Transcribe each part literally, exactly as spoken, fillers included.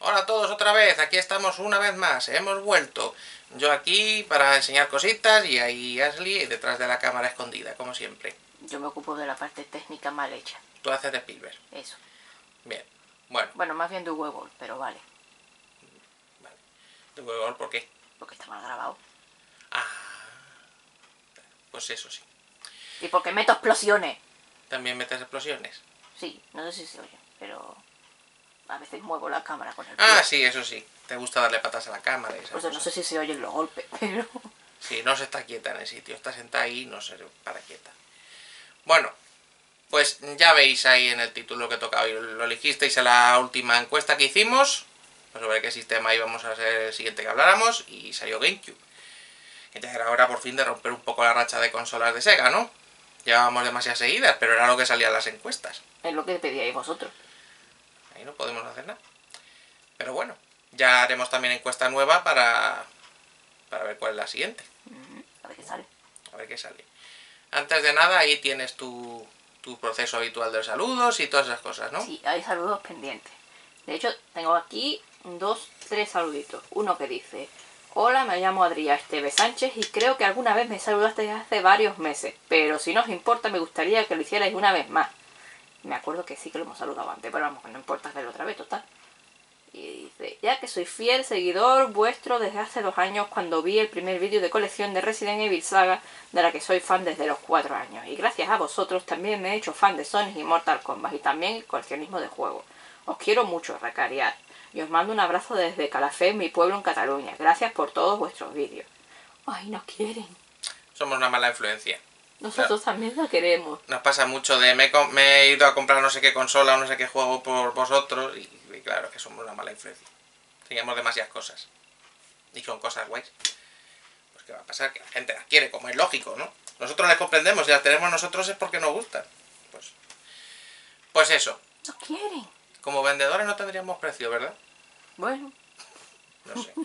Hola a todos otra vez, aquí estamos una vez más, hemos vuelto. Yo aquí para enseñar cositas y ahí Ashley detrás de la cámara escondida, como siempre. Yo me ocupo de la parte técnica mal hecha. Tú haces de Spielberg. Eso. Bien, bueno. Bueno, más bien de huevo, pero vale. Vale. ¿De huevo por qué? Porque está mal grabado. Ah, pues eso sí. Y porque meto explosiones. ¿También metes explosiones? Sí, no sé si se oye, pero a veces muevo la cámara con el pie. Ah, sí, eso sí. Te gusta darle patas a la cámara y esas Pues no cosas. sé si se oyen los golpes, pero... Sí, no se está quieta en el sitio, está sentada ahí y no se para quieta. Bueno, pues ya veis ahí en el título que toca hoy, lo elegisteis en la última encuesta que hicimos, pues sobre qué sistema íbamos a ser el siguiente que habláramos, y salió GameCube. Entonces era hora por fin de romper un poco la racha de consolas de Sega, ¿no? Llevábamos demasiadas seguidas, pero era lo que salía en las encuestas. Es lo que pedíais vosotros. Ahí no podemos hacer nada. Pero bueno, ya haremos también encuesta nueva para, para ver cuál es la siguiente. A ver qué sale. A ver qué sale. Antes de nada, ahí tienes tu, tu proceso habitual de saludos y todas esas cosas, ¿no? Sí, hay saludos pendientes. De hecho, tengo aquí dos, tres saluditos. Uno que dice: hola, me llamo Adrià Esteve Sánchez y creo que alguna vez me saludaste hace varios meses, pero si no os importa me gustaría que lo hicierais una vez más. Me acuerdo que sí que lo hemos saludado antes, pero vamos, que no importa hacerlo otra vez, total. Y dice: ya que soy fiel seguidor vuestro desde hace dos años cuando vi el primer vídeo de colección de Resident Evil Saga, de la que soy fan desde los cuatro años. Y gracias a vosotros también me he hecho fan de Sonic y Mortal Kombat y también el coleccionismo de juegos. Os quiero mucho, Racariar. Y os mando un abrazo desde Calafell, mi pueblo en Cataluña. Gracias por todos vuestros vídeos. Ay, nos quieren. Somos una mala influencia. Nosotros claro. También la queremos. Nos pasa mucho de me, me he ido a comprar no sé qué consola o no sé qué juego por vosotros y, y claro que somos una mala influencia. Teníamos demasiadas cosas. Y son cosas guays. Pues qué va a pasar, que la gente las quiere, como es lógico, ¿no? Nosotros las comprendemos, si las tenemos nosotros es porque nos gustan. Pues, pues eso. Nos quieren. Como vendedores no tendríamos precio, ¿verdad? Bueno. No sé.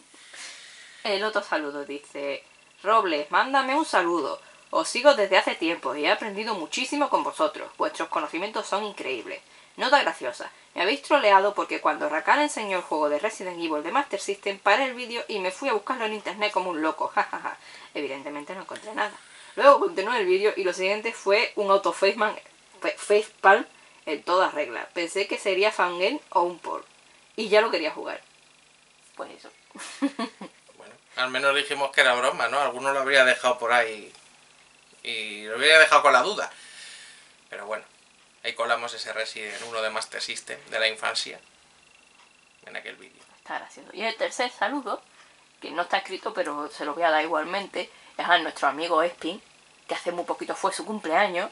El otro saludo dice: Robles, mándame un saludo. Os sigo desde hace tiempo y he aprendido muchísimo con vosotros. Vuestros conocimientos son increíbles. Nota graciosa. Me habéis troleado porque cuando Rakan enseñó el juego de Resident Evil de Master System, paré el vídeo y me fui a buscarlo en internet como un loco. Jajaja. Evidentemente no encontré nada. Luego continué el vídeo y lo siguiente fue un auto faceman, facepalm en toda regla. Pensé que sería fangame o un por. Y ya lo quería jugar. Pues eso. Bueno, al menos dijimos que era broma, ¿no? Alguno lo habría dejado por ahí y lo habría dejado con la duda. Pero bueno, ahí colamos ese Resident uno de Master System de la infancia en aquel vídeo. Está gracioso. Y el tercer saludo, que no está escrito pero se lo voy a dar igualmente, es a nuestro amigo Espin, que hace muy poquito fue su cumpleaños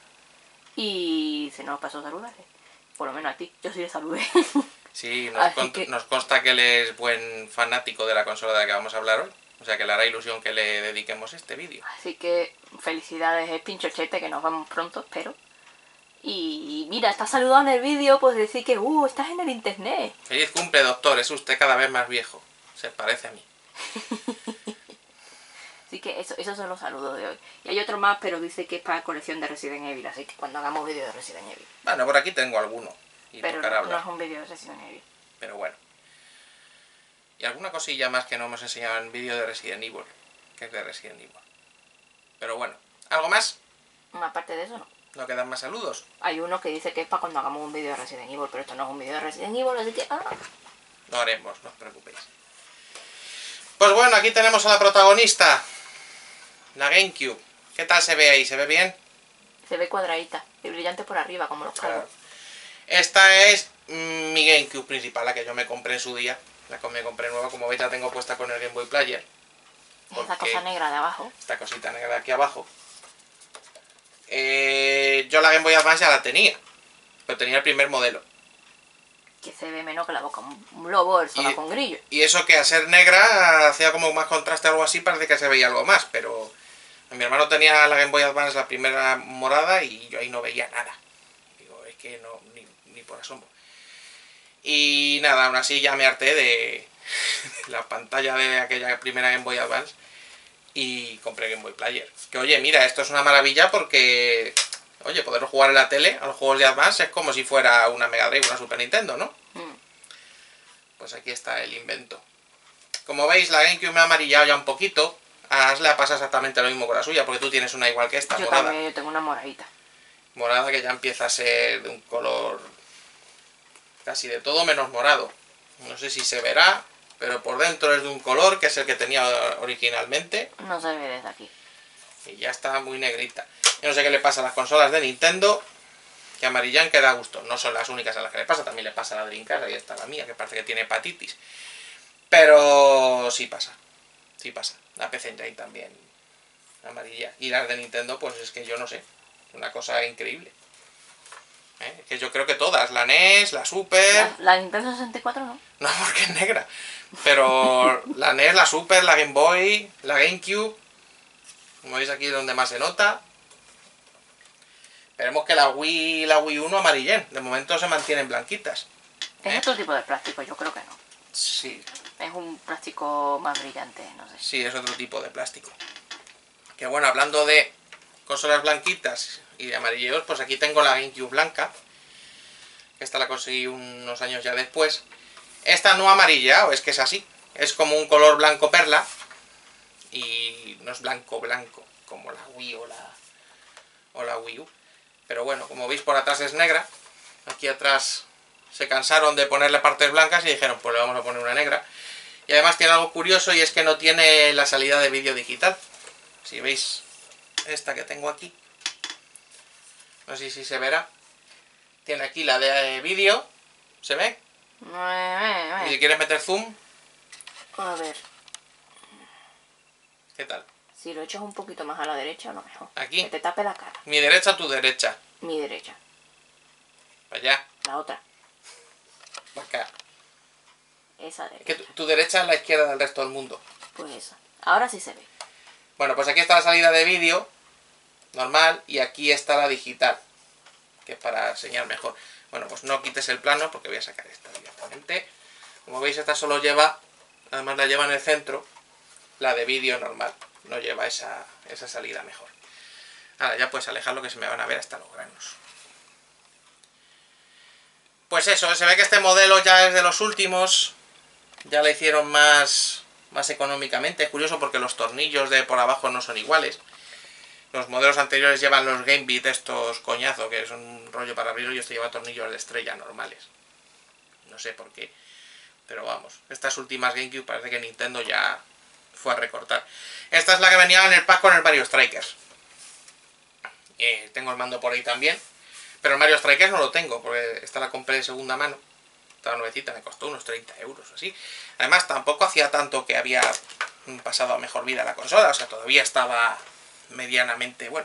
y se nos pasó saludarle. Por lo menos a ti, yo sí le saludé. Sí, nos, con, que... nos consta que él es buen fanático de la consola de la que vamos a hablar hoy. O sea que le hará ilusión que le dediquemos este vídeo. Así que felicidades, Espin Chochete, que nos vamos pronto, espero. Y mira, estás saludado en el vídeo, pues decir que uh, estás en el internet. Feliz cumple, doctor, es usted cada vez más viejo. Se parece a mí. Así que eso, esos son los saludos de hoy. Y hay otro más, pero dice que es para colección de Resident Evil, así que cuando hagamos vídeo de Resident Evil. Bueno, por aquí tengo alguno. Y pero no, no es un vídeo de Resident Evil. Pero bueno. Y alguna cosilla más que no hemos enseñado en vídeo de Resident Evil, que es de Resident Evil. Pero bueno, ¿algo más? Aparte de eso, no. ¿No quedan más saludos? Hay uno que dice que es para cuando hagamos un vídeo de Resident Evil, pero esto no es un vídeo de Resident Evil, así que... Ah. Lo haremos, no os preocupéis. Pues bueno, aquí tenemos a la protagonista, la GameCube. ¿Qué tal se ve ahí? ¿Se ve bien? Se ve cuadradita y brillante por arriba, como los claro. carros. Esta es mmm, mi GameCube principal, la que yo me compré en su día. La que me compré nueva, como veis la tengo puesta con el Game Boy Player. Esta cosa negra de abajo. Esta cosita negra de aquí abajo. Eh, yo la Game Boy Advance ya la tenía, pero tenía el primer modelo. Que se ve menos que la boca, un lobo, el sola con grillo. Y eso que a ser negra hacía como más contraste o algo así, parece que se veía algo más, pero mi hermano tenía la Game Boy Advance la primera morada y yo ahí no veía nada. Digo, es que no, ni, ni por asombro. Y nada, aún así ya me harté de la pantalla de aquella primera Game Boy Advance y compré Game Boy Player. Que oye, mira, esto es una maravilla porque, oye, poder jugar en la tele a los juegos de Advance es como si fuera una Mega Drive, una Super Nintendo, ¿no? Mm. pues aquí está el invento. Como veis, la GameCube me ha amarillado ya un poquito. A As le pasa exactamente lo mismo con la suya, porque tú tienes una igual que esta, Yo morada. también, yo tengo una moradita. Morada que ya empieza a ser de un color casi de todo menos morado. No sé si se verá, pero por dentro es de un color que es el que tenía originalmente. No se ve desde aquí. Y ya está muy negrita. Yo no sé qué le pasa a las consolas de Nintendo, que amarillan que da gusto. No son las únicas a las que le pasa, también le pasa a la Dreamcast, ahí está la mía, que parece que tiene hepatitis. Pero sí pasa, sí pasa. La P C Engine también amarilla. Y las de Nintendo, pues es que yo no sé, una cosa increíble. ¿Eh? Que yo creo que todas, la N E S, la Super... La, la Nintendo sesenta y cuatro no. No, porque es negra. Pero la N E S, la Super, la Game Boy, la GameCube, como veis aquí es donde más se nota. Esperemos que la Wii y la Wii uno amarillen. De momento se mantienen blanquitas. Es ¿Eh? otro tipo de plástico, yo creo que no. Sí, Es un plástico más brillante, no sé. sí, es otro tipo de plástico. Que bueno, hablando de consolas blanquitas y de amarilleos, pues aquí tengo la GameCube blanca. Que esta la conseguí unos años ya después. Esta no amarilla, o es que es así. Es como un color blanco perla. Y no es blanco blanco, como la Wii o la, o la Wii U. Pero bueno, como veis por atrás es negra. Aquí atrás se cansaron de ponerle partes blancas y dijeron, pues le vamos a poner una negra. Y además tiene algo curioso y es que no tiene la salida de vídeo digital. Si veis esta que tengo aquí, no sé si se verá. Tiene aquí la de vídeo, ¿se ve? Y si quieres meter zoom, A ver, ¿qué tal? si lo echas un poquito más a la derecha, a lo mejor. Aquí. Que te tape la cara. Mi derecha, tu derecha. Mi derecha. Para allá, La otra. para acá. Esa Es que derecha. tu, tu derecha es la izquierda del resto del mundo. Pues esa. Ahora sí se ve. Bueno, pues aquí está la salida de vídeo normal y aquí está la digital, que es para enseñar mejor. Bueno, pues no quites el plano porque voy a sacar esta directamente. Como veis, esta solo lleva, además la lleva en el centro, la de vídeo normal. No lleva esa, esa salida mejor. Ahora ya puedes alejarlo que se me van a ver hasta los granos. Pues eso, se ve que este modelo ya es de los últimos. Ya la hicieron más, más económicamente. Es curioso porque los tornillos de por abajo no son iguales. Los modelos anteriores llevan los Gamebit estos coñazos, que son un rollo para abrirlo, y este lleva tornillos de estrella normales. No sé por qué, pero vamos. Estas últimas GameCube parece que Nintendo ya fue a recortar. Esta es la que venía en el pack con el Mario Strikers. Eh, tengo el mando por ahí también. Pero el Mario Strikers no lo tengo, porque esta la compré de segunda mano. Estaba nuevecita, me costó unos treinta euros así. Además, tampoco hacía tanto que había pasado a mejor vida la consola, o sea, todavía estaba medianamente, bueno,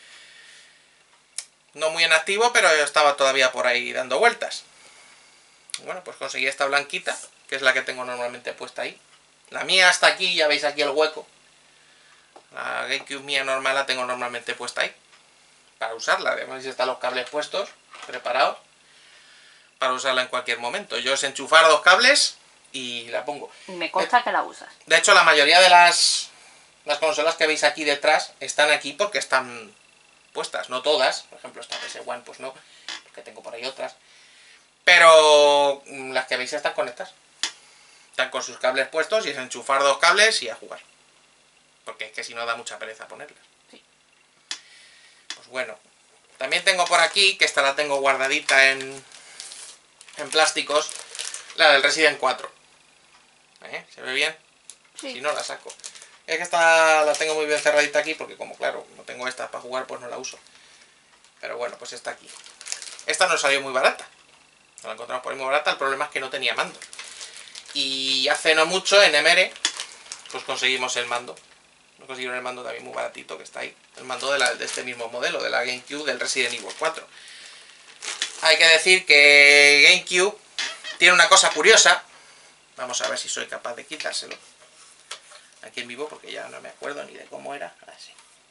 no muy en activo, pero estaba todavía por ahí dando vueltas. Bueno, pues conseguí esta blanquita, que es la que tengo normalmente puesta ahí. La mía está aquí, ya veis aquí el hueco. La GameCube mía normal la tengo normalmente puesta ahí, para usarla. Además están los cables puestos, preparados, para usarla en cualquier momento. Yo es enchufar dos cables y la pongo. Me consta que la usas. De hecho, la mayoría de las, las consolas que veis aquí detrás están aquí porque están puestas. No todas, por ejemplo esta P S uno pues no, porque tengo por ahí otras. Pero las que veis están conectadas. Están con sus cables puestos y es enchufar dos cables y a jugar. Porque es que si no da mucha pereza ponerlas. Sí. Pues bueno. También tengo por aquí, que esta la tengo guardadita en, en plásticos, la del Resident cuatro. ¿Eh? ¿Se ve bien? Sí. Si no, la saco. Es que esta la tengo muy bien cerradita aquí porque como claro, no tengo esta para jugar, pues no la uso. Pero bueno, pues está aquí. Esta nos salió muy barata. La encontramos por ahí muy barata, el problema es que no tenía mando. Y hace no mucho en Emere, pues conseguimos el mando. Nos consiguieron el mando también muy baratito, que está ahí. El mando de, la, de este mismo modelo, de la GameCube del Resident Evil cuatro. Hay que decir que GameCube tiene una cosa curiosa. Vamos a ver si soy capaz de quitárselo aquí en vivo, porque ya no me acuerdo ni de cómo era. Así.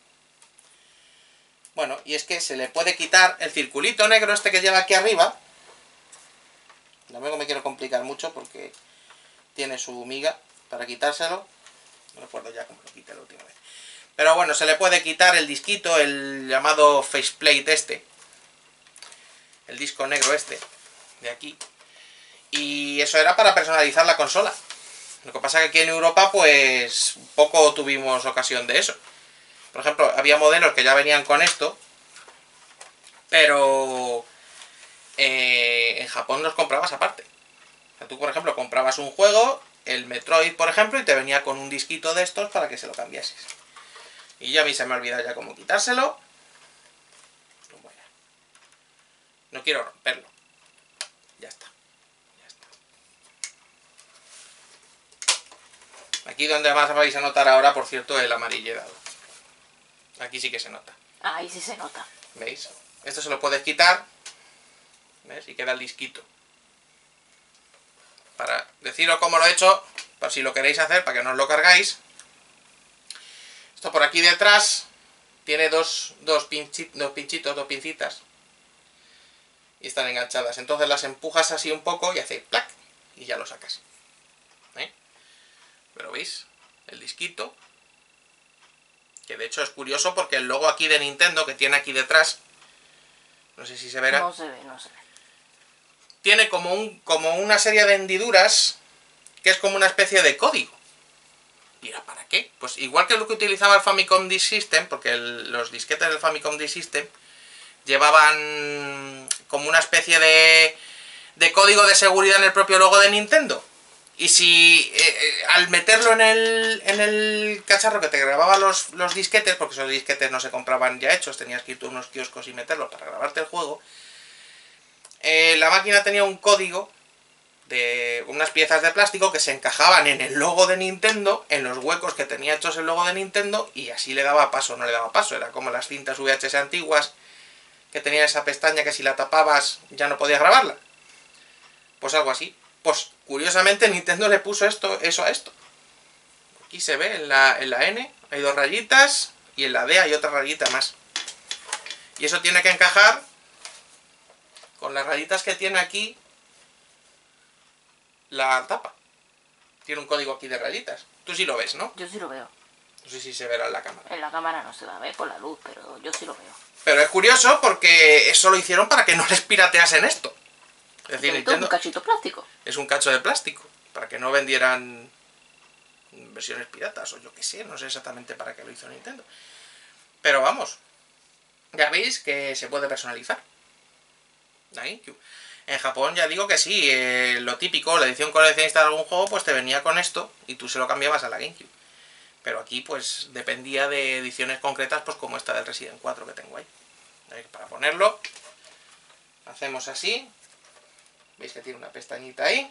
Bueno, y es que se le puede quitar el circulito negro este que lleva aquí arriba. Luego me quiero complicar mucho porque tiene su miga para quitárselo. No recuerdo ya cómo lo quité la última vez. Pero bueno, se le puede quitar el disquito, el llamado faceplate este. El disco negro este, de aquí. Y eso era para personalizar la consola. Lo que pasa es que aquí en Europa pues poco tuvimos ocasión de eso. Por ejemplo, había modelos que ya venían con esto, pero eh, en Japón los comprabas aparte. O sea, tú, por ejemplo, comprabas un juego, el Metroid, por ejemplo, y te venía con un disquito de estos para que se lo cambiases. Y ya a mí se me ha olvidado ya cómo quitárselo. Bueno, no quiero romperlo. Ya está. Ya está. Aquí donde más vais a notar ahora, por cierto, el amarillado. Aquí sí que se nota. Ahí sí se nota. ¿Veis? Esto se lo puedes quitar. ¿Ves? Y queda el disquito. Para deciros cómo lo he hecho, por si lo queréis hacer, para que no os lo cargáis. Esto por aquí detrás tiene dos, dos, pinchi, dos pinchitos, dos pincitas. Y están enganchadas. Entonces las empujas así un poco y hace ¡plac! Y ya lo sacas. ¿Eh? Pero veis, el disquito. Que de hecho es curioso porque el logo aquí de Nintendo que tiene aquí detrás, no sé si se verá. No se ve, no se ve. Tiene como, un, como una serie de hendiduras que es como una especie de código. ¿Y era para qué? Pues igual que lo que utilizaba el Famicom Disk System, porque el, los disquetes del Famicom Disk System llevaban como una especie de, de código de seguridad en el propio logo de Nintendo. Y si eh, al meterlo en el, en el cacharro que te grababa los, los disquetes, porque esos disquetes no se compraban ya hechos, tenías que ir tú a unos kioscos y meterlos para grabarte el juego, eh, la máquina tenía un código de unas piezas de plástico que se encajaban en el logo de Nintendo, en los huecos que tenía hechos el logo de Nintendo, y así le daba paso o no le daba paso. Era como las cintas V H S antiguas, que tenían esa pestaña que si la tapabas ya no podías grabarla. Pues algo así. Pues curiosamente Nintendo le puso esto, eso a esto. Aquí se ve en la, en la N, hay dos rayitas, y en la D hay otra rayita más. Y eso tiene que encajar con las rayitas que tiene aquí la tapa. Tiene un código aquí de rayitas. Tú sí lo ves, ¿no? Yo sí lo veo. No sé si se verá en la cámara. En la cámara no se va a ver por la luz, pero yo sí lo veo. Pero es curioso porque eso lo hicieron para que no les pirateasen esto. Es decir, Esto Nintendo es un cachito plástico. es un cacho de plástico, para que no vendieran versiones piratas, o yo qué sé, no sé exactamente para qué lo hizo Nintendo. Pero vamos, ya veis que se puede personalizar. La GameCube. En Japón ya digo que sí, eh, lo típico, la edición coleccionista de algún juego, pues te venía con esto y tú se lo cambiabas a la GameCube. Pero aquí pues dependía de ediciones concretas, pues como esta del Resident cuatro que tengo ahí. Para ponerlo, hacemos así. Veis que tiene una pestañita ahí.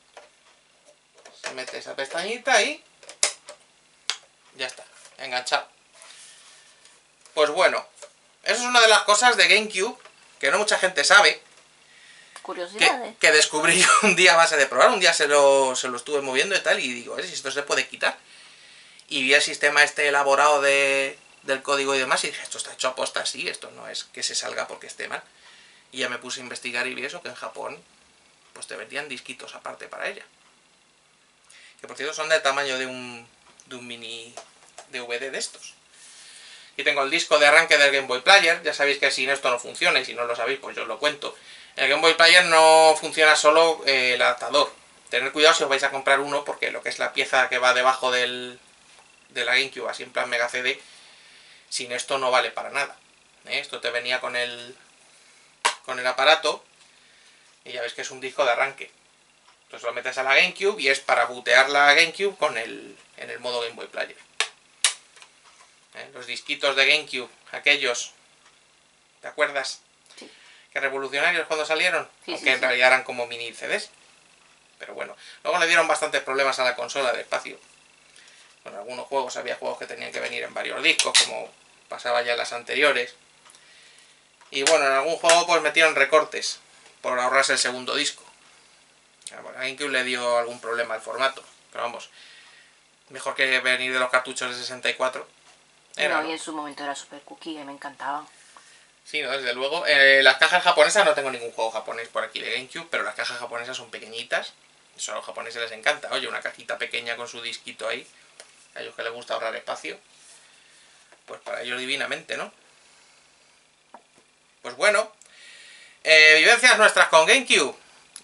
Se mete esa pestañita ahí. Ya está, enganchado. Pues bueno, eso es una de las cosas de GameCube que no mucha gente sabe. Curiosidades. Que, que descubrí un día a base de probar. Un día se lo, se lo estuve moviendo y tal, y digo, si esto se puede quitar. Y vi el sistema este elaborado de, del código y demás, y dije, esto está hecho a posta, sí, esto no es que se salga porque esté mal. Y ya me puse a investigar y vi eso, que en Japón pues te vendían disquitos aparte para ella. Que por cierto son del tamaño de un, de un mini D V D de estos. Y tengo el disco de arranque del Game Boy Player. Ya sabéis que sin esto no funciona, y si no lo sabéis pues yo os lo cuento. En el Game Boy Player no funciona solo eh, el adaptador. Tener cuidado si os vais a comprar uno, porque lo que es la pieza que va debajo del, de la GameCube, así en plan Mega C D, sin esto no vale para nada. ¿Eh? Esto te venía con el, con el aparato, y ya ves que es un disco de arranque. Entonces lo metes a la GameCube y es para bootear la GameCube con el, en el modo Game Boy Player. ¿Eh? Los disquitos de GameCube, aquellos, ¿te acuerdas? Sí. Que revolucionarios cuando salieron, Sí, aunque sí, en sí. realidad eran como mini C Ds. Pero bueno, luego le dieron bastantes problemas a la consola de espacio. Con algunos juegos, había juegos que tenían que venir en varios discos, como pasaba ya en las anteriores. Y bueno, en algún juego pues metieron recortes por ahorrarse el segundo disco. A GameCube le dio algún problema al formato, pero vamos, mejor que venir de los cartuchos de sesenta y cuatro. Era, no, ¿no? y en su momento era super cookie y me encantaban. Sí, no, desde luego. Eh, las cajas japonesas, no tengo ningún juego japonés por aquí de GameCube, pero las cajas japonesas son pequeñitas. Eso a los japoneses les encanta. Oye, una cajita pequeña con su disquito ahí. A ellos que les gusta ahorrar espacio. Pues para ellos divinamente, ¿no? Pues bueno. Eh, vivencias nuestras con GameCube.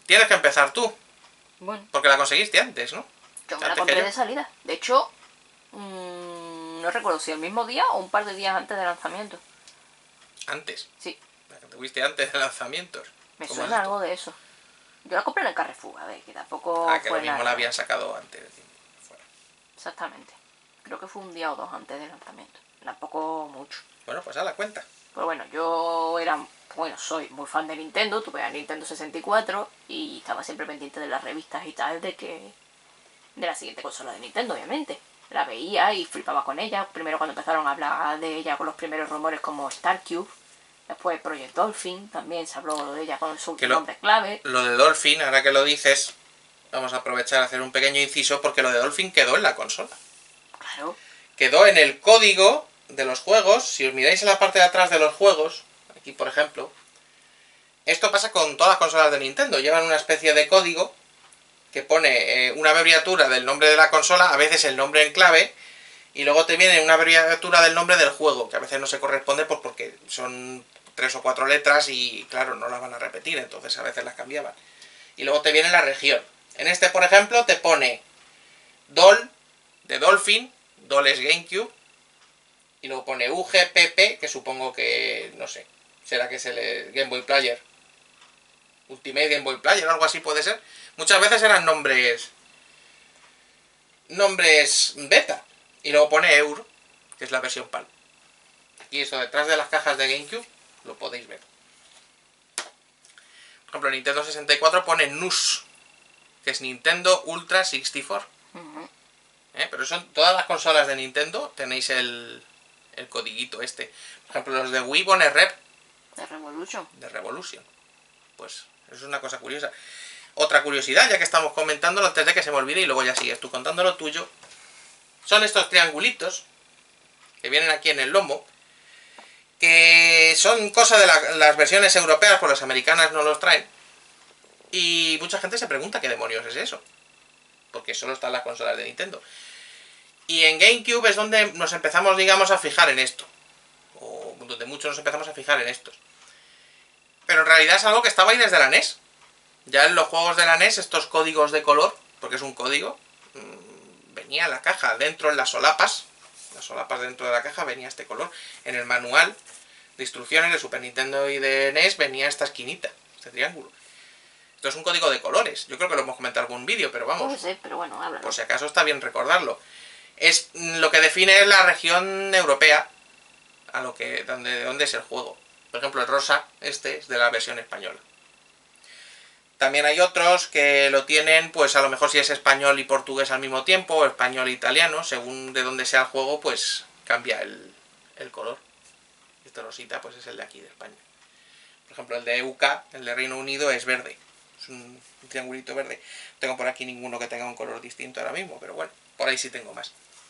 Tienes que empezar tú, Bueno, porque la conseguiste antes, ¿no? yo me la Antes que compré yo. de salida. De hecho, mmm, no recuerdo si el mismo día o un par de días antes del lanzamiento. Antes. Sí, La que tuviste antes de lanzamientos. me ¿Cómo es suena esto? algo de eso. Yo la compré en el Carrefour, a ver, que tampoco Ah, que lo fue mismo nada. la habían sacado antes de tiempo. Fuera. Exactamente. Creo que fue un día o dos antes del lanzamiento. Tampoco mucho. Bueno, pues a la cuenta. Pero bueno, yo era, bueno, soy muy fan de Nintendo, tuve a Nintendo sesenta y cuatro y estaba siempre pendiente de las revistas y tal de que de la siguiente consola de Nintendo, obviamente. La veía y flipaba con ella. Primero cuando empezaron a hablar de ella con los primeros rumores como StarCube. Después Project Dolphin, también se habló de ella con su Que lo, nombre clave. lo de Dolphin, ahora que lo dices, vamos a aprovechar a hacer un pequeño inciso porque lo de Dolphin quedó en la consola. Claro. Quedó en el código de los juegos. Si os miráis en la parte de atrás de los juegos, aquí por ejemplo, esto pasa con todas las consolas de Nintendo. Llevan una especie de código que pone eh, una abreviatura del nombre de la consola, a veces el nombre en clave, y luego te viene una abreviatura del nombre del juego, que a veces no se corresponde pues porque son tres o cuatro letras y claro, no las van a repetir, entonces a veces las cambiaban. Y luego te viene la región. En este, por ejemplo, te pone D O L, de Dolphin, D O L es GameCube, y luego pone U G P P, que supongo que, no sé, será que es el Game Boy Player, Ultimate Game Boy Player o algo así puede ser. Muchas veces eran nombres nombres beta. Y luego pone Euro, que es la versión PAL. Y eso detrás de las cajas de GameCube lo podéis ver. Por ejemplo, Nintendo sesenta y cuatro pone N U S, que es Nintendo Ultra sesenta y cuatro. Uh-huh. ¿Eh? Pero son todas las consolas de Nintendo, tenéis el, el codiguito este. Por ejemplo, los de Wii pone Rep. De Revolution. De Revolution. Pues eso es una cosa curiosa. Otra curiosidad, ya que estamos comentándolo antes de que se me olvide y luego ya sigues tú contando lo tuyo. Son estos triangulitos que vienen aquí en el lomo, que son cosa de la, las versiones europeas, pues las americanas no los traen. Y mucha gente se pregunta qué demonios es eso, porque solo están las consolas de Nintendo. Y en GameCube es donde nos empezamos, digamos, a fijar en esto, o donde muchos nos empezamos a fijar en estos. Pero en realidad es algo que estaba ahí desde la N E S. Ya en los juegos de la N E S, estos códigos de color, porque es un código, mmm, venía en la caja, dentro en las solapas, las solapas dentro de la caja venía este color. En el manual de instrucciones de Super Nintendo y de N E S venía esta esquinita, este triángulo. Esto es un código de colores. Yo creo que lo hemos comentado en algún vídeo, pero vamos. Puede ser, pero bueno, háblalo. Por si acaso está bien recordarlo. Es lo que define la región europea a lo que donde, donde es el juego. Por ejemplo, el rosa, este es de la versión española. También hay otros que lo tienen, pues a lo mejor si es español y portugués al mismo tiempo, o español e italiano, según de dónde sea el juego, pues cambia el, el color. Este rosita, pues es el de aquí, de España. Por ejemplo, el de U K, el de Reino Unido, es verde. Es un, un triangulito verde. No tengo por aquí ninguno que tenga un color distinto ahora mismo, pero bueno, por ahí sí tengo más.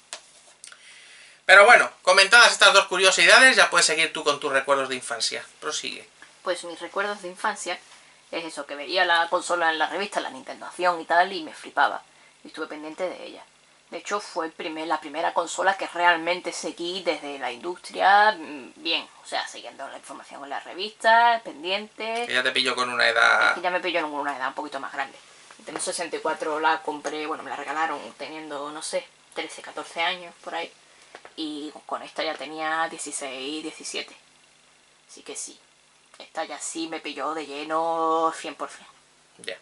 Pero bueno, comentadas estas dos curiosidades, ya puedes seguir tú con tus recuerdos de infancia. Prosigue. Pues mis recuerdos de infancia es eso, que veía la consola en la revista, la Nintendo Acción y tal, y me flipaba. Y estuve pendiente de ella. De hecho, fue el primer, la primera consola que realmente seguí desde la industria bien. O sea, siguiendo la información en las revistas, pendiente. Que ya te pillo con una edad... Es que ya me pilló en una edad un poquito más grande. Nintendo sesenta y cuatro la compré, bueno, me la regalaron teniendo, no sé, trece, catorce años, por ahí. Y con esta ya tenía dieciséis, diecisiete. Así que sí, esta ya sí me pilló de lleno cien por ciento. Ya. Yeah.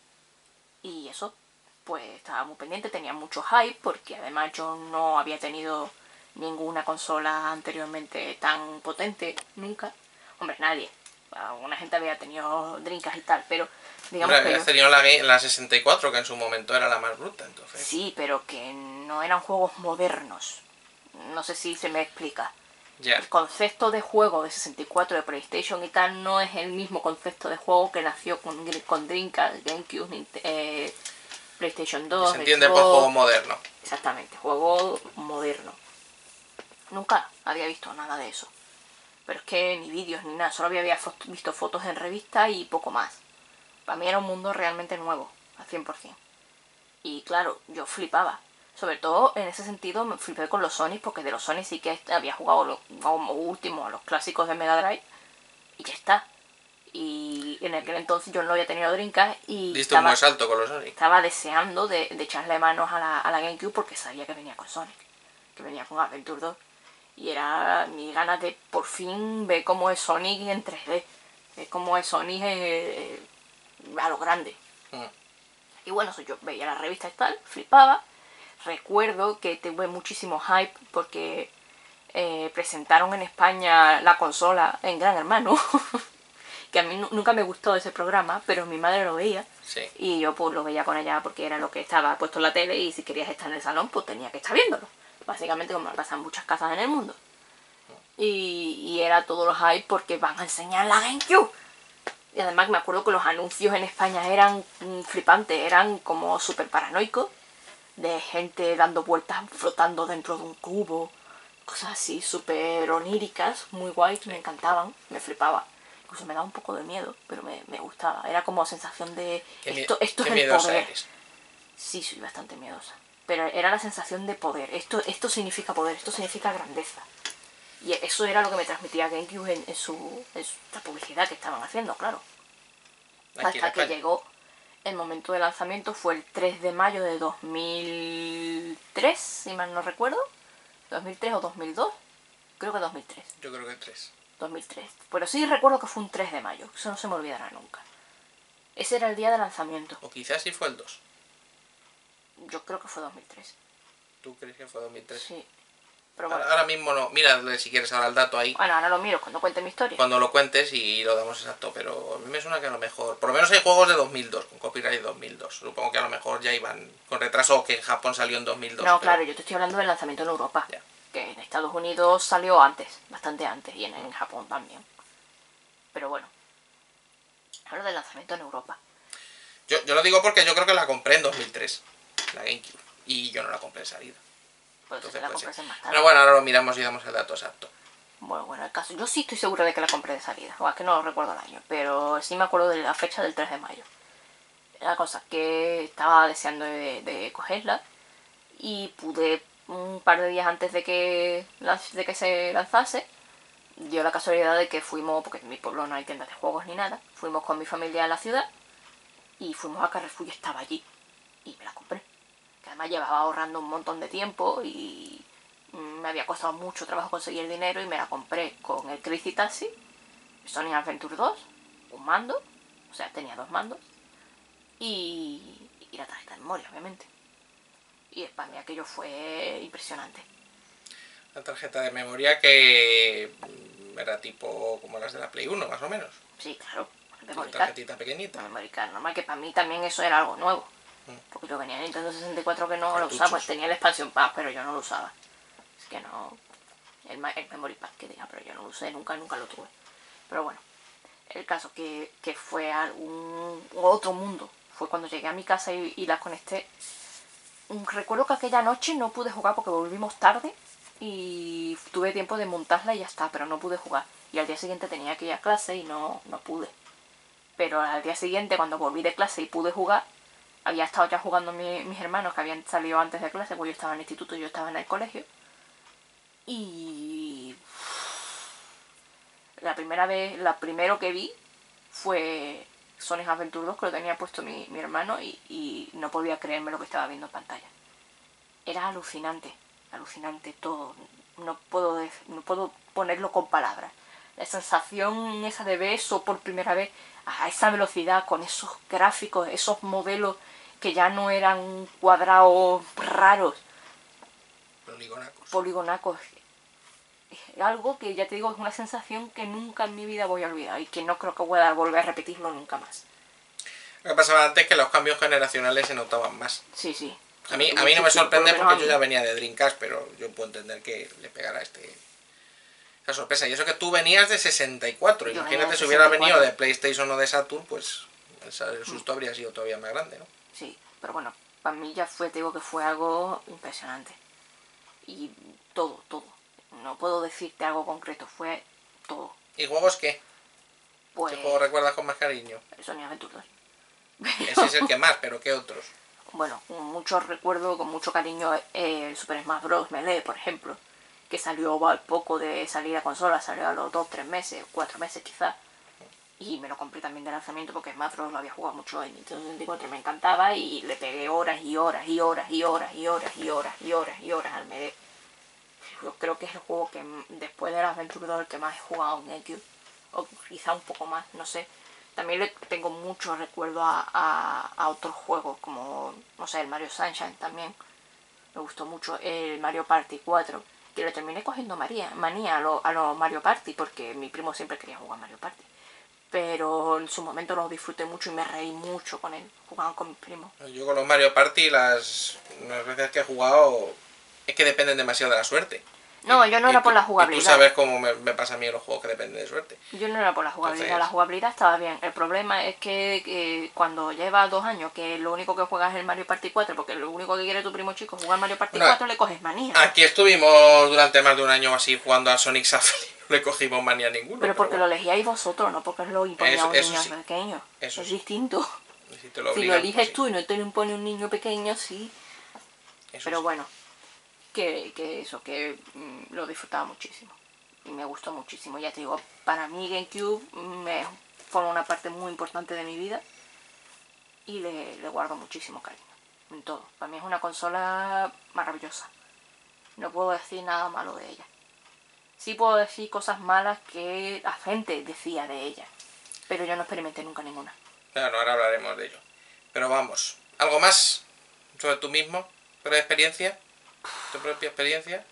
Y eso, pues estaba muy pendiente, tenía mucho hype, porque además yo no había tenido ninguna consola anteriormente tan potente, nunca. Hombre, nadie. Alguna gente había tenido Dreamcast y tal, pero digamos Hombre, que habías yo... tenido la, la sesenta y cuatro, que en su momento era la más bruta, entonces. Sí, pero que no eran juegos modernos. No sé si se me explica. Yeah. El concepto de juego de sesenta y cuatro de PlayStation y tal no es el mismo concepto de juego que nació con, con Dreamcast, GameCube, eh, PlayStation dos. Se entiende por juego moderno. Exactamente, juego moderno. Nunca había visto nada de eso. Pero es que ni vídeos ni nada, solo había visto fotos en revistas y poco más. Para mí era un mundo realmente nuevo, al cien por ciento. Y claro, yo flipaba. Sobre todo en ese sentido me flipé con los Sonic, porque de los Sonic sí que había jugado lo, como último a los clásicos de Mega Drive y ya está. Y en aquel entonces yo no había tenido Dreamcast y Diste un estaba, buen salto con los Sonic. estaba deseando de, de echarle manos a la, a la GameCube porque sabía que venía con Sonic, que venía con Adventure dos. Y era mi ganas de por fin ver cómo es Sonic en tres D, ver cómo es Sonic eh, a lo grande. Mm. Y bueno, yo veía la revista y tal, flipaba. Recuerdo que tuve muchísimo hype porque eh, presentaron en España la consola en Gran Hermano. Que a mí nunca me gustó ese programa, pero mi madre lo veía. Sí. Y yo pues lo veía con ella porque era lo que estaba puesto en la tele y si querías estar en el salón pues tenía que estar viéndolo. Básicamente como pasa en muchas casas en el mundo. Y, y era todo los hype porque van a enseñar la GameCube. Y además me acuerdo que los anuncios en España eran mm, flipantes, eran como súper paranoicos. De gente dando vueltas, flotando dentro de un cubo. Cosas así súper oníricas, muy guays, me encantaban, me flipaba. Incluso me daba un poco de miedo, pero me, me gustaba. Era como sensación de... Qué, esto esto qué es el miedosa poder. eres. Sí, soy bastante miedosa. Pero era la sensación de poder. Esto, esto significa poder, esto significa grandeza. Y eso era lo que me transmitía GameCube en, en, su, en su, la publicidad que estaban haciendo, claro. Aquí en Hasta que España. llegó el momento de lanzamiento, fue el tres de mayo de dos mil tres, si mal no recuerdo. dos mil tres o dos mil dos. Creo que dos mil tres. Yo creo que tres. dos mil tres. Pero sí recuerdo que fue un tres de mayo. Eso no se me olvidará nunca. Ese era el día de lanzamiento. O quizás sí fue el dos. Yo creo que fue dos mil tres. ¿Tú crees que fue dos mil tres? Sí. Pero bueno. Ahora, ahora mismo no. Mira si quieres ahora el dato ahí. Bueno, ahora lo miro cuando cuente mi historia. Cuando lo cuentes y lo damos exacto. Pero a mí me suena que a lo mejor... Por lo menos hay juegos de dos mil dos, con copyright de dos mil dos. Supongo que a lo mejor ya iban con retraso o que en Japón salió en dos mil dos. No, pero... claro, yo te estoy hablando del lanzamiento en Europa. Ya. Que en Estados Unidos salió antes, bastante antes, y en, en Japón también. Pero bueno. Hablo del lanzamiento en Europa. Yo, yo lo digo porque yo creo que la compré en dos mil tres, la GameCube. Y yo no la compré en salida. Pues Entonces, la pues, compré sí. más tarde. Pero bueno, ahora lo miramos y damos el dato exacto. Bueno, bueno, el caso. Yo sí estoy segura de que la compré de salida. O es que no lo recuerdo el año. Pero sí me acuerdo de la fecha del tres de mayo. La cosa que estaba deseando de, de cogerla. Y pude, un par de días antes de que, de que se lanzase, dio la casualidad de que fuimos, porque en mi pueblo no hay tiendas de juegos ni nada, fuimos con mi familia a la ciudad y fuimos a Carrefour y estaba allí. Y me la compré. Que además llevaba ahorrando un montón de tiempo y me había costado mucho trabajo conseguir dinero y me la compré con el Crazy Taxi, Sonic Adventure dos, un mando, o sea, tenía dos mandos, y, y la tarjeta de memoria, obviamente. Y para mí aquello fue impresionante. La tarjeta de memoria que era tipo como las de la Play uno, más o menos. Sí, claro, Una tarjetita pequeñita. La memory card normal, que para mí también eso era algo nuevo. Porque yo venía en Nintendo sesenta y cuatro que no lo usaba, pues tenía la expansión pack, pero yo no lo usaba. Es que no... El, el memory pack que diga, pero yo no lo usé, nunca, nunca lo tuve. Pero bueno, el caso que, que fue algún otro mundo. Fue cuando llegué a mi casa y, y la conecté. Recuerdo que aquella noche no pude jugar porque volvimos tarde y tuve tiempo de montarla y ya está, pero no pude jugar. Y al día siguiente tenía que ir a clase y no, no pude. Pero al día siguiente, cuando volví de clase y pude jugar, había estado ya jugando mi, mis hermanos que habían salido antes de clase, porque yo estaba en el instituto y yo estaba en el colegio. Y la primera vez, la primero que vi fue Sonic Adventure dos, que lo tenía puesto mi, mi hermano y, y no podía creerme lo que estaba viendo en pantalla. Era alucinante, alucinante todo. No puedo, no puedo ponerlo con palabras. La sensación esa de ver eso por primera vez a esa velocidad, con esos gráficos, esos modelos que ya no eran cuadrados raros, poligonacos. poligonacos. Algo que ya te digo, es una sensación que nunca en mi vida voy a olvidar y que no creo que pueda volver a repetirlo nunca más. Lo que pasaba antes es que los cambios generacionales se notaban más. Sí, sí. A mí, a mí no me sorprende porque yo ya venía de Dreamcast, pero yo puedo entender que le pegara este esa sorpresa. Y eso que tú venías de sesenta y cuatro. Yo Imagínate de si hubiera sesenta y cuatro. venido de PlayStation o de Saturn, pues el susto habría sido todavía más grande, ¿no? Sí, pero bueno, para mí ya fue, te digo que fue algo impresionante. Y todo, todo. No puedo decirte algo concreto, fue todo. ¿Y juegos qué? Pues, ¿Qué juego recuerdas con más cariño? Sonic Adventure dos. Ese es el que más, pero ¿qué otros? Bueno, con mucho recuerdo, con mucho cariño, eh, el Super Smash Bros. Melee, por ejemplo, que salió al poco de salir a consola, salió a los dos, tres meses, cuatro meses quizás. Y me lo compré también de lanzamiento porque Smash Bros. Lo había jugado mucho en Nintendo sesenta y cuatro y me encantaba. Y le pegué horas y horas y horas y horas y horas y horas y horas y horas al Medef. Yo creo que es el juego que después del Adventure dos el que más he jugado en GameCube. O quizá un poco más, no sé. También le tengo mucho recuerdo a, a, a otros juegos como, no sé, el Mario Sunshine también. Me gustó mucho el Mario Party cuatro. Que le terminé cogiendo manía, manía a los a lo Mario Party porque mi primo siempre quería jugar Mario Party. Pero en su momento lo disfruté mucho y me reí mucho con él, jugando con mis primos. Yo con los Mario Party las, las veces que he jugado es que dependen demasiado de la suerte. No, y, yo no y era por tú, la jugabilidad. Y tú sabes cómo me, me pasa a mí en los juegos que dependen de suerte. Yo no era por la jugabilidad, Entonces... la jugabilidad estaba bien. El problema es que eh, cuando llevas dos años, que lo único que juegas es el Mario Party cuatro, porque lo único que quiere tu primo chico es jugar Mario Party bueno, cuatro, le coges manía. Aquí estuvimos durante más de un año así jugando a Sonic Safari, no le cogimos manía a ninguno. Pero porque pero bueno. lo elegíais vosotros, no porque lo imponía Eso, a un eso niño sí. pequeño. Eso es sí. distinto. Si, te lo, si obligan, lo eliges pues sí. tú y no te lo impone un niño pequeño, sí. Eso Pero sí. bueno, que, que eso, que mmm, lo disfrutaba muchísimo. Y me gustó muchísimo. Ya te digo, para mí GameCube me forma una parte muy importante de mi vida. Y le, le guardo muchísimo cariño. En todo. Para mí es una consola maravillosa. No puedo decir nada malo de ella. Sí puedo decir cosas malas que la gente decía de ella. Pero yo no experimenté nunca ninguna. Claro, ahora hablaremos de ello. Pero vamos, ¿algo más sobre tú mismo? ¿Tu experiencia? ¿Tu propia experiencia?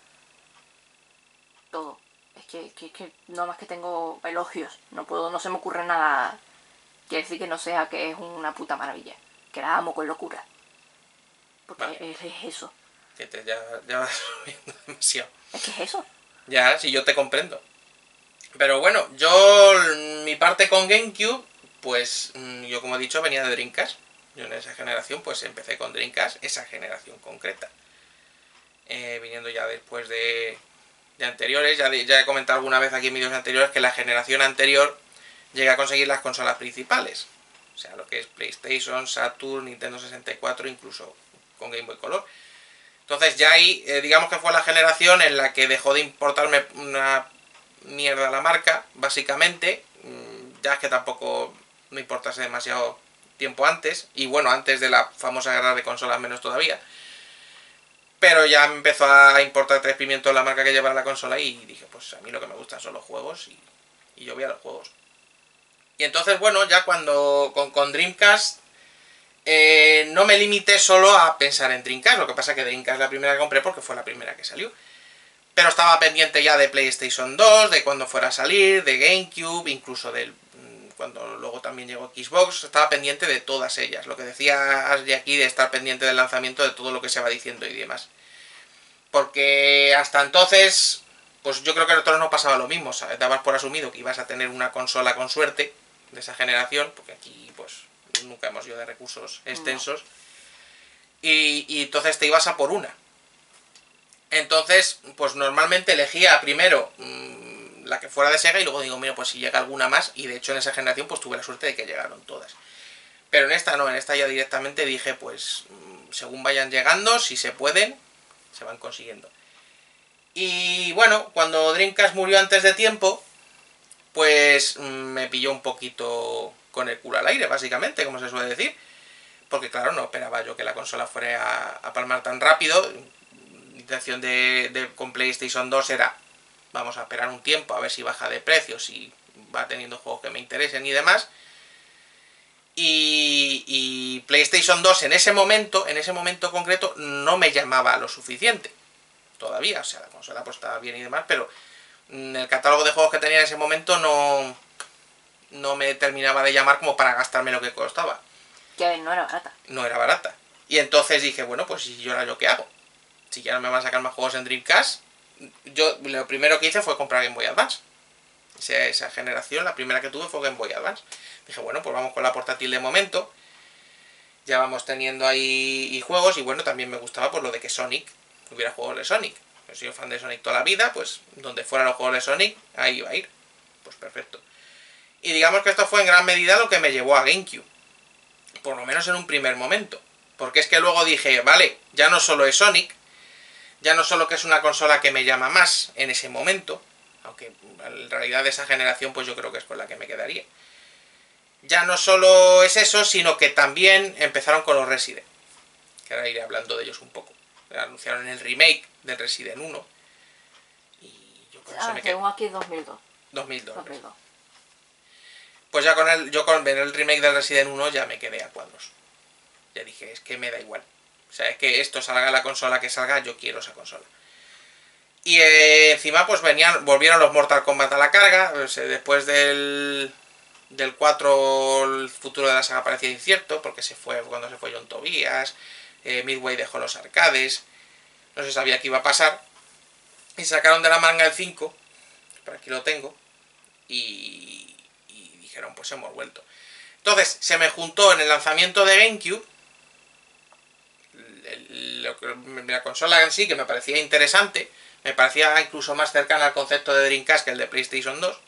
Todo. Es que, que, que no más que tengo elogios. No puedo, no se me ocurre nada. Quiere decir que no sea que es una puta maravilla. Que la amo con locura. Porque vale. es, es eso. Que te, ya, ya vas subiendo demasiado. Es que es eso. Ya, sí, yo te comprendo. Pero bueno, yo, mi parte con GameCube, pues yo como he dicho venía de Dreamcast. Yo en esa generación pues empecé con Dreamcast, esa generación concreta. Eh, viniendo ya después de, de anteriores, ya, de, ya he comentado alguna vez aquí en vídeos anteriores que la generación anterior llegué a conseguir las consolas principales. O sea, lo que es PlayStation, Saturn, Nintendo sesenta y cuatro, incluso con Game Boy Color. Entonces ya ahí, eh, digamos que fue la generación en la que dejó de importarme una mierda la marca, básicamente. Ya es que tampoco me importase demasiado tiempo antes. Y bueno, antes de la famosa guerra de consolas menos todavía. Pero ya me empezó a importar tres pimientos la marca que llevaba la consola y dije, pues a mí lo que me gustan son los juegos y, y yo voy a los juegos. Y entonces, bueno, ya cuando con, con Dreamcast eh, no me limité solo a pensar en Dreamcast. Lo que pasa es que Dreamcast es la primera que compré porque fue la primera que salió. Pero estaba pendiente ya de PlayStation dos, de cuando fuera a salir, de GameCube, incluso del cuando luego también llegó Xbox. Estaba pendiente de todas ellas. Lo que decía Ashley aquí de estar pendiente del lanzamiento de todo lo que se va diciendo y demás. Porque hasta entonces, pues yo creo que a nosotros nos pasaba lo mismo. ¿Sabes? Dabas por asumido que ibas a tener una consola con suerte de esa generación, porque aquí pues nunca hemos ido de recursos extensos. No. Y, y entonces te ibas a por una. Entonces, pues normalmente elegía primero mmm, la que fuera de Sega y luego digo, mira, pues si llega alguna más. Y de hecho en esa generación pues tuve la suerte de que llegaron todas. Pero en esta no, en esta ya directamente dije, pues mmm, según vayan llegando, si se pueden, se van consiguiendo. Y bueno, cuando Dreamcast murió antes de tiempo, pues mmm, me pilló un poquito con el culo al aire, básicamente, como se suele decir. Porque claro, no esperaba yo que la consola fuera a, a palmar tan rápido. La intención de, de con PlayStation dos era, vamos a esperar un tiempo a ver si baja de precio, si va teniendo juegos que me interesen y demás. Y, y PlayStation dos en ese momento, en ese momento concreto, no me llamaba lo suficiente. Todavía, o sea, la consola pues estaba bien y demás, pero el catálogo de juegos que tenía en ese momento no, no me terminaba de llamar como para gastarme lo que costaba. Que no era barata. No era barata. Y entonces dije, bueno, pues ¿y yo ahora yo qué hago? Si ya no me van a sacar más juegos en Dreamcast, yo lo primero que hice fue comprar Game Boy Advance. Esa, esa generación, la primera que tuve fue Game Boy Advance. Dije, bueno, pues vamos con la portátil de momento. Ya vamos teniendo ahí y juegos. Y bueno, también me gustaba por lo de que Sonic, hubiera juegos de Sonic. Yo soy fan de Sonic toda la vida, pues donde fueran los juegos de Sonic, ahí iba a ir. Pues perfecto. Y digamos que esto fue en gran medida lo que me llevó a GameCube. Por lo menos en un primer momento. Porque es que luego dije, vale, ya no solo es Sonic, ya no solo que es una consola que me llama más en ese momento, aunque en realidad de esa generación pues yo creo que es con la que me quedaría. ya no solo es eso, sino que también empezaron con los Resident, que ahora iré hablando de ellos un poco. Anunciaron el remake del Resident uno y yo con eso Ah, me quedé. según aquí es dos mil dos. dos mil dos. dos mil dos. Pues ya con el, yo con ver el remake del Resident uno ya me quedé a cuadros. Ya dije, es que me da igual. O sea, es que esto salga la consola que salga, yo quiero esa consola. Y eh, encima pues venían, volvieron los Mortal Kombat a la carga. O sea, después del, del cuatro el futuro de la saga parecía incierto, porque se fue cuando se fue John Tobias, eh, Midway dejó los arcades, no se sabía qué iba a pasar. Y sacaron de la manga el cinco, por aquí lo tengo, y, y dijeron pues hemos vuelto. Entonces se me juntó en el lanzamiento de GameCube la consola en sí, que me parecía interesante, me parecía incluso más cercana al concepto de Dreamcast que el de PlayStation dos.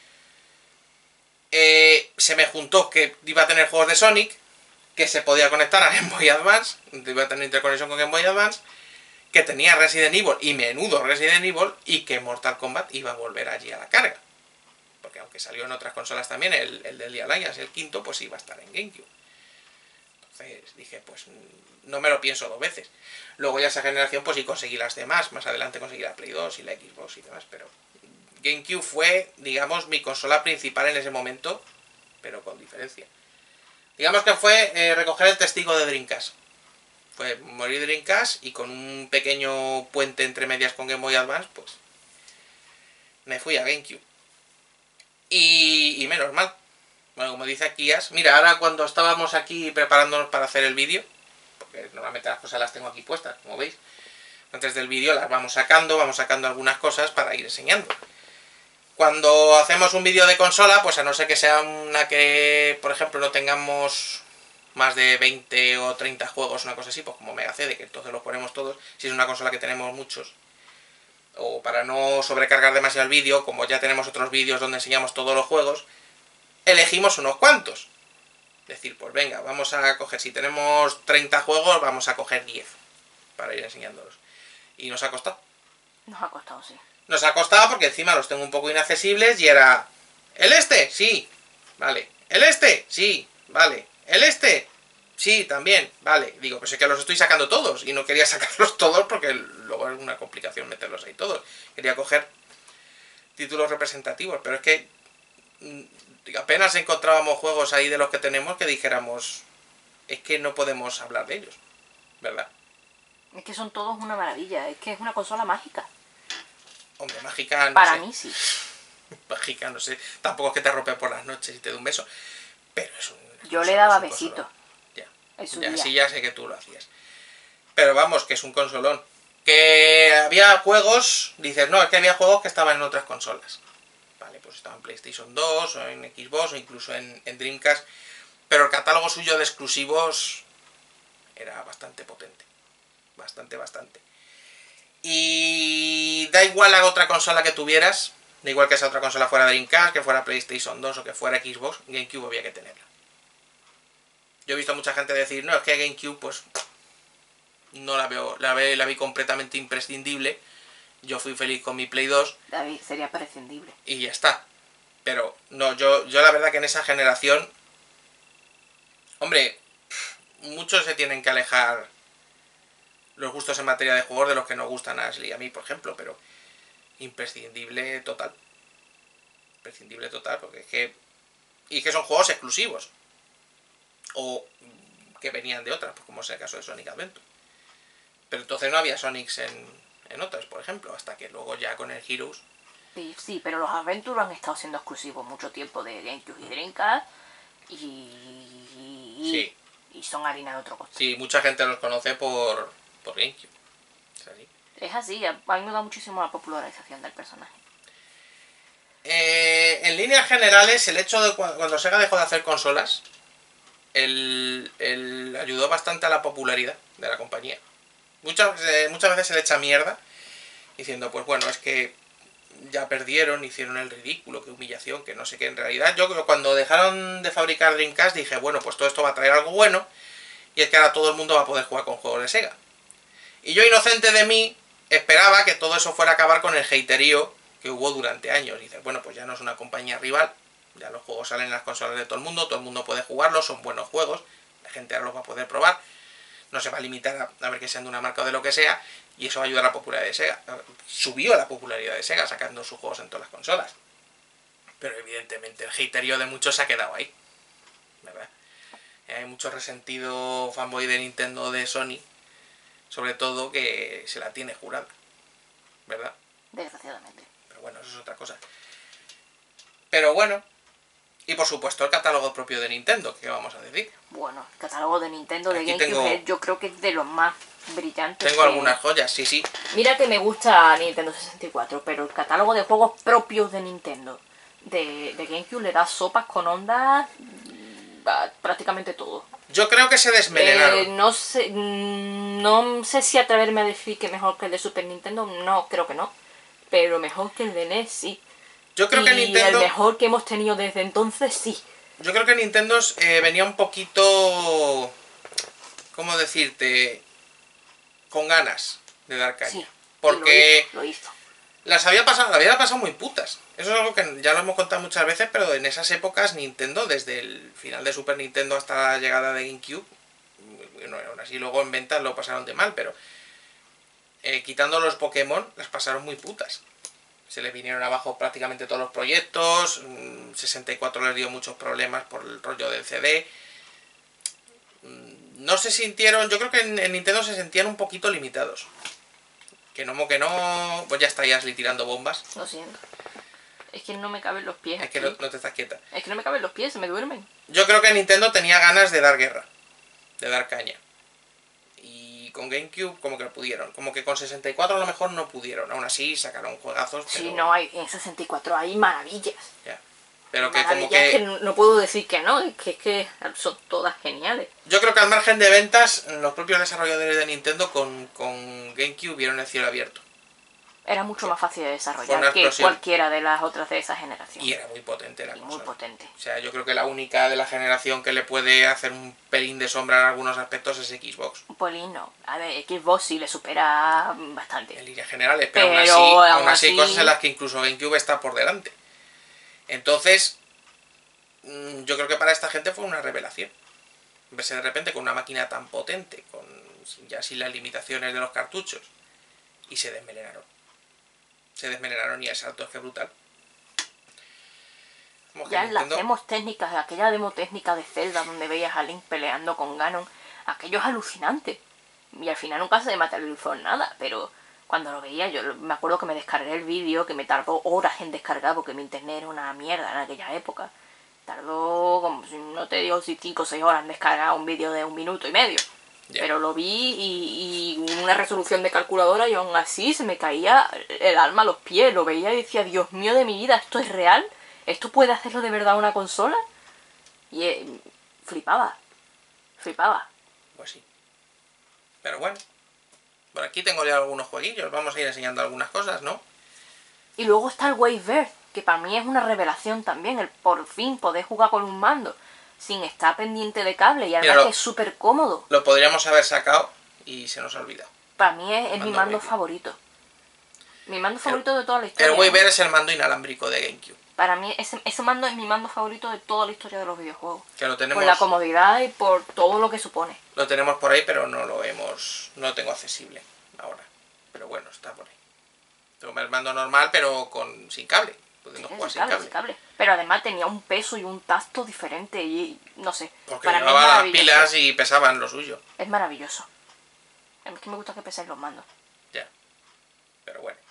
Eh, se me juntó que iba a tener juegos de Sonic, que se podía conectar a Game Boy Advance, iba a tener interconexión con Game Boy Advance, que tenía Resident Evil, y menudo Resident Evil, y que Mortal Kombat iba a volver allí a la carga. Porque aunque salió en otras consolas también, el, el del Alliance, el quinto, pues iba a estar en GameCube. Entonces dije, pues no me lo pienso dos veces. Luego ya esa generación pues sí conseguí las demás, más adelante conseguí la Play dos y la Xbox y demás, pero GameCube fue, digamos, mi consola principal en ese momento, pero con diferencia. Digamos que fue eh, recoger el testigo de Dreamcast. Fue morir Dreamcast y con un pequeño puente entre medias con Game Boy Advance, pues me fui a GameCube. Y, y menos mal. Bueno, como dice aquí As, mira, ahora cuando estábamos aquí preparándonos para hacer el vídeo, porque normalmente las cosas las tengo aquí puestas, como veis, antes del vídeo las vamos sacando, vamos sacando algunas cosas para ir enseñando. Cuando hacemos un vídeo de consola, pues a no ser que sea una que, por ejemplo, no tengamos más de veinte o treinta juegos, una cosa así, pues como Mega C D, que entonces los ponemos todos, si es una consola que tenemos muchos, o para no sobrecargar demasiado el vídeo, como ya tenemos otros vídeos donde enseñamos todos los juegos, elegimos unos cuantos. Es decir, pues venga, vamos a coger, si tenemos treinta juegos, vamos a coger diez para ir enseñándolos. Y nos ha costado. Nos ha costado, sí. Nos ha costado porque encima los tengo un poco inaccesibles y era... ¿El este? Sí, vale. ¿El este? Sí, vale. ¿El este? Sí, también, vale. Digo, pues es que los estoy sacando todos y no quería sacarlos todos porque luego es una complicación meterlos ahí todos. Quería coger títulos representativos, pero es que apenas encontrábamos juegos ahí de los que tenemos que dijéramos, es que no podemos hablar de ellos, ¿verdad? Es que son todos una maravilla, es que es una consola mágica. Hombre, mágica no Para sé. mí sí. Mágica, no sé. Tampoco es que te rompe por las noches y te dé un beso. Pero es un... Yo le daba es un besitos. Ya. En su Ya, día. sí, ya sé que tú lo hacías. Pero vamos, que es un consolón. Que había juegos... Dices, no, es que había juegos que estaban en otras consolas. Vale, pues estaban en PlayStation dos, o en Xbox, o incluso en, en Dreamcast. Pero el catálogo suyo de exclusivos era bastante potente. Bastante, bastante. Y da igual a otra consola que tuvieras, da igual que esa otra consola fuera Dreamcast, que fuera PlayStation dos o que fuera Xbox, GameCube había que tenerla. Yo he visto a mucha gente decir, no, es que GameCube pues no la veo, la, ve, la vi completamente imprescindible. Yo fui feliz con mi Play dos. David, sería prescindible. Y ya está. Pero no, yo, yo la verdad que en esa generación, hombre, muchos se tienen que alejar los gustos en materia de juegos de los que nos gustan a Ashley y a mí, por ejemplo, pero imprescindible total. Imprescindible total, porque es que... Y que son juegos exclusivos. O que venían de otras, pues como es el caso de Sonic Adventure. Pero entonces no había Sonics en, en otras, por ejemplo, hasta que luego ya con el Heroes... Sí, sí, pero los Adventure han estado siendo exclusivos mucho tiempo de GameCube y Dreamcast y... Sí. Y son harina de otro costal. Sí, mucha gente los conoce por, por GameCube. Es así. Es así, ha ayudado muchísimo a la popularización del personaje. Eh, en líneas generales, el hecho de cu cuando Sega dejó de hacer consolas, el, el ayudó bastante a la popularidad de la compañía. Muchas, eh, muchas veces se le echa mierda diciendo, pues bueno, es que ya perdieron, hicieron el ridículo, qué humillación, que no sé qué. En realidad, yo cuando dejaron de fabricar Dreamcast dije, bueno, pues todo esto va a traer algo bueno, y es que ahora todo el mundo va a poder jugar con juegos de Sega. Y yo, inocente de mí, esperaba que todo eso fuera a acabar con el haterío que hubo durante años. Y dices, bueno, pues ya no es una compañía rival, Ya los juegos salen en las consolas de todo el mundo, todo el mundo puede jugarlos, son buenos juegos, la gente ahora los va a poder probar, no se va a limitar a, a ver que sean de una marca o de lo que sea, y eso va a ayudar a la popularidad de Sega. Subió la popularidad de Sega sacando sus juegos en todas las consolas. Pero evidentemente el haterío de muchos se ha quedado ahí, ¿verdad? Hay mucho resentido fanboy de Nintendo, de Sony, sobre todo, que se la tiene jurada, ¿verdad? Desgraciadamente. Pero bueno, eso es otra cosa. Pero bueno, y por supuesto el catálogo propio de Nintendo, ¿qué vamos a decir? Bueno, el catálogo de Nintendo, de Aquí GameCube, tengo- es- yo creo que es de los más brillantes. Tengo que- algunas joyas, sí, sí. Mira que me gusta Nintendo sesenta y cuatro, pero el catálogo de juegos propios de Nintendo, de, de GameCube, le da sopas con ondas mm, a prácticamente todo. Yo creo que se desmelenaron. Eh, no sé mm, no sé si atreverme a decir que mejor que el de Super Nintendo, no, creo que no. Pero mejor que el de N E S, sí. Yo creo que y Nintendo... el mejor que hemos tenido desde entonces, sí. Yo creo que Nintendo eh, venía un poquito... ¿Cómo decirte? Con ganas de dar caña. Sí. Porque Lo hizo, lo hizo. las había pasado, la había pasado muy putas. Eso es algo que ya lo hemos contado muchas veces, pero en esas épocas Nintendo, desde el final de Super Nintendo hasta la llegada de GameCube, bueno, aún así luego en ventas lo pasaron de mal, pero eh, quitando los Pokémon, las pasaron muy putas. Se les vinieron abajo prácticamente todos los proyectos, sesenta y cuatro les dio muchos problemas por el rollo del C D. No se sintieron, yo creo que en, en Nintendo se sentían un poquito limitados. Que no, que no, pues ya está Ashley tirando bombas. Lo siento. Es que no me caben los pies. Es que aquí. no, no te estás quieta. Es que no me caben los pies, se me duermen. Yo creo que Nintendo tenía ganas de dar guerra, de dar caña. Y con GameCube como que pudieron. Como que con sesenta y cuatro a lo mejor no pudieron. Aún así sacaron juegazos, pero... Sí, no, hay, en sesenta y cuatro hay maravillas. Ya. Pero que como Maravillas que... que no, no puedo decir que no, es que, es que son todas geniales. Yo creo que al margen de ventas, los propios desarrolladores de Nintendo con, con GameCube vieron el cielo abierto. Era mucho más fácil de Fue desarrollar una que explosión. cualquiera de las otras de esa generación. Y era muy potente la Y consola. muy potente. O sea, yo creo que la única de la generación que le puede hacer un pelín de sombra en algunos aspectos es Xbox. Un pelín no. A ver, Xbox sí le supera bastante. En líneas generales, pero, Pero aún así, aún aún así hay así- cosas en las que incluso GameCube está por delante. Entonces, mm, yo creo que para esta gente fue una revelación. Verse de repente con una máquina tan potente, con ya sin las limitaciones de los cartuchos, y se desmelenaron. Se desmelenaron y el salto es que brutal. Como que Ya en las Nintendo- demos técnicas, aquella demo técnica de Zelda donde veías a Link peleando con Ganon, aquello es alucinante. Y al final nunca se materializó en nada, pero cuando lo veía yo me acuerdo que me descargué el vídeo, que me tardó horas en descargar porque mi internet era una mierda en aquella época. Tardó, como si no te digo si cinco o seis horas en descargar un vídeo de un minuto y medio. Ya. Pero lo vi y, y una resolución de calculadora y aún así se me caía el alma a los pies. Lo veía y decía, Dios mío de mi vida, ¿esto es real? ¿Esto puede hacerlo de verdad una consola? Y eh, flipaba, flipaba. Pues sí. Pero bueno. Por aquí tengo ya algunos jueguillos. Vamos a ir enseñando algunas cosas, ¿no? Y luego está el Wavebird, que para mí es una revelación también, el por fin poder jugar con un mando sin estar pendiente de cable y además Míralo. que es súper cómodo. Lo podríamos haber sacado y se nos ha olvidado. Para mí es, es mi Mando mando Wavebird. favorito. Mi mando favorito de toda la historia. El ¿eh? Wavebird es el mando inalámbrico de GameCube. Para mí ese, ese mando es mi mando favorito de toda la historia de los videojuegos. Que lo tenemos, Por la comodidad y por todo lo que supone. lo tenemos por ahí, pero no lo hemos. No lo tengo accesible ahora. Pero bueno, está por ahí. Tengo el mando normal, pero con sin cable. Pudiendo Sí, jugar sin sin cable, cable. sin cable. Pero además tenía un peso y un tacto diferente y no sé. Porque para mí es llevaba las maravilloso. pilas y pesaban lo suyo. Es maravilloso. Es que me gusta que pesen los mandos. Ya. Pero bueno.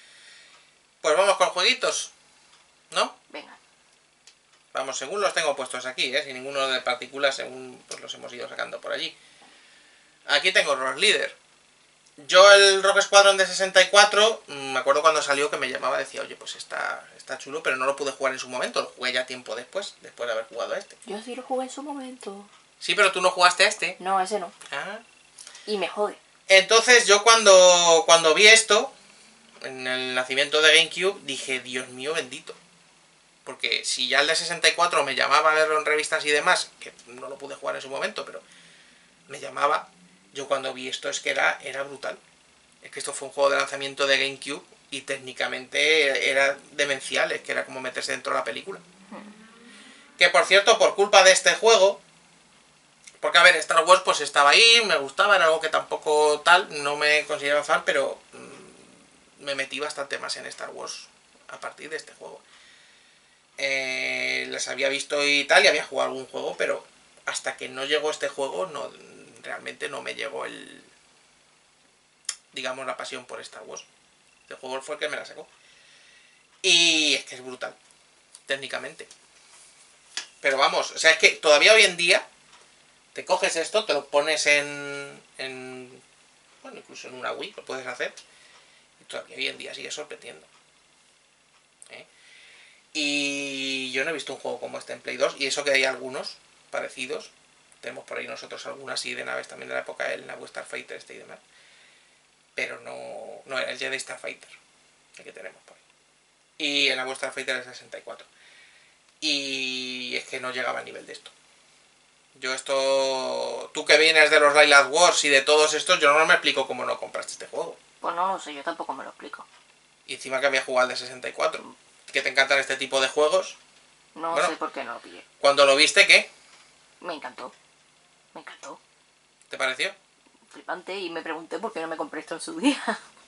Pues vamos con jueguitos. ¿No? Venga. Vamos, según los tengo puestos aquí, ¿eh? Sin ninguno de partículas, según pues, los hemos ido sacando por allí. Aquí tengo Rock Leader. Yo el Rock Squadron de sesenta y cuatro, mmm, me acuerdo cuando salió que me llamaba, decía, oye, pues está, está chulo, pero no lo pude jugar en su momento, lo jugué ya tiempo después, después de haber jugado a este. Yo sí lo jugué en su momento. Sí, pero tú no jugaste a este. No, ese no. Ah. Y me jode. Entonces yo cuando, cuando vi esto, en el nacimiento de GameCube, dije, Dios mío bendito. Porque si ya el de sesenta y cuatro me llamaba a verlo en revistas y demás, que no lo pude jugar en su momento, pero me llamaba, yo cuando vi esto es que era, era brutal. Es que esto fue un juego de lanzamiento de GameCube y técnicamente era demencial, es que era como meterse dentro de la película. Que por cierto, por culpa de este juego, porque a ver, Star Wars pues estaba ahí, me gustaba, era algo que tampoco tal, no me consideraba fan, pero mmm, me metí bastante más en Star Wars a partir de este juego. Eh, las había visto y tal, y había jugado algún juego, pero hasta que no llegó este juego, no realmente no me llegó el, digamos, la pasión por Star Wars. Este juego fue el que me la sacó. Y es que es brutal, técnicamente. Pero vamos, o sea, es que todavía hoy en día te coges esto, te lo pones en, en bueno, incluso en una Wii lo puedes hacer, y todavía hoy en día sigue sorprendiendo. ¿Eh? Y yo no he visto un juego como este en Play dos, y eso que hay algunos parecidos. Tenemos por ahí nosotros algunas así de naves también de la época del Naboo Starfighter este y demás. Pero no, no era el Jedi Starfighter, el que tenemos por ahí. Y el Naboo Starfighter es sesenta y cuatro. Y es que no llegaba al nivel de esto. Yo esto... Tú que vienes de los Lylat Wars y de todos estos, yo no me explico cómo no compraste este juego. Pues no lo sé, yo tampoco me lo explico. Y encima que había jugado al de sesenta y cuatro. Que te encantan este tipo de juegos. No bueno, sé por qué no lo pillé. Cuando lo viste, ¿qué? Me encantó. Me encantó. ¿Te pareció? Flipante, y me pregunté por qué no me compré esto en su día.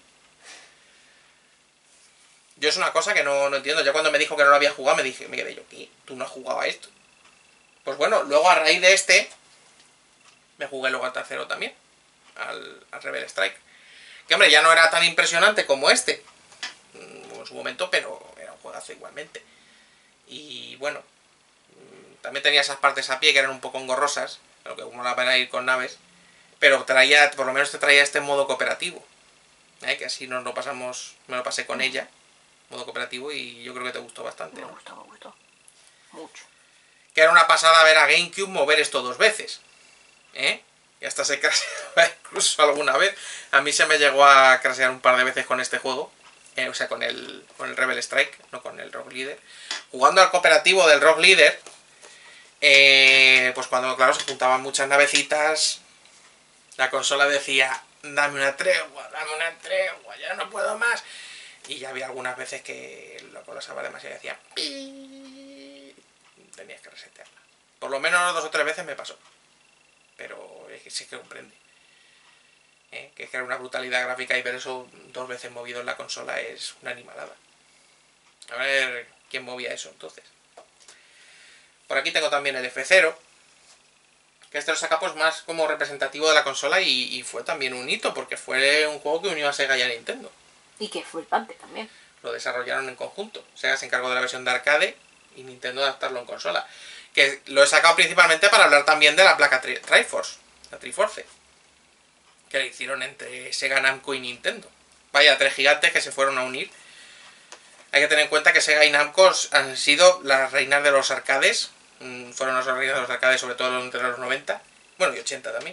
Yo es una cosa que no, no entiendo. Ya cuando me dijo que no lo había jugado, me dije, me quedé yo, ¿qué? ¿Tú no has jugado a esto? Pues bueno, luego a raíz de este, me jugué luego al tercero también. Al, al Rebel Strike. Que hombre, ya no era tan impresionante como este. En su momento, pero era un juegazo igualmente. Y bueno, también tenía esas partes a pie que eran un poco engorrosas. Lo que como la pena ir con naves. Pero traía, por lo menos te traía este modo cooperativo. ¿Eh? Que así nos lo pasamos, me lo pasé con ella. Modo cooperativo, y yo creo que te gustó bastante, Me ¿no? gustó, me gustó. Mucho. Que era una pasada ver a GameCube mover esto dos veces. ¿Eh? Y hasta se craseaba incluso alguna vez. A mí se me llegó a crasear un par de veces con este juego. Eh, o sea, con el, con el Rebel Strike, no con el Rogue Leader. Jugando al cooperativo del Rogue Leader, eh, pues cuando, claro, se juntaban muchas navecitas, la consola decía, dame una tregua, dame una tregua, ya no puedo más. Y ya había algunas veces que lo colosaba demasiado y decía, ¡pi! Tenías que resetearla. Por lo menos dos o tres veces me pasó. Pero es que sí que comprende. ¿Eh? Que es que era una brutalidad gráfica, y ver eso dos veces movido en la consola es una animalada. A ver quién movía eso entonces. Por aquí tengo también el F cero. Que este lo saca pues más como representativo de la consola, y, y fue también un hito, porque fue un juego que unió a Sega y a Nintendo. Y que flipante también. Lo desarrollaron en conjunto. Sega se encargó de la versión de arcade y Nintendo de adaptarlo en consola. Que lo he sacado principalmente para hablar también de la placa tri Triforce, la Triforce, que la hicieron entre Sega, Namco y Nintendo. Vaya, tres gigantes que se fueron a unir. Hay que tener en cuenta que Sega y Namco han sido las reinas de los arcades. Fueron las reinas de los arcades, sobre todo entre los noventa. Bueno, y ochenta también.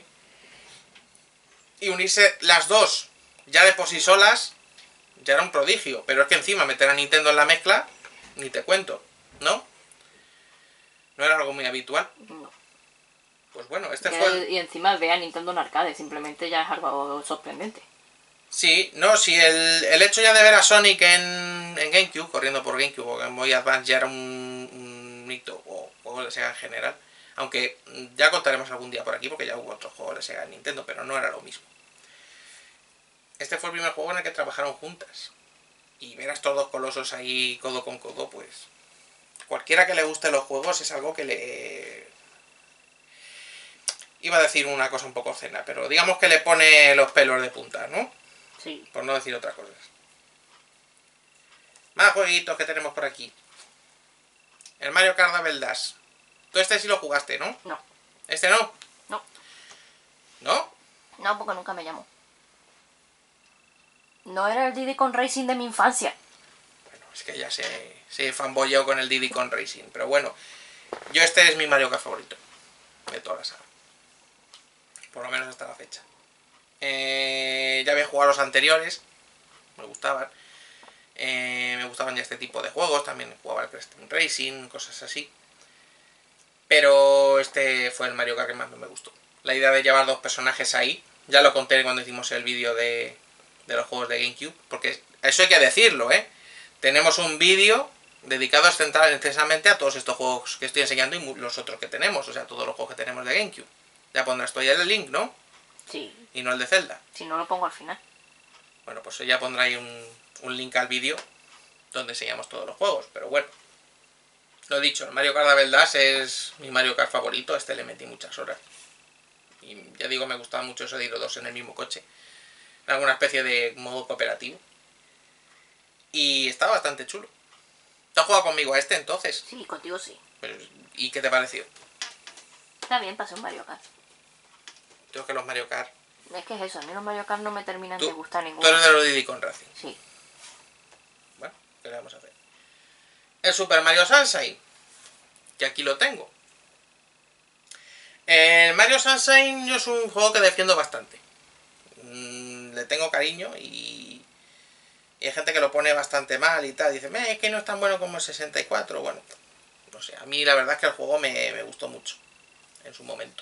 Y unirse las dos, ya de por sí solas, ya era un prodigio. Pero es que encima meter a Nintendo en la mezcla, ni te cuento, ¿no? No era algo muy habitual. No. Pues bueno, este y, fue... El... y encima ve a Nintendo en arcade, simplemente ya es algo sorprendente. Sí, no, si el, el hecho ya de ver a Sonic en, en GameCube, corriendo por GameCube o Game Boy Advance, ya era un, un hito, o juegos de Sega en general. Aunque ya contaremos algún día por aquí, porque ya hubo otros juegos de Sega en Nintendo, pero no era lo mismo. Este fue el primer juego en el que trabajaron juntas. Y ver a estos dos colosos ahí codo con codo, pues... Cualquiera que le guste los juegos es algo que le... Iba a decir una cosa un poco obscena, pero digamos que le pone los pelos de punta, ¿no? Sí. Por no decir otras cosas. Más jueguitos que tenemos por aquí. El Mario Kart Double Dash. Tú este sí lo jugaste, ¿no? No. ¿Este no? No. ¿No? No, porque nunca me llamó. No era el Diddy Kong Racing de mi infancia. Bueno, es que ya se, se fanboyeo con el Diddy Kong Racing. Pero bueno, yo este es mi Mario Kart favorito. De toda la saga. Por lo menos hasta la fecha. Eh, ya había jugado los anteriores. Me gustaban. Eh, me gustaban ya este tipo de juegos. También jugaba el Crash Team Racing, cosas así. Pero este fue el Mario Kart que más me gustó. La idea de llevar dos personajes ahí. Ya lo conté cuando hicimos el vídeo de, de los juegos de GameCube. Porque eso hay que decirlo, ¿eh? Tenemos un vídeo dedicado central- extensamente a todos estos juegos que estoy enseñando y los otros que tenemos, o sea, todos los juegos que tenemos de GameCube. Ya pondrás tú ahí el link, ¿no? Sí. Y no el de Zelda. Si no lo pongo al final. Bueno, pues ella pondrá ahí un, un link al vídeo donde enseñamos todos los juegos, pero bueno. Lo dicho, el Mario Kart Double Dash es mi Mario Kart favorito, a este le metí muchas horas. Y ya digo, me gustaba mucho eso de ir los dos en el mismo coche. En alguna especie de modo cooperativo. Y está bastante chulo. ¿Te has jugado conmigo a este entonces? Sí, contigo sí. Pues, ¿y qué te pareció? Está bien, pasé un Mario Kart. Tengo que los Mario Kart... Es que es eso, a mí los Mario Kart no me terminan ¿Tú? de gustar Tú ninguno. eres de los Diddy con Racing. Sí. Bueno, ¿qué le vamos a hacer? El Super Mario Sunshine, que aquí lo tengo. El Mario Sunshine yo es un juego que defiendo bastante. Mm, le tengo cariño y... y hay gente que lo pone bastante mal y tal. Dice, es que no es tan bueno como el sesenta y cuatro. Bueno, no sé, a mí la verdad es que el juego me, me gustó mucho en su momento.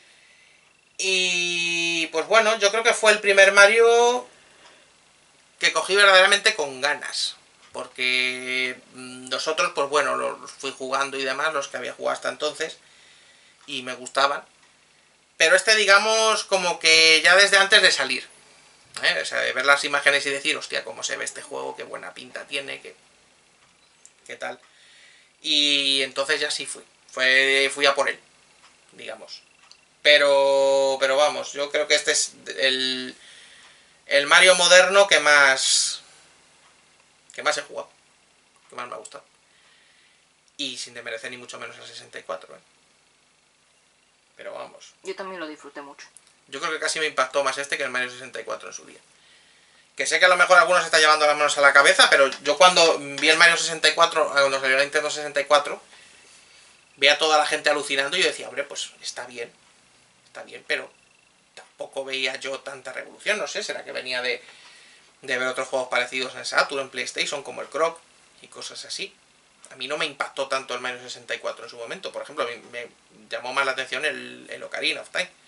Y pues bueno, yo creo que fue el primer Mario que cogí verdaderamente con ganas. Porque nosotros, pues bueno, los fui jugando y demás, los que había jugado hasta entonces, y me gustaban. Pero este, digamos, como que ya desde antes de salir. ¿eh? O sea, de ver las imágenes y decir, hostia, cómo se ve este juego, qué buena pinta tiene, qué, qué tal. Y entonces ya sí fui. Fue, fui a por él, digamos. Pero, pero vamos, yo creo que este es el, el Mario moderno que más... que más he jugado, que más me ha gustado. Y sin desmerecer ni mucho menos el sesenta y cuatro, ¿eh? Pero vamos. Yo también lo disfruté mucho. Yo creo que casi me impactó más este que el Mario sesenta y cuatro en su día. Que sé que a lo mejor algunos se está llevando las manos a la cabeza, pero yo cuando vi el Mario sesenta y cuatro, cuando salió la Nintendo sesenta y cuatro, vi a toda la gente alucinando y yo decía, hombre, pues está bien, está bien, pero tampoco veía yo tanta revolución, no sé, será que venía de... de ver otros juegos parecidos en Saturn, en PlayStation, como el Croc y cosas así. A mí no me impactó tanto el Mario sesenta y cuatro en su momento. Por ejemplo, a mí me llamó más la atención el, el Ocarina of Time.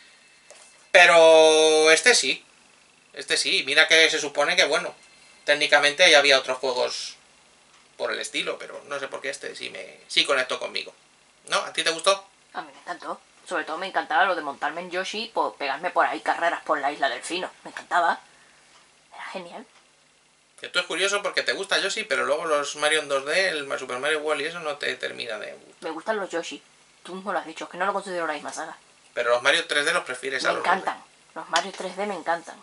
Pero este sí. Este sí. Mira que se supone que, bueno, técnicamente ya había otros juegos por el estilo, pero no sé por qué este sí me sí conectó conmigo. ¿No? ¿A ti te gustó? A mí me encantó. Sobre todo me encantaba lo de montarme en Yoshi y pues, pegarme por ahí carreras por la isla del Fino. Me encantaba. Era genial. Que tú es curioso porque te gusta Yoshi, pero luego los Mario en dos D, el Super Mario World y eso no te termina de gustar. Me gustan los Yoshi. Tú mismo lo has dicho, es que no lo considero la misma saga. Pero los Mario tres D los prefieres Me a los encantan. dos D. Los Mario tres D me encantan.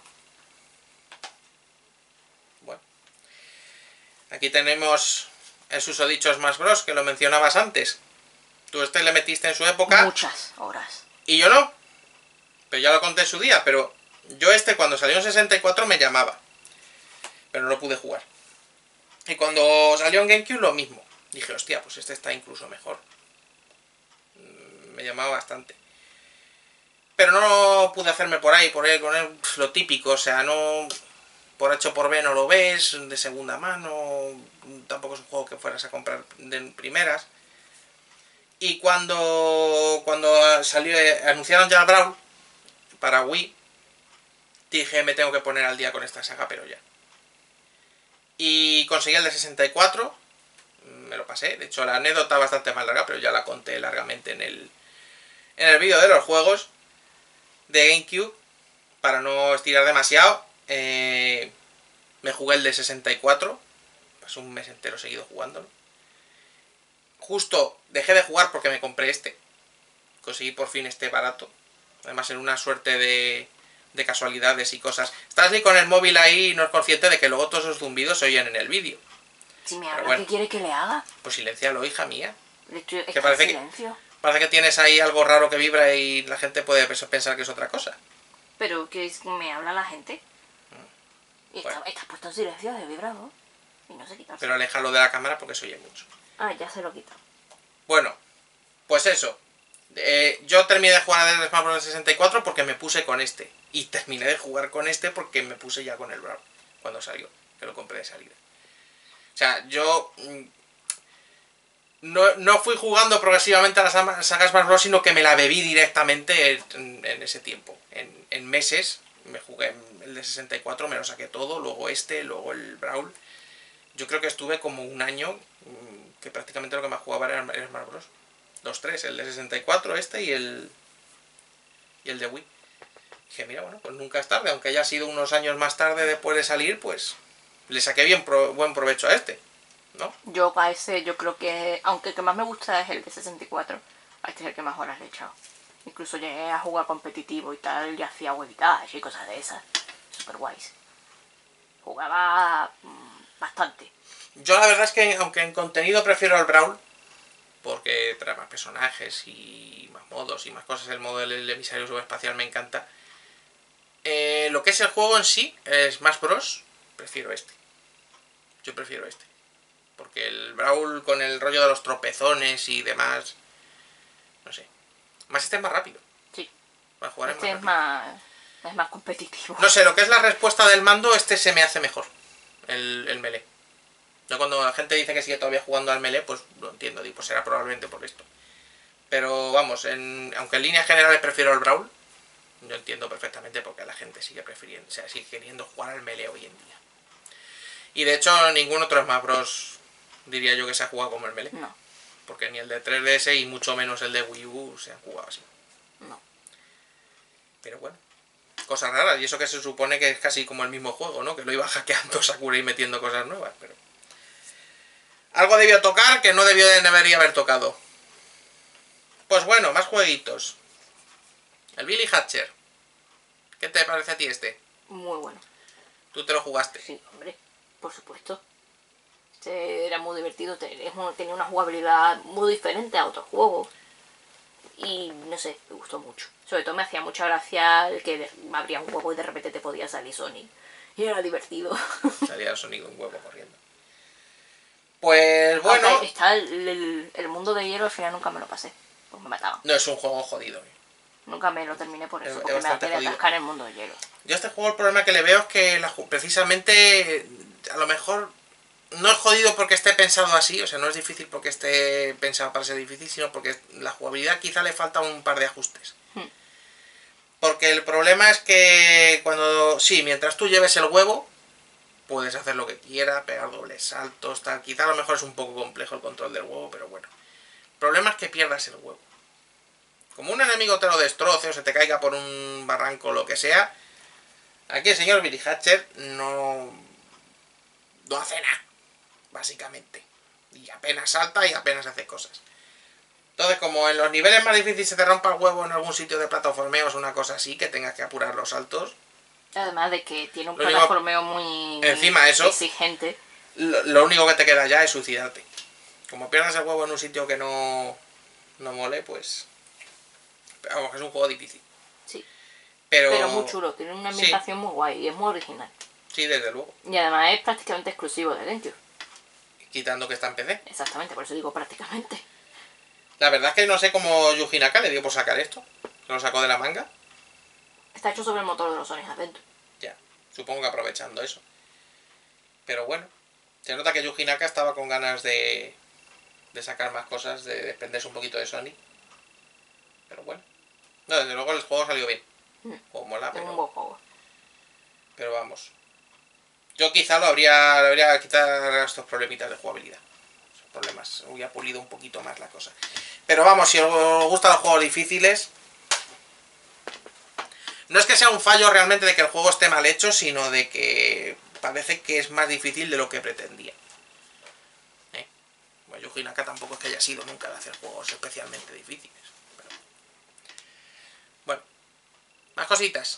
Bueno. Aquí tenemos el susodicho Smash Bros, que lo mencionabas antes. Tú este le metiste en su época. Muchas horas. Y yo no. Pero ya lo conté en su día, pero yo este cuando salió en sesenta y cuatro me llamaba. Pero no pude jugar. Y cuando salió en GameCube lo mismo. Dije, hostia, pues este está incluso mejor. Me llamaba bastante. Pero no pude hacerme por ahí, por él, con él, lo típico, o sea, no... Por H o por B no lo ves, de segunda mano, tampoco es un juego que fueras a comprar de primeras. Y cuando, cuando salió, anunciaron ya el Brawl para Wii, dije, me tengo que poner al día con esta saga, pero ya. Y conseguí el de sesenta y cuatro, me lo pasé, de hecho la anécdota bastante más larga, pero ya la conté largamente en el, en el vídeo de los juegos de GameCube, para no estirar demasiado. Eh, me jugué el de sesenta y cuatro, pasé un mes entero seguido jugándolo. Justo dejé de jugar porque me compré este, conseguí por fin este barato, además en una suerte de... de casualidades y cosas. Estás ahí con el móvil ahí y no es consciente de que luego todos esos zumbidos se oyen en el vídeo. Si me habla, bueno, ¿qué quiere que le haga? Pues silencialo, hija mía. Le estoy, Que parece que, parece que tienes ahí algo raro que vibra y la gente puede pensar que es otra cosa. Pero que es, me habla la gente. Y bueno. está, está puesto en silencio de vibrado. Y no se quita. Pero aléjalo de la cámara porque se oye mucho. Ah, ya se lo quita. Bueno, pues eso. Eh, yo terminé de jugar desde Smash Bros. sesenta y cuatro porque me puse con este. Y terminé de jugar con este porque me puse ya con el Brawl cuando salió, que lo compré de salida. O sea, yo no, no fui jugando progresivamente a la saga Smash Bros, sino que me la bebí directamente en, en ese tiempo. En, en meses me jugué el de sesenta y cuatro, me lo saqué todo, luego este, luego el Brawl. yo creo que estuve como un año mm, que prácticamente lo que más jugaba era el Smash Bros. Los tres, el de sesenta y cuatro, este y el, y el de Wii. Dije, mira, bueno, pues nunca es tarde, aunque haya sido unos años más tarde después de salir, pues le saqué bien pro, buen provecho a este, ¿no? Yo a ese, yo creo que, aunque el que más me gusta es el de sesenta y cuatro, a este es el que más horas le he echado. Incluso llegué a jugar competitivo y tal, y hacía huevitas y cosas de esas. Super guays. Jugaba mmm, bastante. Yo la verdad es que, aunque en contenido prefiero el Brawl, porque trae más personajes y más modos y más cosas, el modo del emisario subespacial me encanta. Eh, lo que es el juego en sí, Smash Bros, prefiero este. Yo prefiero este. Porque el Brawl con el rollo de los tropezones y demás, no sé. Más este es más rápido. Sí. Para jugar Este es es más, más, es más competitivo. no sé, lo que es la respuesta del mando, este se me hace mejor. El, el melee. Yo cuando la gente dice que sigue todavía jugando al melee, pues lo entiendo, digo, pues será probablemente por esto. Pero vamos, en, aunque en líneas generales prefiero el Brawl, yo entiendo perfectamente por qué la gente sigue prefiriendo, o sea, sigue queriendo jugar al melee hoy en día. Y de hecho ningún otro Smash Bros diría yo que se ha jugado como el melee. No. Porque ni el de tres D S y mucho menos el de Wii U se han jugado así. No. Pero bueno, cosas raras. Y eso que se supone que es casi como el mismo juego, ¿no? Que lo iba hackeando Sakurai y metiendo cosas nuevas, pero... Algo debió tocar que no debió de debería haber tocado. Pues bueno, más jueguitos. El Billy Hatcher. ¿Qué te parece a ti este? Muy bueno. ¿Tú te lo jugaste? Sí, hombre, por supuesto. Este era muy divertido, tenía una jugabilidad muy diferente a otros juegos. Y no sé, me gustó mucho. Sobre todo me hacía mucha gracia el que abría un juego y de repente te podía salir Sonic. Y era divertido. Salía el Sonic de un huevo corriendo. Pues bueno... Aunque está el, el, el mundo de hielo, al final nunca me lo pasé. Pues me mataban. No, es un juego jodido. Nunca me lo terminé por eso, Es, porque es me quería atascar en el mundo de hielo. Yo a este juego el problema que le veo es que la, precisamente a lo mejor no es jodido porque esté pensado así, o sea, no es difícil porque esté pensado para ser difícil, sino porque la jugabilidad quizá le falta un par de ajustes. Hmm. Porque el problema es que cuando, sí, mientras tú lleves el huevo, puedes hacer lo que quieras, pegar dobles saltos, tal. Quizá a lo mejor es un poco complejo el control del huevo, pero bueno. El problema es que pierdas el huevo. Como un enemigo te lo destroce o se te caiga por un barranco o lo que sea, aquí el señor Billy Hatcher no, no hace nada, básicamente. Y apenas salta y apenas hace cosas. Entonces, como en los niveles más difíciles se te rompa el huevo en algún sitio de plataformeos o una cosa así, que tengas que apurar los saltos. Además de que tiene un lo plataformeo muy encima eso, exigente. Lo, lo único que te queda ya es suicidarte. Como pierdas el huevo en un sitio que no, no mole, pues... Vamos, es un juego difícil. Sí. Pero, Pero muy chulo, tiene una ambientación sí. muy guay y es muy original. Sí, desde luego. Y además es prácticamente exclusivo de GameCube. Quitando que está en P C. Exactamente, por eso digo prácticamente. La verdad es que no sé cómo Yuji Naka le dio por sacar esto. Se lo sacó de la manga. Está hecho sobre el motor de los Sonic Adventure. Ya, supongo que aprovechando eso. Pero bueno, se nota que Yuji Naka estaba con ganas de, de sacar más cosas, de desprenderse un poquito de Sonic. Pero bueno. No, desde luego el juego salió bien. Mm. Juego mola, pero... un buen juego. Pero vamos. Yo quizá lo habría, lo habría quitado estos problemitas de jugabilidad. Esos problemas. Hubiera pulido un poquito más la cosa. Pero vamos, si os gustan los juegos difíciles... No es que sea un fallo realmente de que el juego esté mal hecho, sino de que parece que es más difícil de lo que pretendía. ¿Eh? Bueno, Yuji Naka tampoco es que haya sido nunca de hacer juegos especialmente difíciles. Pero... Bueno, más cositas.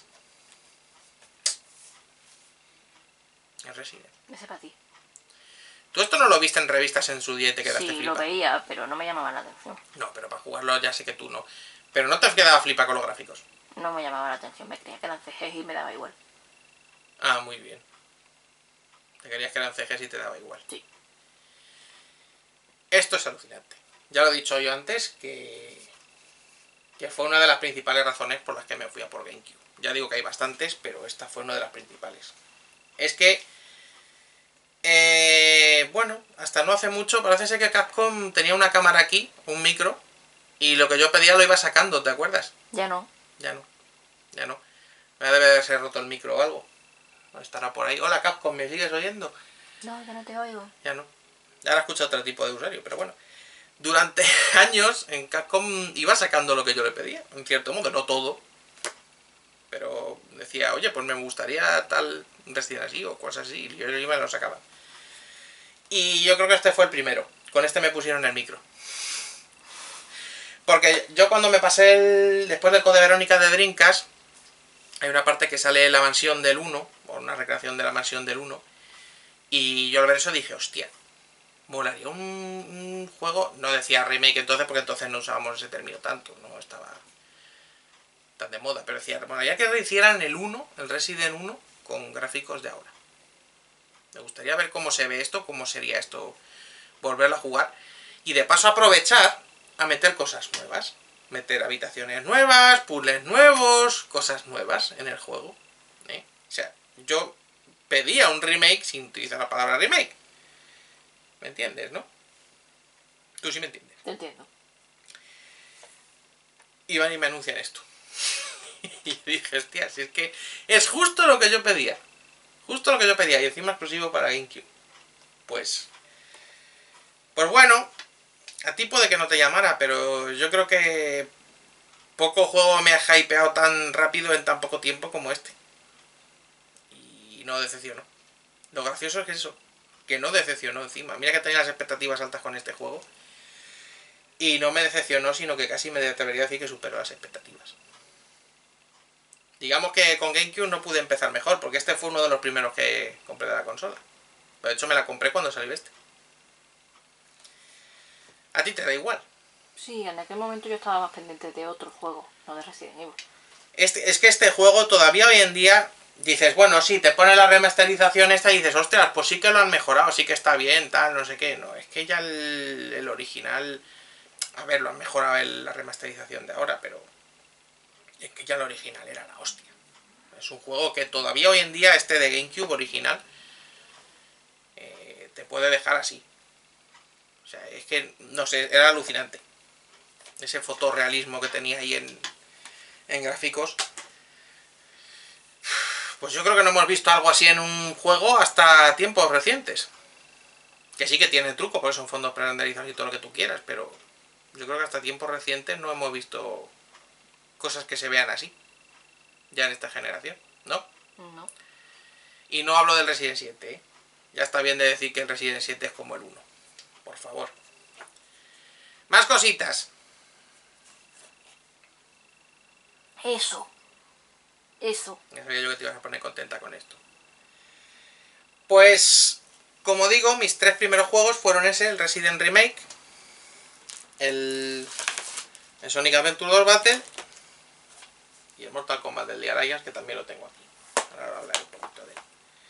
El Resident. Ese para ti. ¿Tú esto no lo viste en revistas en su día y te quedaste sí, flipa? Sí, lo veía, pero no me llamaba la atención. No, pero para jugarlo ya sé que tú no. Pero no te has quedado flipa con los gráficos. No me llamaba la atención, me creía que eran C Gs y me daba igual. Ah, muy bien. Te querías que eran C Gs y te daba igual. Sí. Esto es alucinante. Ya lo he dicho yo antes, que... que fue una de las principales razones por las que me fui a por GameCube. Ya digo que hay bastantes, pero esta fue una de las principales. Es que... Eh, bueno, hasta no hace mucho, parece ser que Capcom tenía una cámara aquí, un micro, y lo que yo pedía lo iba sacando, ¿te acuerdas? Ya no. Ya no, ya no. Me debe de ser roto el micro o algo. Estará por ahí. Hola Capcom, ¿me sigues oyendo? No, ya no te oigo. Ya no. Ahora escucho otro tipo de usuario, pero bueno. Durante años en Capcom iba sacando lo que yo le pedía, en cierto modo, no todo. Pero decía, oye, pues me gustaría tal Resident así o cosas así, y yo iba y lo sacaba. Y yo creo que este fue el primero. Con este me pusieron el micro. Porque yo cuando me pasé el... después del Code Verónica de Dreamcast, hay una parte que sale la mansión del uno, o una recreación de la mansión del uno, y yo al ver eso dije, hostia, molaría un, un juego, no decía remake entonces, porque entonces no usábamos ese término tanto, no estaba tan de moda, pero decía, molaría que rehicieran el uno, el Resident uno, con gráficos de ahora. Me gustaría ver cómo se ve esto, cómo sería esto, volverlo a jugar, y de paso aprovechar a meter cosas nuevas. Meter habitaciones nuevas, puzzles nuevos, cosas nuevas en el juego. ¿eh? O sea, yo pedía un remake sin utilizar la palabra remake. ¿Me entiendes, no? Tú sí me entiendes. Te entiendo. Y van y me anuncian esto. Y dije, hostia, si es que es justo lo que yo pedía. Justo lo que yo pedía. Y encima exclusivo para GameCube. Pues... Pues bueno... A ti puede que no te llamara, pero yo creo que poco juego me ha hypeado tan rápido en tan poco tiempo como este. Y no decepcionó. Lo gracioso es que eso, que no decepcionó encima. Mira que tenía las expectativas altas con este juego. Y no me decepcionó, sino que casi me atrevería a decir que superó las expectativas. Digamos que con GameCube no pude empezar mejor, porque este fue uno de los primeros que compré de la consola. De hecho me la compré cuando salió este. A ti te da igual. Sí, en aquel momento yo estaba más pendiente de otro juego, no de Resident Evil. Este, es que este juego todavía hoy en día dices, bueno, sí, te pone la remasterización esta y dices, ostras, pues sí que lo han mejorado, sí que está bien, tal, no sé qué. No, es que ya el, el original... A ver, lo han mejorado el, la remasterización de ahora, pero... Es que ya el original era la hostia. Es un juego que todavía hoy en día, este de GameCube original, eh, te puede dejar así. O sea, es que, no sé, era alucinante. Ese fotorrealismo que tenía ahí en, en gráficos. Pues yo creo que no hemos visto algo así en un juego hasta tiempos recientes. Que sí que tiene truco, porque son fondos prerenderizados y todo lo que tú quieras, pero yo creo que hasta tiempos recientes no hemos visto cosas que se vean así. Ya en esta generación, ¿no? No. Y no hablo del Resident siete, ¿eh? Ya está bien de decir que el Resident siete es como el uno. Por favor. Más cositas. Eso. Eso. Ya sabía yo que te ibas a poner contenta con esto. Pues, como digo, mis tres primeros juegos fueron ese, el Resident Remake, el, el Sonic Adventure dos Battle y el Mortal Kombat del Día Alliance, que también lo tengo aquí. Ahora hablaré un poquito de él.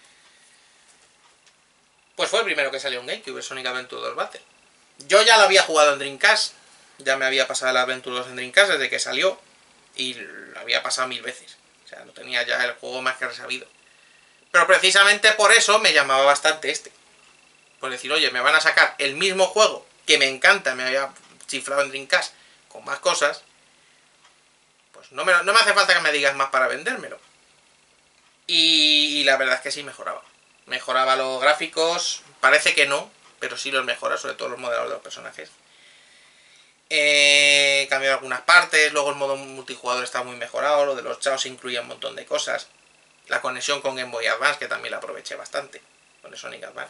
Pues fue el primero que salió en GameCube, el Sonic Adventure dos Battle. Yo ya lo había jugado en Dreamcast, ya me había pasado el Adventure dos en Dreamcast desde que salió, y lo había pasado mil veces. O sea, no tenía ya el juego más que resabido. Pero precisamente por eso me llamaba bastante este. Por decir, oye, me van a sacar el mismo juego que me encanta, me había chiflado en Dreamcast, con más cosas, pues no me, no me hace falta que me digas más para vendérmelo. Y, y la verdad es que sí mejoraba. Mejoraba los gráficos, parece que no, pero sí los mejora, sobre todo los modelos de los personajes. He eh, cambiado algunas partes, luego el modo multijugador está muy mejorado, lo de los chaos incluía un montón de cosas. La conexión con Game Boy Advance, que también la aproveché bastante, con el Sonic Advance.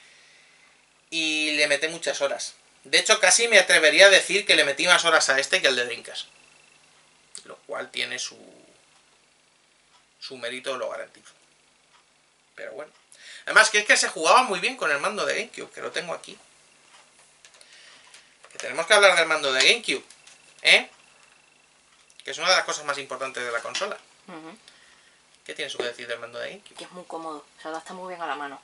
Y le metí muchas horas. De hecho, casi me atrevería a decir que le metí más horas a este que al de Dreamcast. Lo cual tiene su, su mérito, lo garantizo. Pero bueno. Además, que es que se jugaba muy bien con el mando de GameCube, que lo tengo aquí. Que tenemos que hablar del mando de GameCube, ¿eh? Que es una de las cosas más importantes de la consola. Uh-huh. ¿Qué tienes que decir del mando de GameCube? Que es muy cómodo, se adapta muy bien a la mano.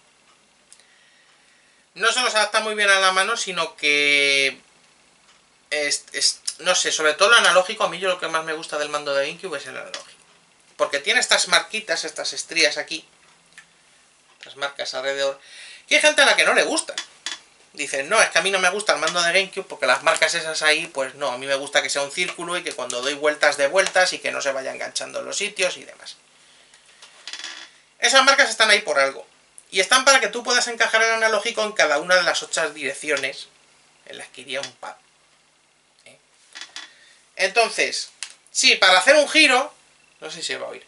No solo se adapta muy bien a la mano, sino que... Es, es, no sé, sobre todo lo analógico, a mí yo lo que más me gusta del mando de GameCube es el analógico. Porque tiene estas marquitas, estas estrías aquí, estas marcas alrededor, que hay gente a la que no le gustan. Dicen, no, es que a mí no me gusta el mando de GameCube porque las marcas esas ahí, pues no, a mí me gusta que sea un círculo y que cuando doy vueltas de vueltas y que no se vaya enganchando en los sitios y demás. Esas marcas están ahí por algo. Y están para que tú puedas encajar el analógico en cada una de las ocho direcciones en las que iría un pad. ¿Eh? Entonces, sí, para hacer un giro, no sé si se va a oír.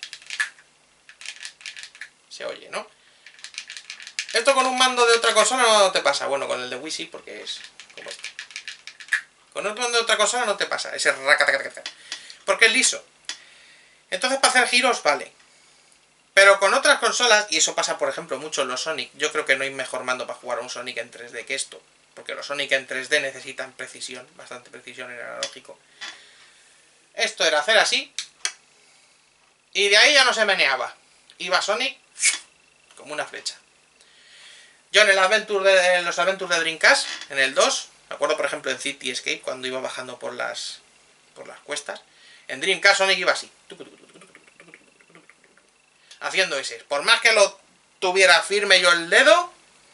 Se oye, ¿no? Esto con un mando de otra consola no te pasa. Bueno, con el de Wii sí, porque es como este. Con otro mando de otra consola no te pasa. Ese racatacataca. Porque es liso. Entonces para hacer giros vale. Pero con otras consolas, y eso pasa por ejemplo mucho en los Sonic, yo creo que no hay mejor mando para jugar a un Sonic en tres D que esto. Porque los Sonic en tres D necesitan precisión, bastante precisión en el analógico. Esto era hacer así. Y de ahí ya no se meneaba. Iba Sonic como una flecha. Yo en el Adventure de, en los Adventures de Dreamcast, en el dos, me acuerdo por ejemplo en City Escape, cuando iba bajando por las, por las cuestas, en Dreamcast Sonic iba así. Haciendo ese. Por más que lo tuviera firme yo el dedo.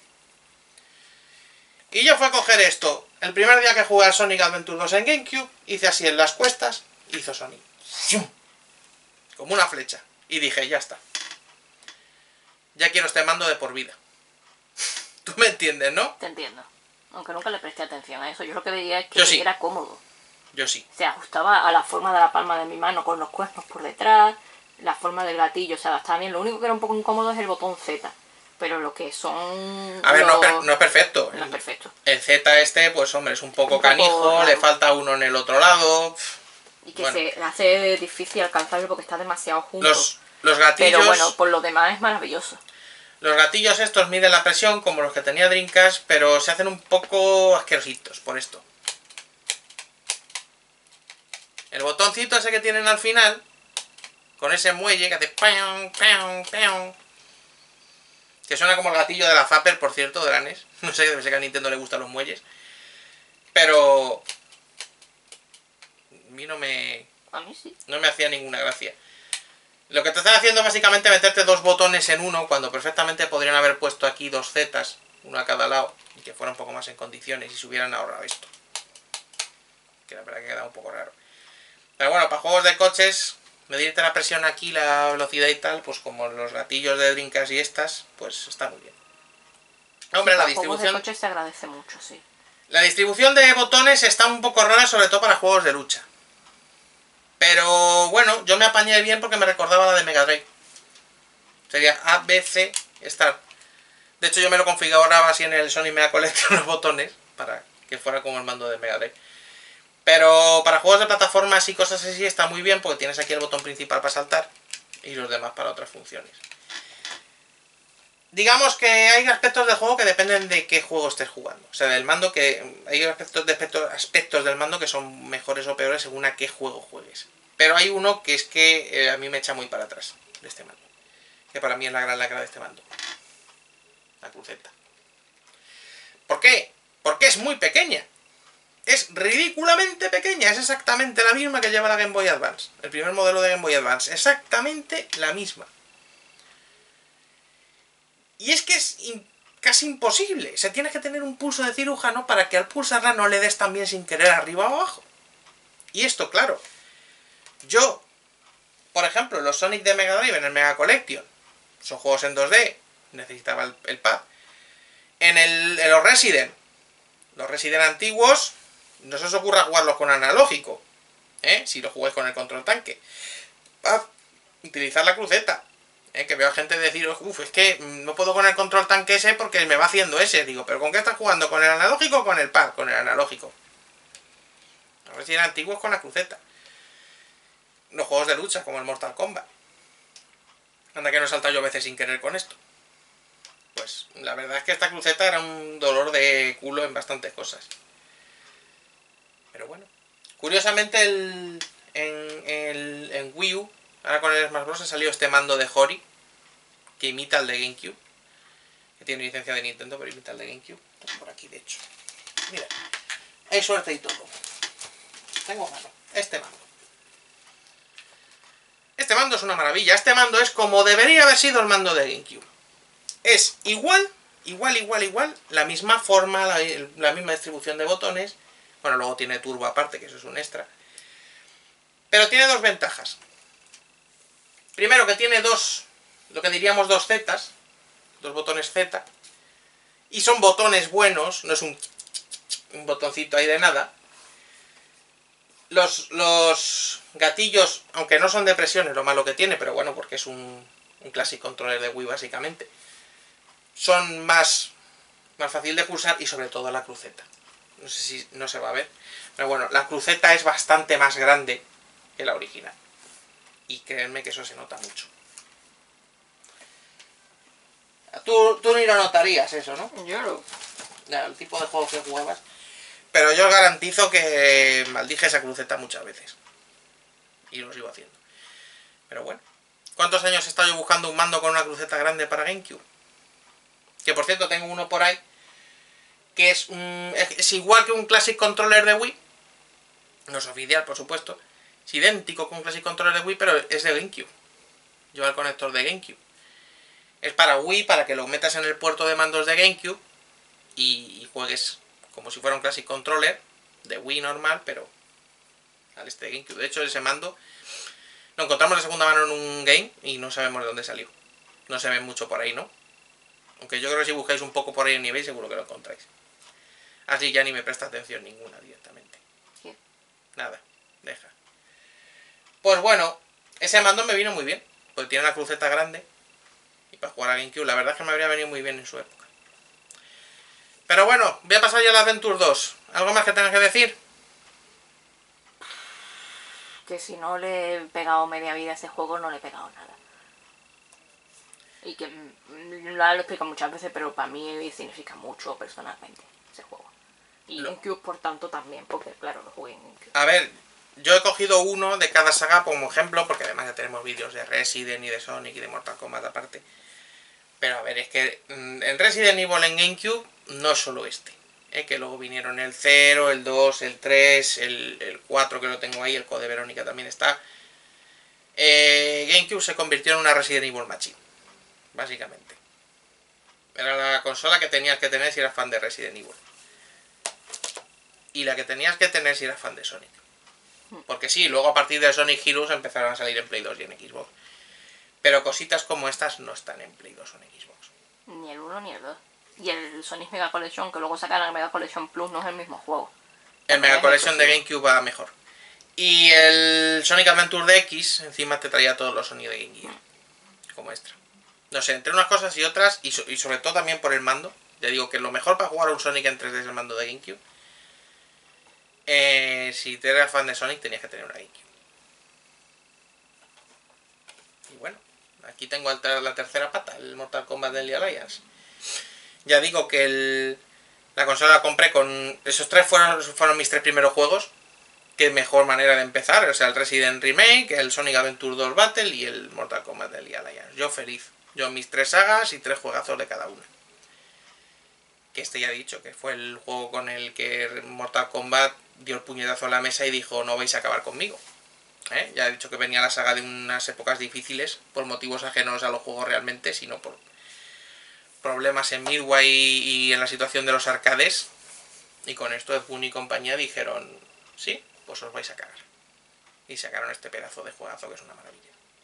Y yo fui a coger esto. El primer día que jugué al Sonic Adventure dos en GameCube, hice así en las cuestas, hizo Sonic. Como una flecha. Y dije, ya está. Ya quiero este mando de por vida. ¿Tú me entiendes, no? Te entiendo. Aunque nunca le presté atención a eso. Yo lo que veía es que Yo sí. era cómodo. Yo sí. Se ajustaba a la forma de la palma de mi mano con los cuernos por detrás. La forma del gatillo se adaptaba bien. Lo único que era un poco incómodo es el botón Z. Pero lo que son... A ver, los... no, es per- no es perfecto. No es perfecto. El Z este, pues hombre, es un poco, Un poco canijo, raro. le falta uno en el otro lado. Y que Bueno. se hace difícil alcanzarlo porque está demasiado junto. Los, los gatillos... Pero bueno, por lo demás es maravilloso. Los gatillos estos miden la presión como los que tenía Dreamcast, pero se hacen un poco asquerositos por esto. El botoncito ese que tienen al final, con ese muelle que hace ¡pam, pam, pam! Que suena como el gatillo de la Zapper, por cierto, de la N E S. No sé, debe ser que a Nintendo le gustan los muelles. Pero... a mí no me... A mí sí. no me hacía ninguna gracia. Lo que te están haciendo es básicamente meterte dos botones en uno, cuando perfectamente podrían haber puesto aquí dos Zetas, uno a cada lado, y que fuera un poco más en condiciones y se hubieran ahorrado esto. Que la verdad que queda un poco raro. Pero bueno, para juegos de coches, medirte la presión aquí, la velocidad y tal, pues como los gatillos de Dreamcast y estas, pues está muy bien. Hombre, Sí, la para juegos de distribución... coche se agradece mucho, sí. La distribución de botones está un poco rara, sobre todo para juegos de lucha. Pero bueno, yo me apañé bien porque me recordaba la de Mega Drive. Sería A, B, C, Start. De hecho yo me lo configuraba así en el Sony Mega Collection los botones, para que fuera como el mando de Mega Drive. Pero para juegos de plataformas y cosas así está muy bien porque tienes aquí el botón principal para saltar y los demás para otras funciones. Digamos que hay aspectos del juego que dependen de qué juego estés jugando. O sea, del mando que... hay aspectos, de aspectos, aspectos del mando que son mejores o peores según a qué juego juegues. Pero hay uno que es que eh, a mí me echa muy para atrás de este mando. Que para mí es la gran lacra de este mando. La cruceta. ¿Por qué? Porque es muy pequeña. Es ridículamente pequeña. Es exactamente la misma que lleva la Game Boy Advance. El primer modelo de Game Boy Advance. Exactamente la misma. Y es que es in- casi imposible. O sea, tienes que tener un pulso de cirujano para que al pulsarla no le des también sin querer arriba o abajo. Y esto, claro. Yo, por ejemplo, los Sonic de Mega Drive en el Mega Collection, son juegos en dos D, necesitaba el, el pad. En, el, en los Resident, los Resident antiguos, no se os ocurra jugarlos con analógico, ¿eh? Si lo jugáis con el control tanque. Pad, utilizar la cruceta. Eh, que veo a gente decir, uff, es que no puedo con el control tanque ese porque me va haciendo ese. Digo, ¿pero con qué estás jugando? ¿Con el analógico o con el pad? Con el analógico. A ver si eran antiguos con la cruceta. Los juegos de lucha, como el Mortal Kombat. Anda que no he saltado yo a veces sin querer con esto. Pues la verdad es que esta cruceta era un dolor de culo en bastantes cosas. Pero bueno. Curiosamente el, en, el, en Wii U, ahora con el Smash Bros. Ha salido este mando de Hori, que imita al de GameCube. Que tiene licencia de Nintendo, pero imita al de GameCube. Está por aquí, de hecho. Mira, hay suerte y todo. Tengo mano. Este mando. Este mando es una maravilla. Este mando es como debería haber sido el mando de GameCube. Es igual, igual, igual, igual. La misma forma, la, la misma distribución de botones. Bueno, luego tiene turbo aparte, que eso es un extra. Pero tiene dos ventajas. Primero que tiene dos, lo que diríamos dos zetas, dos botones Z, y son botones buenos, no es un, un botoncito ahí de nada. Los, los gatillos, aunque no son de presión, es lo malo que tiene, pero bueno, porque es un, un Classic Controller de Wii básicamente, son más, más fácil de pulsar, y sobre todo la cruceta. No sé si no se va a ver, pero bueno, la cruceta es bastante más grande que la original. Y créanme que eso se nota mucho. Tú, tú ni lo notarías eso, ¿no? Yo lo... Ya, el tipo de juego que jugabas. Pero yo os garantizo que maldije esa cruceta muchas veces. Y lo sigo haciendo. Pero bueno. ¿Cuántos años he estado yo buscando un mando con una cruceta grande para GameCube? Que por cierto tengo uno por ahí. Que es, un, es igual que un Classic Controller de Wii. No es oficial, por supuesto. Es idéntico con un Classic Controller de Wii, pero es de GameCube. Lleva el conector de GameCube. Es para Wii, para que lo metas en el puerto de mandos de GameCube y, y juegues como si fuera un Classic Controller de Wii normal, pero al este de GameCube. De hecho, ese mando lo encontramos de segunda mano en un game y no sabemos de dónde salió. No se ve mucho por ahí, ¿no? Aunque yo creo que si buscáis un poco por ahí en eBay seguro que lo encontráis. Así ya ni me presta atención ninguna directamente. Sí. Nada, deja. Pues bueno, ese mando me vino muy bien, porque tiene una cruceta grande. Y para jugar a GameCube, la verdad es que me habría venido muy bien en su época. Pero bueno, voy a pasar ya a la Adventure dos. ¿Algo más que tengas que decir? Que si no le he pegado media vida a ese juego, no le he pegado nada. Y que mm, lo he explicado muchas veces, pero para mí significa mucho personalmente ese juego. Y Lo- GameCube, por tanto, también, porque claro, lo jugué en GameCube. A ver, yo he cogido uno de cada saga como ejemplo, porque además ya tenemos vídeos de Resident y de Sonic y de Mortal Kombat aparte. Pero a ver, es que mm, en Resident Evil en GameCube no es solo este. ¿eh? Que luego vinieron el cero, el dos, el tres, el, el cuatro que lo tengo ahí, el Code Verónica también está. Eh, GameCube se convirtió en una Resident Evil Machine, básicamente. Era la consola que tenías que tener si eras fan de Resident Evil. Y la que tenías que tener si eras fan de Sonic. Porque sí, luego a partir de Sonic Heroes empezaron a salir en Play dos y en Xbox. Pero cositas como estas no están en Play dos o en Xbox. Ni el uno ni el dos. Y el Sonic Mega Collection, que luego sacaron el Mega Collection Plus, no es el mismo juego. El También Mega es Collection de exclusivo. GameCube va mejor. Y el Sonic Adventure D X encima te traía todos los Sonic de Game Gear. Como extra. No sé, entre unas cosas y otras, y, so y sobre todo también por el mando. Ya digo que lo mejor para jugar a un Sonic en tres D es el mando de GameCube. Eh, si te eras fan de Sonic tenías que tener una GameCube. Y bueno, aquí tengo la tercera pata, el Mortal Kombat Deadly Alliance. Ya digo que el, la consola la compré con... Esos tres fueron, fueron mis tres primeros juegos. Qué mejor manera de empezar. O sea, el Resident Remake, el Sonic Adventure dos Battle y el Mortal Kombat Deadly Alliance. Yo feliz. Yo mis tres sagas y tres juegazos de cada una. Que este ya he dicho, que fue el juego con el que Mortal Kombat dio el puñetazo a la mesa y dijo, no vais a acabar conmigo. ¿Eh? Ya he dicho que venía la saga de unas épocas difíciles, por motivos ajenos a los juegos realmente, sino por problemas en Midway y en la situación de los arcades. Y con esto Ed Boon y compañía dijeron, sí, pues os vais a cagar. Y sacaron este pedazo de juegazo que es una maravilla.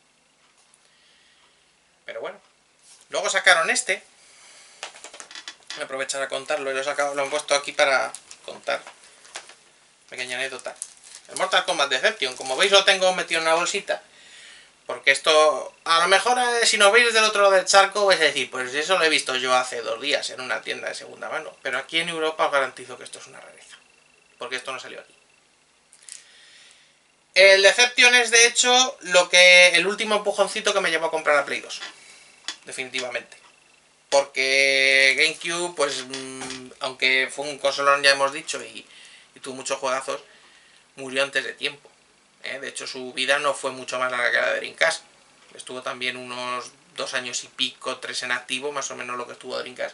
Pero bueno, luego sacaron este. Voy a aprovechar a contarlo, lo he, sacado, lo he puesto aquí para contar. Pequeña anécdota. El Mortal Kombat Deception, como veis lo tengo metido en una bolsita. Porque esto, a lo mejor eh, si nos veis del otro lado del charco vais a decir, pues eso lo he visto yo hace dos días en una tienda de segunda mano. Pero aquí en Europa os garantizo que esto es una rareza. Porque esto no salió aquí. El Deception es de hecho lo que el último empujoncito que me llevó a comprar la Play dos. Definitivamente. Porque GameCube, pues, mmm, aunque fue un consolón ya hemos dicho y, y tuvo muchos juegazos, murió antes de tiempo. ¿eh? De hecho su vida no fue mucho más larga que la de Dreamcast. Estuvo también unos dos años y pico, tres en activo, más o menos lo que estuvo Dreamcast.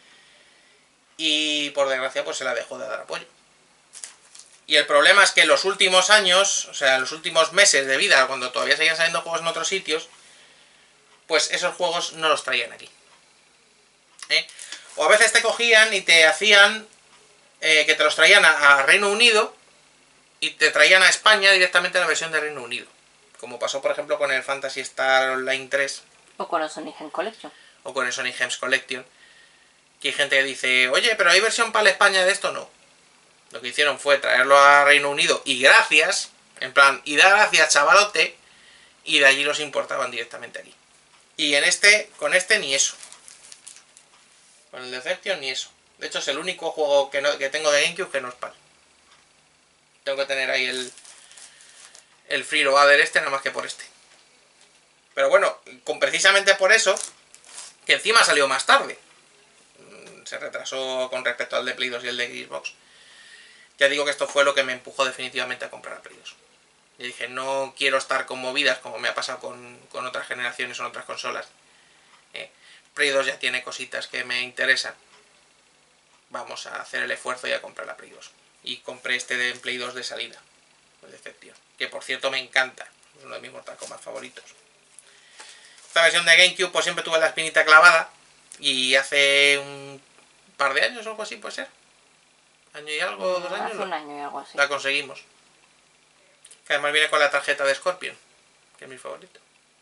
Y por desgracia pues se la dejó de dar apoyo. Y el problema es que en los últimos años, o sea, en los últimos meses de vida, cuando todavía seguían saliendo juegos en otros sitios, pues esos juegos no los traían aquí. ¿eh? O a veces te cogían y te hacían eh, que te los traían a, a Reino Unido y te traían a España directamente la versión de Reino Unido. Como pasó, por ejemplo, con el Phantasy Star Online tres. O con el Sonic Gen Collection. o con el Sonic Gems Collection, que hay gente que dice, oye, pero ¿hay versión para España de esto? No. Lo que hicieron fue traerlo a Reino Unido y gracias, en plan, y da gracias, chavalote, y de allí los importaban directamente aquí. Y en este, con este ni eso. Con el Deception ni eso. De hecho es el único juego que, no, que tengo de GameCube que no es PAL. Tengo que tener ahí el, el Free Loader este nada más que por este. Pero bueno, con, precisamente por eso, que encima salió más tarde. Se retrasó con respecto al de Play dos y el de Xbox. Ya digo que esto fue lo que me empujó definitivamente a comprar a Play dos. Y dije, no quiero estar con movidas como me ha pasado con, con otras generaciones o en otras consolas. Eh, Play dos ya tiene cositas que me interesan. Vamos a hacer el esfuerzo y a comprar la Play dos. Y compré este de Play dos de salida, el Deception, que por cierto me encanta, es uno de mis Mortal Kombat favoritos. Esta versión de GameCube pues siempre tuve la espinita clavada, y hace un par de años o algo así, puede ser, año y algo, dos años, hace un año y algo así. La conseguimos. Que además viene con la tarjeta de Scorpion, que es mi favorito.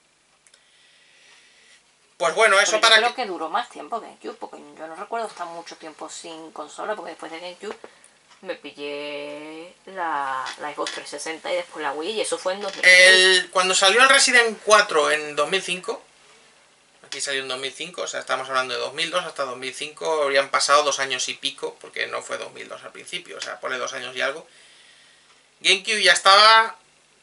Pues bueno, eso Pero para yo creo que... que duró más tiempo GameCube, porque yo no recuerdo estar mucho tiempo sin consola, porque después de GameCube me pillé la, la Xbox trescientos sesenta y después la Wii, y eso fue en dos mil seis. El, cuando salió el Resident cuatro en dos mil cinco, aquí salió en dos mil cinco, o sea, estamos hablando de dos mil dos hasta dos mil cinco, habrían pasado dos años y pico, porque no fue dos mil dos al principio, o sea, pone dos años y algo. GameCube ya estaba...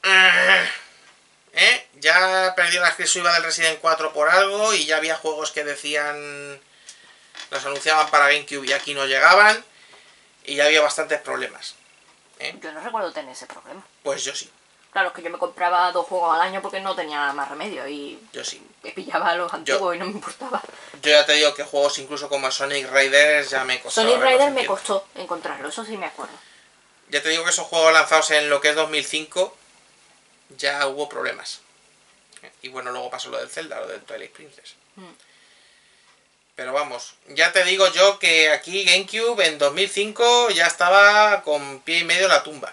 ¿Eh? Ya perdió la exclusiva del Resident cuatro por algo, y ya había juegos que decían... los anunciaban para GameCube y aquí no llegaban, y ya había bastantes problemas. ¿Eh? Yo no recuerdo tener ese problema. Pues yo sí. Claro, es que yo me compraba dos juegos al año porque no tenía más remedio, y yo sí. me pillaba los antiguos yo, y no me importaba. Yo ya te digo que juegos incluso como Sonic Raiders ya me costó. Sonic Raiders me costó encontrarlo, eso sí me acuerdo. Ya te digo que esos juegos lanzados en lo que es dos mil cinco ya hubo problemas. Y bueno, luego pasó lo del Zelda, lo del Twilight Princess. Mm. Pero vamos, ya te digo yo que aquí GameCube en dos mil cinco ya estaba con pie y medio en la tumba.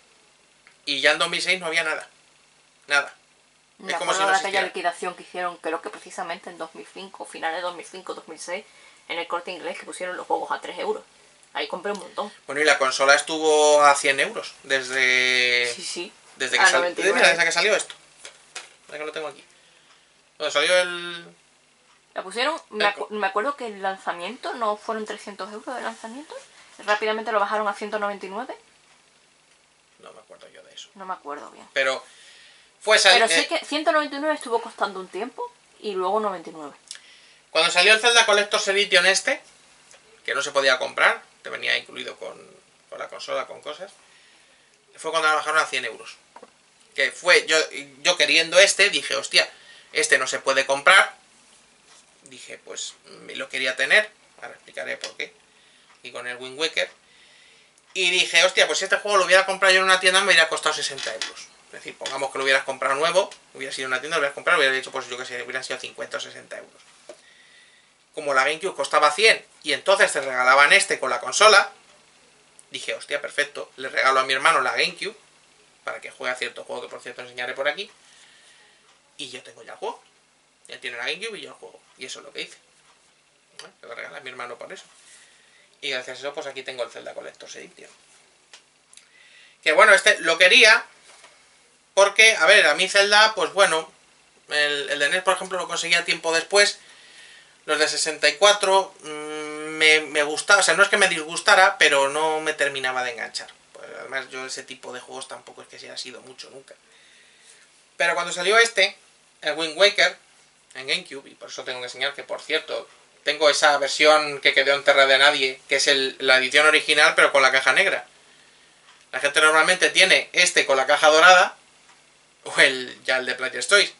Y ya en dos mil seis no había nada. Nada. Me es como si no de aquella liquidación que hicieron, creo que precisamente en dos mil cinco, finales de dos mil cinco, dos mil seis, en el Corte Inglés, que pusieron los juegos a tres euros. Ahí compré un montón. Bueno, y la consola estuvo a cien euros desde... Sí, sí. Desde que, sal... Mira, desde que salió esto. Desde que lo tengo aquí. Cuando salió el... La pusieron... Me, acu me acuerdo que el lanzamiento no fueron trescientos euros de lanzamiento. Rápidamente lo bajaron a ciento noventa y nueve. No me acuerdo yo de eso. No me acuerdo bien. Pero... Fue sal... Pero sé que ciento noventa y nueve estuvo costando un tiempo y luego noventa y nueve. Cuando salió el Zelda Collector's Edition este, que no se podía comprar, te venía incluido con, con la consola, con cosas, fue cuando la bajaron a cien euros. Que fue, yo, yo queriendo este, dije, hostia, este no se puede comprar. Dije, pues, me lo quería tener, ahora explicaré por qué. Y con el Wind Waker. Y dije, hostia, pues si este juego lo hubiera comprado yo en una tienda me hubiera costado sesenta euros. Es decir, pongamos que lo hubieras comprado nuevo, hubiera sido en una tienda, lo hubieras comprado, hubiera dicho, pues yo que sé, hubieran sido cincuenta o sesenta euros. Como la GameCube costaba cien y entonces te regalaban este con la consola, dije, hostia, perfecto, le regalo a mi hermano la GameCube para que juegue a cierto juego que por cierto enseñaré por aquí, y yo tengo ya el juego. Él tiene la GameCube y yo el juego, y eso es lo que hice. Bueno, le regalé a mi hermano por eso. Y gracias a eso, pues aquí tengo el Zelda Collector's Edition. Que bueno, este lo quería porque, a ver, a mí Zelda, pues bueno, el, el de N E S, por ejemplo, lo conseguía tiempo después. Los de sesenta y cuatro mmm, me, me gustaba, o sea, no es que me disgustara, pero no me terminaba de enganchar. Pues además yo ese tipo de juegos tampoco es que se haya sido mucho nunca. Pero cuando salió este, el Wind Waker, en GameCube, y por eso tengo que enseñar que, por cierto, tengo esa versión que quedó en Terra de Nadie, que es el, la edición original, pero con la caja negra. La gente normalmente tiene este con la caja dorada, o el ya el de Players Toys.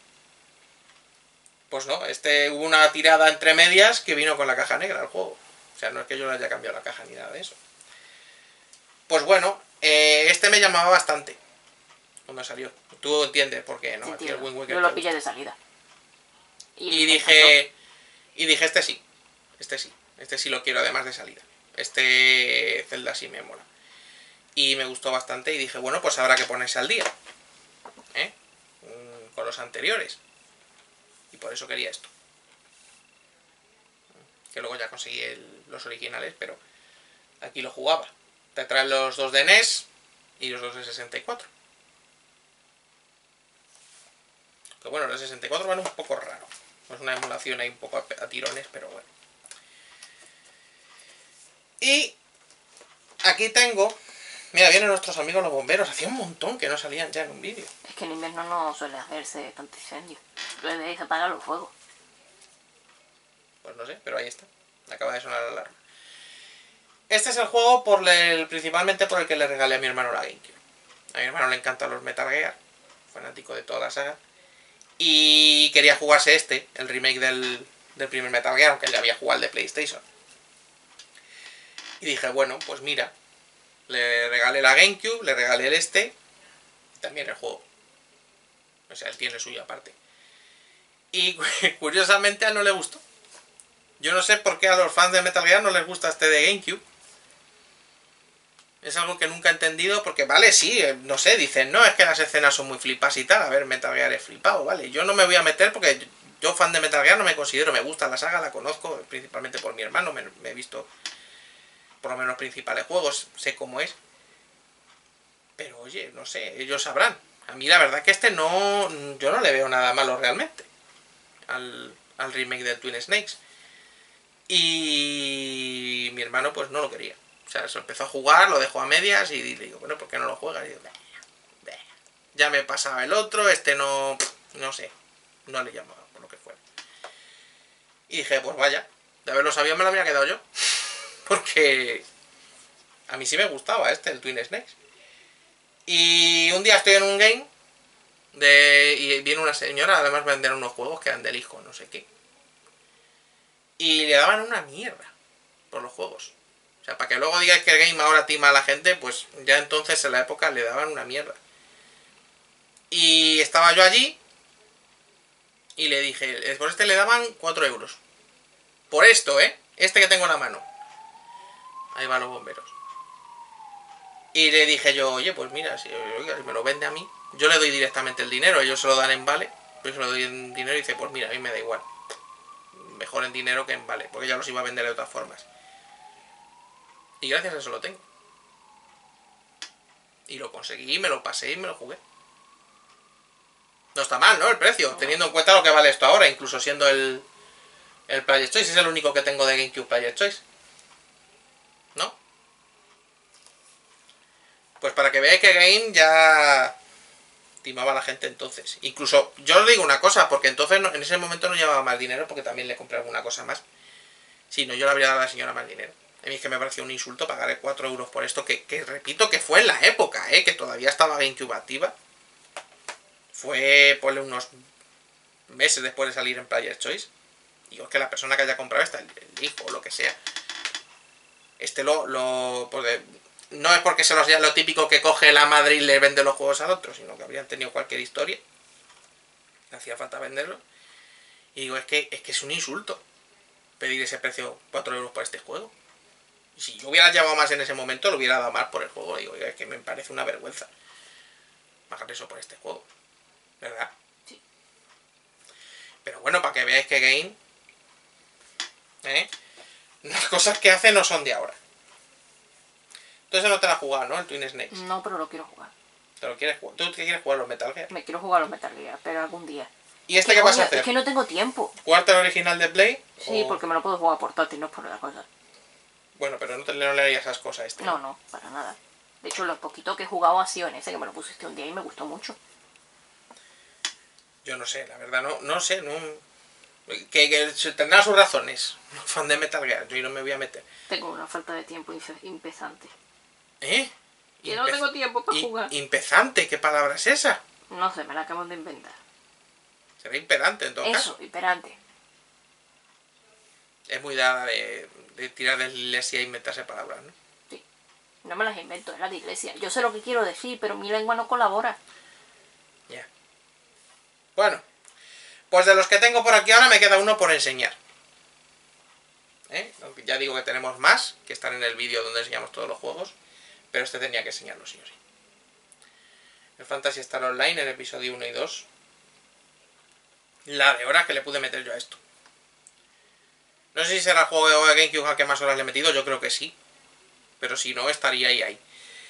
Pues no, este hubo una tirada entre medias que vino con la caja negra al juego. O sea, no es que yo le haya cambiado la caja ni nada de eso. Pues bueno, eh, este me llamaba bastante cuando salió. Tú entiendes por qué, ¿no? Sí, Aquí el Wind Waker yo lo pillé de salida. Y, y dije, y dije, este sí, este sí, este sí lo quiero además de salida. Este Zelda sí me mola. Y me gustó bastante y dije, bueno, pues habrá que ponerse al día, ¿eh? Con los anteriores. Y por eso quería esto. que luego ya conseguí el, los originales, pero aquí lo jugaba. Te traen los dos de N E S y los dos de sesenta y cuatro. Que bueno, los de sesenta y cuatro van un poco raro. Es una emulación ahí un poco a, a tirones, pero bueno. Y aquí tengo... Mira, vienen nuestros amigos los bomberos. Hacía un montón que no salían ya en un vídeo. Es que en invierno no suele hacerse tanto incendio. Debéis apagar los fuegos. Pues no sé, pero ahí está. Acaba de sonar la alarma. Este es el juego por el, principalmente por el que le regalé a mi hermano la GameCube. A mi hermano le encantan los Metal Gear. Fanático de toda la saga. Y quería jugarse este, el remake del, del primer Metal Gear, aunque ya había jugado el de PlayStation. Y dije, bueno, pues mira, le regalé la GameCube, le regalé el este y también el juego. O sea, él tiene el suyo aparte. Y curiosamente a él no le gustó. Yo no sé por qué a los fans de Metal Gear no les gusta este de GameCube. Es algo que nunca he entendido porque, vale, sí, no sé, dicen, no, es que las escenas son muy flipas y tal. A ver, Metal Gear es flipado, vale. Yo no me voy a meter porque yo fan de Metal Gear no me considero, me gusta la saga, la conozco, principalmente por mi hermano, me, me he visto por lo menos los principales juegos, sé cómo es. Pero oye, no sé, ellos sabrán. A mí la verdad que este no, yo no le veo nada malo realmente al, al remake del Twin Snakes. Y mi hermano pues no lo quería. O sea, se empezó a jugar, lo dejó a medias y le digo, bueno, ¿por qué no lo juegas? Y digo, "Bah, bah". Ya me pasaba el otro, este no, no sé, no le llamaba, por lo que fuera. Y dije, pues vaya, de haberlo sabido me lo habría quedado yo. Porque a mí sí me gustaba este, el Twin Snakes. Y un día estoy en un game de, y viene una señora, además vender unos juegos que eran del hijo, no sé qué. Y le daban una mierda por los juegos. O sea, para que luego digáis que el game ahora tima a la gente, pues ya entonces en la época le daban una mierda. Y estaba yo allí y le dije, por este le daban cuatro euros. Por esto, ¿eh? Este que tengo en la mano. Ahí van los bomberos. Y le dije yo, oye, pues mira, si, oiga, si me lo vende a mí, yo le doy directamente el dinero, ellos se lo dan en vale, yo se lo doy en dinero y dice, pues mira, a mí me da igual. Mejor en dinero que en vale, porque ya los iba a vender de otras formas. Y gracias a eso lo tengo. Y lo conseguí, me lo pasé y me lo jugué. No está mal, ¿no? El precio, no. Teniendo en cuenta lo que vale esto ahora, incluso siendo el, el Player's Choice, es el único que tengo de GameCube Player's Choice. ¿No? Pues para que veáis que Game ya timaba a la gente entonces. Incluso, yo os digo una cosa, porque entonces no, en ese momento no llevaba más dinero, porque también le compré alguna cosa más. Si no, yo le habría dado a la señora más dinero. A mí es que me pareció un insulto pagarle cuatro euros por esto, que, que repito que fue en la época, ¿eh? Que todavía estaba GameCube activa. Fue, ponle unos meses después de salir en Player's Choice. Digo, es que la persona que haya comprado esta, el, el hijo o lo que sea, este lo... lo pues, no es porque se los sea lo típico que coge la madre y le vende los juegos al otro, sino que habrían tenido cualquier historia. No hacía falta venderlo. Y digo, es que es, que es un insulto pedir ese precio, cuatro euros por este juego. Y si yo hubiera llevado más en ese momento, lo hubiera dado más por el juego. Digo, es que me parece una vergüenza pagar eso por este juego. ¿Verdad? Sí. Pero bueno, para que veáis que Game, ¿eh? Las cosas que hace no son de ahora. Entonces no te la has jugado, ¿no? El Twin Snakes. No, pero lo quiero jugar. ¿Te lo quieres jugar? ¿Tú te quieres jugar los Metal Gear? Me quiero jugar los Metal Gear, pero algún día. ¿Y este qué vas a hacer? Es que no tengo tiempo. ¿Jugarte el original de Play? Sí, o... porque me lo puedo jugar portátil, no es por la cosa. Bueno, pero no, te, no le harías esas cosas a este. No, no, para nada. De hecho, lo poquito que he jugado ha sido en ese, que me lo pusiste un día y me gustó mucho. Yo no sé, la verdad, no, no sé, no... Que, que tendrá sus razones. No fan de Metal Gear, yo no me voy a meter. Tengo una falta de tiempo impezante. ¿Eh? Que no tengo tiempo para jugar. ¿Impezante? ¿Qué palabra es esa? No sé, me la acabo de inventar. Será imperante en todo Eso, caso. Eso, imperante. Es muy dada de, de tirar de la iglesia e inventarse palabras, ¿no? Sí. No me las invento, es la de iglesia. Yo sé lo que quiero decir, pero mi lengua no colabora. Ya. Yeah. Bueno. Pues de los que tengo por aquí ahora me queda uno por enseñar. ¿Eh? Ya digo que tenemos más, que están en el vídeo donde enseñamos todos los juegos. Pero este tenía que enseñarlo sí o sí. El Phantasy Star Online, en el episodio uno y dos. La de horas que le pude meter yo a esto. No sé si será el juego de GameCube al que más horas le he metido, yo creo que sí. Pero si no, estaría ahí, ahí.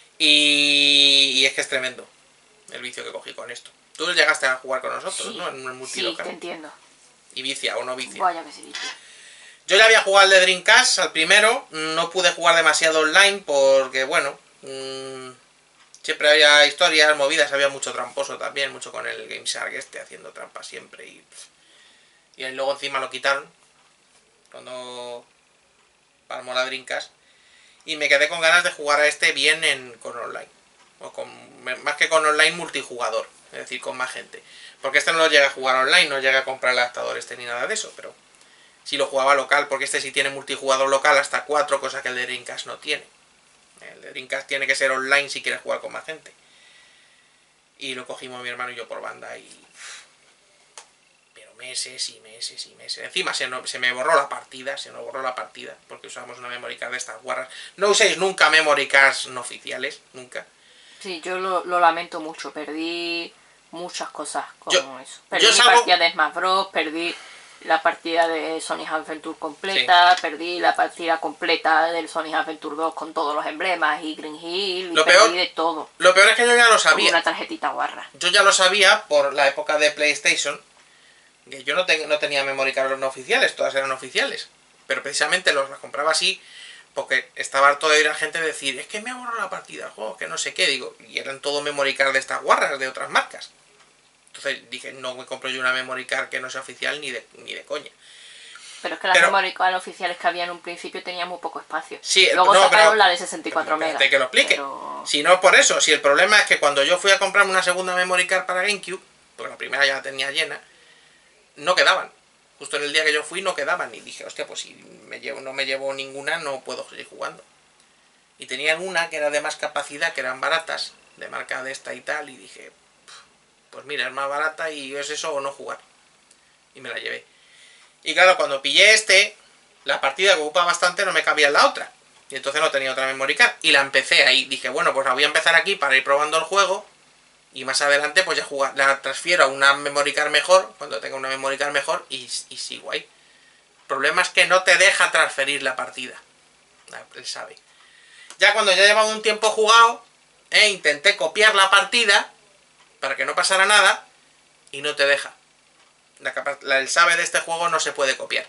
Y, y es que es tremendo el vicio que cogí con esto. Tú llegaste a jugar con nosotros, Sí, ¿no? En un sí, multilocal. te entiendo. Y vicia o no vicia. Vaya que sí, vicia. Yo ya había jugado al de Dreamcast, al primero. No pude jugar demasiado online porque, bueno... Mmm, siempre había historias, movidas, había mucho tramposo también, mucho con el Game Shark este, haciendo trampas siempre. Y, y luego encima lo quitaron cuando palmó la Dreamcast. Y me quedé con ganas de jugar a este bien en, con online. O con, más que con online, multijugador. Es decir, con más gente. Porque este no lo llega a jugar online, no llega a comprar el adaptador este ni nada de eso. Pero sí lo jugaba local, porque este sí tiene multijugador local hasta cuatro, cosa que el de Dreamcast no tiene. El de Dreamcast tiene que ser online si quieres jugar con más gente. Y lo cogimos mi hermano y yo por banda y... Pero meses y meses y meses. Encima se, no, se me borró la partida, se nos borró la partida, porque usamos una memory card de estas guarras. No uséis nunca memory cards no oficiales, nunca. Sí, yo lo, lo lamento mucho, perdí muchas cosas con yo, eso. Perdí yo mi salgo... partida de Smash Bros, perdí la partida de Sonic Adventure completa, sí. Perdí la partida completa del Sonic Adventure dos con todos los emblemas y Green Hill, y lo perdí peor, de todo. Lo peor es que yo ya lo sabía. Con una tarjetita guarra. Yo ya lo sabía por la época de PlayStation, que yo no, te, no tenía memory card no oficiales, todas eran oficiales. Pero precisamente los las compraba así porque estaba harto de oír a gente decir, es que me ha borrado la partida del juego, que no sé qué, digo, y eran todo memory card de estas guarras, de otras marcas. Entonces dije, no me compro yo una memory card que no sea oficial ni de, ni de coña. Pero es que las pero, memory card oficiales que había en un principio tenían muy poco espacio. Sí, luego no, sacaron pero, la de sesenta y cuatro megas. que lo explique. Pero... Si no por eso, si el problema es que cuando yo fui a comprarme una segunda memory card para GameCube, porque la primera ya la tenía llena, no quedaban. Justo en el día que yo fui no quedaban. Y dije, hostia, pues si me llevo, no me llevo ninguna, no puedo seguir jugando. Y tenían una que era de más capacidad, que eran baratas, de marca de esta y tal, y dije, pues mira, es más barata y es eso o no jugar. Y me la llevé. Y claro, cuando pillé este, la partida que ocupa bastante no me cabía en la otra. Y entonces no tenía otra memory card. Y la empecé ahí. Dije, bueno, pues la voy a empezar aquí para ir probando el juego. Y más adelante pues ya jugar, la transfiero a una memory card mejor, cuando tenga una memory card mejor, y, y sigo ahí. El problema es que no te deja transferir la partida. Él sabe. Ya cuando ya llevaba un tiempo jugado, eh, intenté copiar la partida para que no pasara nada y no te deja. La, la, el sabe de este juego no se puede copiar.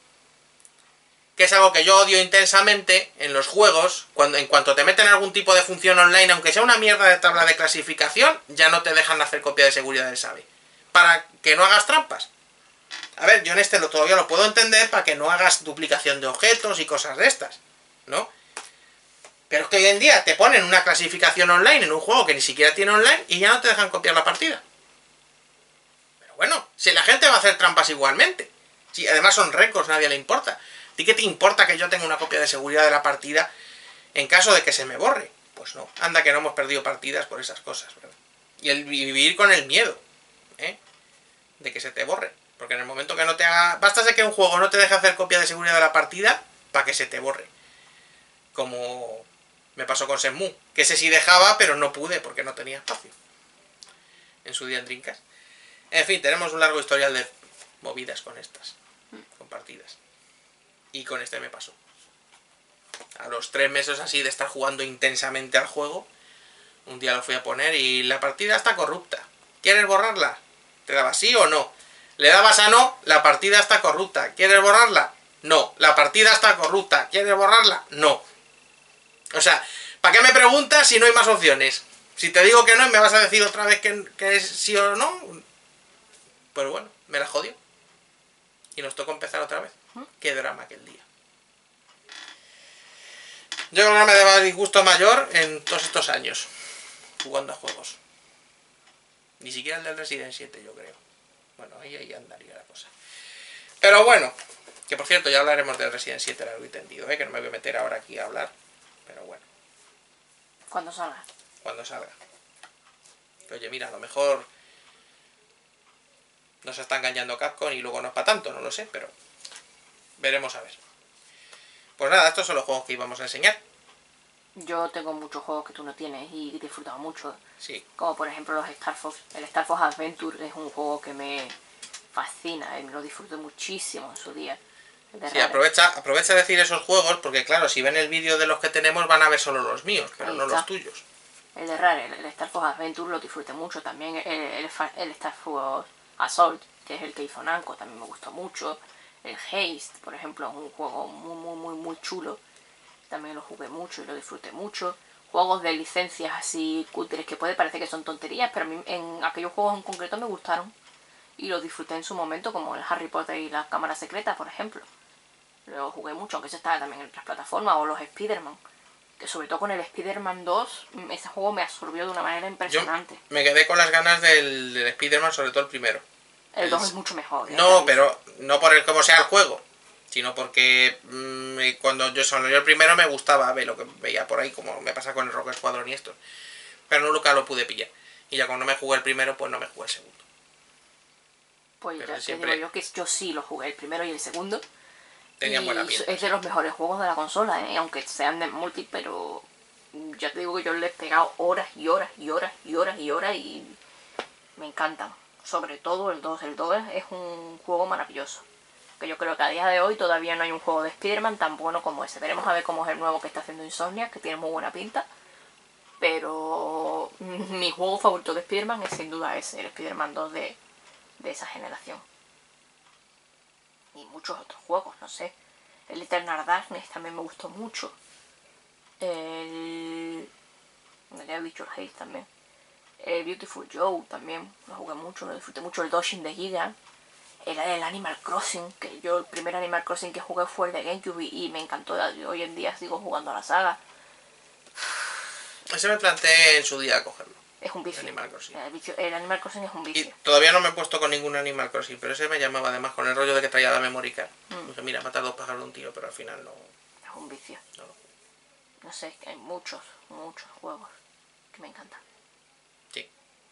Que es algo que yo odio intensamente en los juegos, cuando en cuanto te meten algún tipo de función online, aunque sea una mierda de tabla de clasificación, ya no te dejan hacer copia de seguridad del sabe. Para que no hagas trampas. A ver, yo en este lo, todavía lo puedo entender para que no hagas duplicación de objetos y cosas de estas, ¿no? Pero es que hoy en día te ponen una clasificación online en un juego que ni siquiera tiene online y ya no te dejan copiar la partida. Pero bueno, si la gente va a hacer trampas igualmente. Si además son récords, nadie le importa. ¿A ti qué te importa que yo tenga una copia de seguridad de la partida en caso de que se me borre? Pues no, anda que no hemos perdido partidas por esas cosas, ¿verdad? Y el vivir con el miedo, ¿eh? De que se te borre. Porque en el momento que no te haga... Basta de que un juego no te deje hacer copia de seguridad de la partida para que se te borre. Como me pasó con Shenmue, que ese sí dejaba, pero no pude porque no tenía espacio. En su día en Dreamcast. En fin, tenemos un largo historial de movidas con estas, con partidas. Y con este me pasó. A los tres meses así de estar jugando intensamente al juego, un día lo fui a poner y la partida está corrupta. ¿Quieres borrarla? ¿Te daba sí o no? Le dabas a no, la partida está corrupta. ¿Quieres borrarla? No. La partida está corrupta. ¿Quieres borrarla? No. O sea, ¿para qué me preguntas si no hay más opciones? Si te digo que no y me vas a decir otra vez que, que es sí o no, pues bueno, me la jodió. Y nos tocó empezar otra vez. Qué drama aquel día. Yo creo que no me daba disgusto mayor en todos estos años jugando a juegos. Ni siquiera el del Resident siete, yo creo. Bueno, ahí, ahí andaría la cosa. Pero bueno, que por cierto, ya hablaremos del Resident siete largo y tendido, ¿eh? Que no me voy a meter ahora aquí a hablar. Pero bueno. Cuando salga. Cuando salga. Que, oye, mira, a lo mejor nos está engañando Capcom y luego no es para tanto, no lo sé, pero veremos a ver. Pues nada, estos son los juegos que íbamos a enseñar. Yo tengo muchos juegos que tú no tienes y he disfrutado mucho. Sí. Como por ejemplo los Star Fox. El Star Fox Adventure es un juego que me fascina, y me lo disfruto muchísimo en su día. El de Sí, Rare. aprovecha, aprovecha decir esos juegos, porque claro, si ven el vídeo de los que tenemos van a ver solo los míos, pero Ahí no está. los tuyos. El de Rare, el, el Star Fox Adventure lo disfruté mucho también. El, el, el Star Fox Assault, que es el que hizo Namco, también me gustó mucho. El Haste, por ejemplo, es un juego muy, muy, muy, muy chulo. También lo jugué mucho y lo disfruté mucho. Juegos de licencias así cutres que puede parecer que son tonterías, pero a mí en aquellos juegos en concreto me gustaron. Y los disfruté en su momento, como el Harry Potter y las cámaras secretas, por ejemplo. Lo jugué mucho, aunque eso estaba también en otras plataformas, o los Spider-Man. Que sobre todo con el Spider-Man dos, ese juego me absorbió de una manera Yo impresionante. me quedé con las ganas del, del Spider-Man, sobre todo el primero. El El- dos es mucho mejor. ¿eh? No, pero no por el cómo sea el juego, sino porque mm, cuando yo solo yo el primero me gustaba ver lo que veía por ahí, como me pasa con el Rock Squadron y esto. Pero nunca lo pude pillar. Y ya cuando me jugué el primero, pues no me jugué el segundo. Pues pero ya te siempre- digo yo que yo sí lo jugué, el primero y el segundo. Tenían Y buena pinta. es de los mejores juegos de la consola, ¿eh? Aunque sean de multi, pero ya te digo que yo le he pegado horas y horas y horas y horas y horas y me encantan. Sobre todo el dos. El dos es un juego maravilloso. Que yo creo que a día de hoy todavía no hay un juego de Spider-Man tan bueno como ese. Veremos a ver cómo es el nuevo que está haciendo Insomnia, que tiene muy buena pinta. Pero mi juego favorito de Spider-Man es sin duda ese, el Spider-Man dos de, de esa generación. Y muchos otros juegos, no sé. El Eternal Darkness también me gustó mucho. El... Me había dicho el Haze también. El Beautiful Joe también, lo jugué mucho, lo disfruté mucho. El Dodging de Giga. El, el Animal Crossing, que yo el primer Animal Crossing que jugué fue el de GameCube y, y me encantó. Hoy en día sigo jugando a la saga. Ese me planteé en su día cogerlo. Es un vicio. Animal Crossing. El, vicio- el Animal Crossing es un Y vicio. todavía no me he puesto con ningún Animal Crossing, pero ese me llamaba además con el rollo de que traía la memory card. Mm. Dije, mira, matar dos pájaros de un tiro, pero al final no. Es un vicio. no. No sé, es que hay muchos, muchos juegos que me encantan. Sí.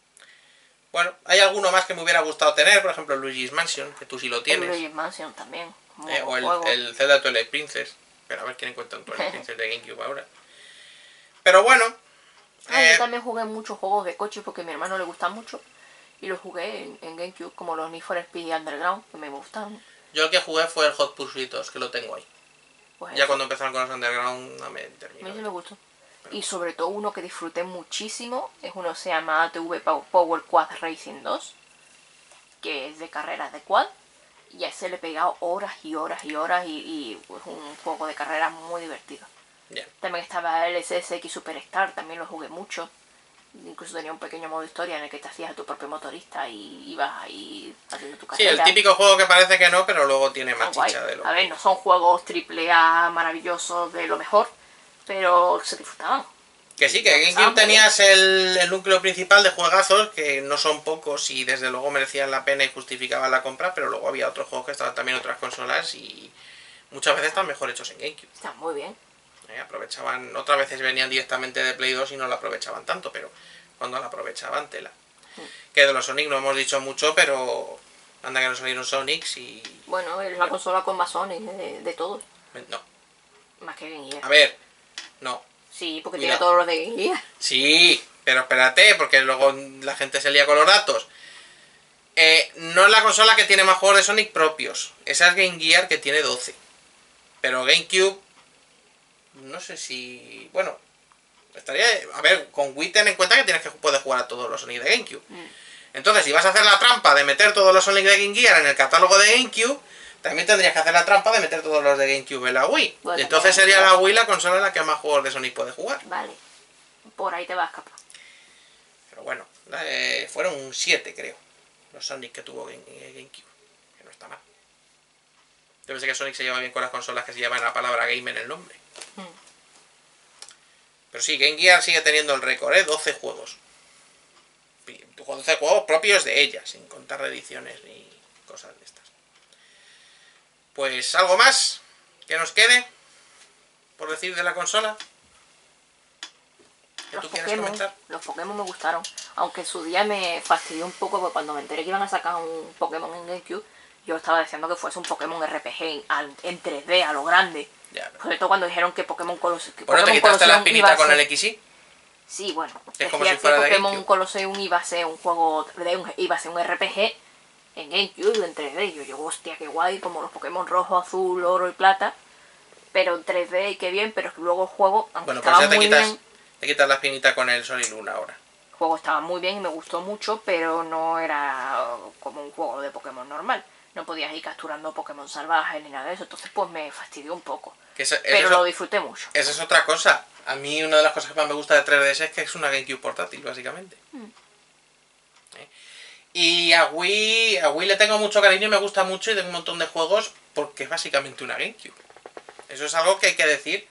Bueno, hay alguno más que me hubiera gustado tener, por ejemplo Luigi's Mansion, que tú sí lo El tienes. Luigi's Mansion también. Muy Eh, o buen el, juego. el Zelda Twilight Princess. Pero a ver quién encuentra un Twilight Princess de GameCube ahora. Pero bueno. Ah, eh, yo también jugué muchos juegos de coche porque a mi hermano le gustan mucho. Y los jugué en, en GameCube, como los Need for Speed Underground, que me gustan. yo el que jugué fue el Hot Pursuit dos, que lo tengo ahí. Pues Ya eso. cuando empezaron con los Underground no me A mí terminó. sí me gustó. Y sobre todo uno que disfruté muchísimo, es uno que se llama A T V Power Quad Racing dos, que es de carreras de quad. Y a ese le he pegado horas y horas y horas y, y es un juego de carreras muy divertido. Ya. También estaba el S S X Superstar, también lo jugué mucho. Incluso tenía un pequeño modo historia en el que te hacías a tu propio motorista y ibas ahí haciendo tu Sí, carrera. el típico juego que parece que no, pero luego tiene Está más guay. chicha de lo A ver, no son juegos triple A maravillosos de lo mejor, pero se disfrutaban. Que sí, que Lo en pasábamos GameCube bien. tenías el, el núcleo principal de juegazos, que no son pocos y desde luego merecían la pena y justificaban la compra, pero luego había otros juegos que estaban también en otras consolas y muchas veces están mejor hechos en GameCube. Está muy bien. Eh, aprovechaban, otras veces venían directamente de Play dos y no la aprovechaban tanto, pero cuando la aprovechaban, tela. Que de los Sonic no hemos dicho mucho, pero anda que no salieron Sonics y... Bueno, es la consola con más Sonic de, de todos. No, Más que Game Gear. a ver, no. Sí, porque Cuidado. tiene todos los de Game Gear. Sí, pero espérate, porque luego la gente se lía con los datos. Eh, no es la consola que tiene más juegos de Sonic propios. Esa es Game Gear, que tiene doce. Pero GameCube, no sé si... Bueno, estaría... A ver, con Wii ten en cuenta que tienes que poder jugar a todos los Sonic de GameCube. Mm. Entonces, si vas a hacer la trampa de meter todos los Sonic de Game Gear en el catálogo de GameCube, también tendrías que hacer la trampa de meter todos los de GameCube en la Wii. Bueno, Entonces también, sería claro. la Wii la consola en la que más juegos de Sonic puede jugar. Vale. Por ahí te vas a escapar. Pero bueno, eh, fueron un siete, creo, los Sonic que tuvo Game- eh, GameCube. Que no está mal. Debe ser que Sonic se lleva bien con las consolas que se llevan la palabra game en el nombre. Mm. Pero sí, Game Gear sigue teniendo el récord, ¿eh? doce juegos. doce juegos propios de ella, sin contar reediciones ni cosas de estas. Pues, ¿algo más que nos quede por decir de la consola? ¿Que Los tú quieres Pokémon, comentar? los Pokémon me gustaron. Aunque en su día me fastidió un poco porque cuando me enteré que iban a sacar un Pokémon en GameCube, yo estaba deseando que fuese un Pokémon R P G en, al- en tres D, a lo grande. Ya, pero... Sobre todo cuando dijeron que Pokémon Colosseum... Bueno, te quitaste la espinita con el X Y. Sí, bueno, Es como decía si fuera que de Pokémon GameCube. Colosseum iba a ser un juego, de un- iba a ser un R P G en GameCube en tres D. Y yo digo, hostia, qué guay, como los Pokémon rojo, azul, oro y plata. Pero en tres D y qué bien, pero es que luego el juego, aunque Bueno, pues estaba ya te muy quitas, bien, te quitas la espinita con el Sol y Luna ahora. el juego estaba muy bien y me gustó mucho, pero no era como un juego de Pokémon normal. No podías ir capturando Pokémon salvajes ni nada de eso, entonces pues me fastidió un poco. Que eso- Pero eso- lo disfruté mucho. Esa es otra cosa. A mí una de las cosas que más me gusta de tres D S es que es una GameCube portátil, básicamente. Mm. ¿Eh? Y a Wii, a Wii le tengo mucho cariño y me gusta mucho y tengo un montón de juegos porque es básicamente una GameCube. Eso es algo que hay que decir.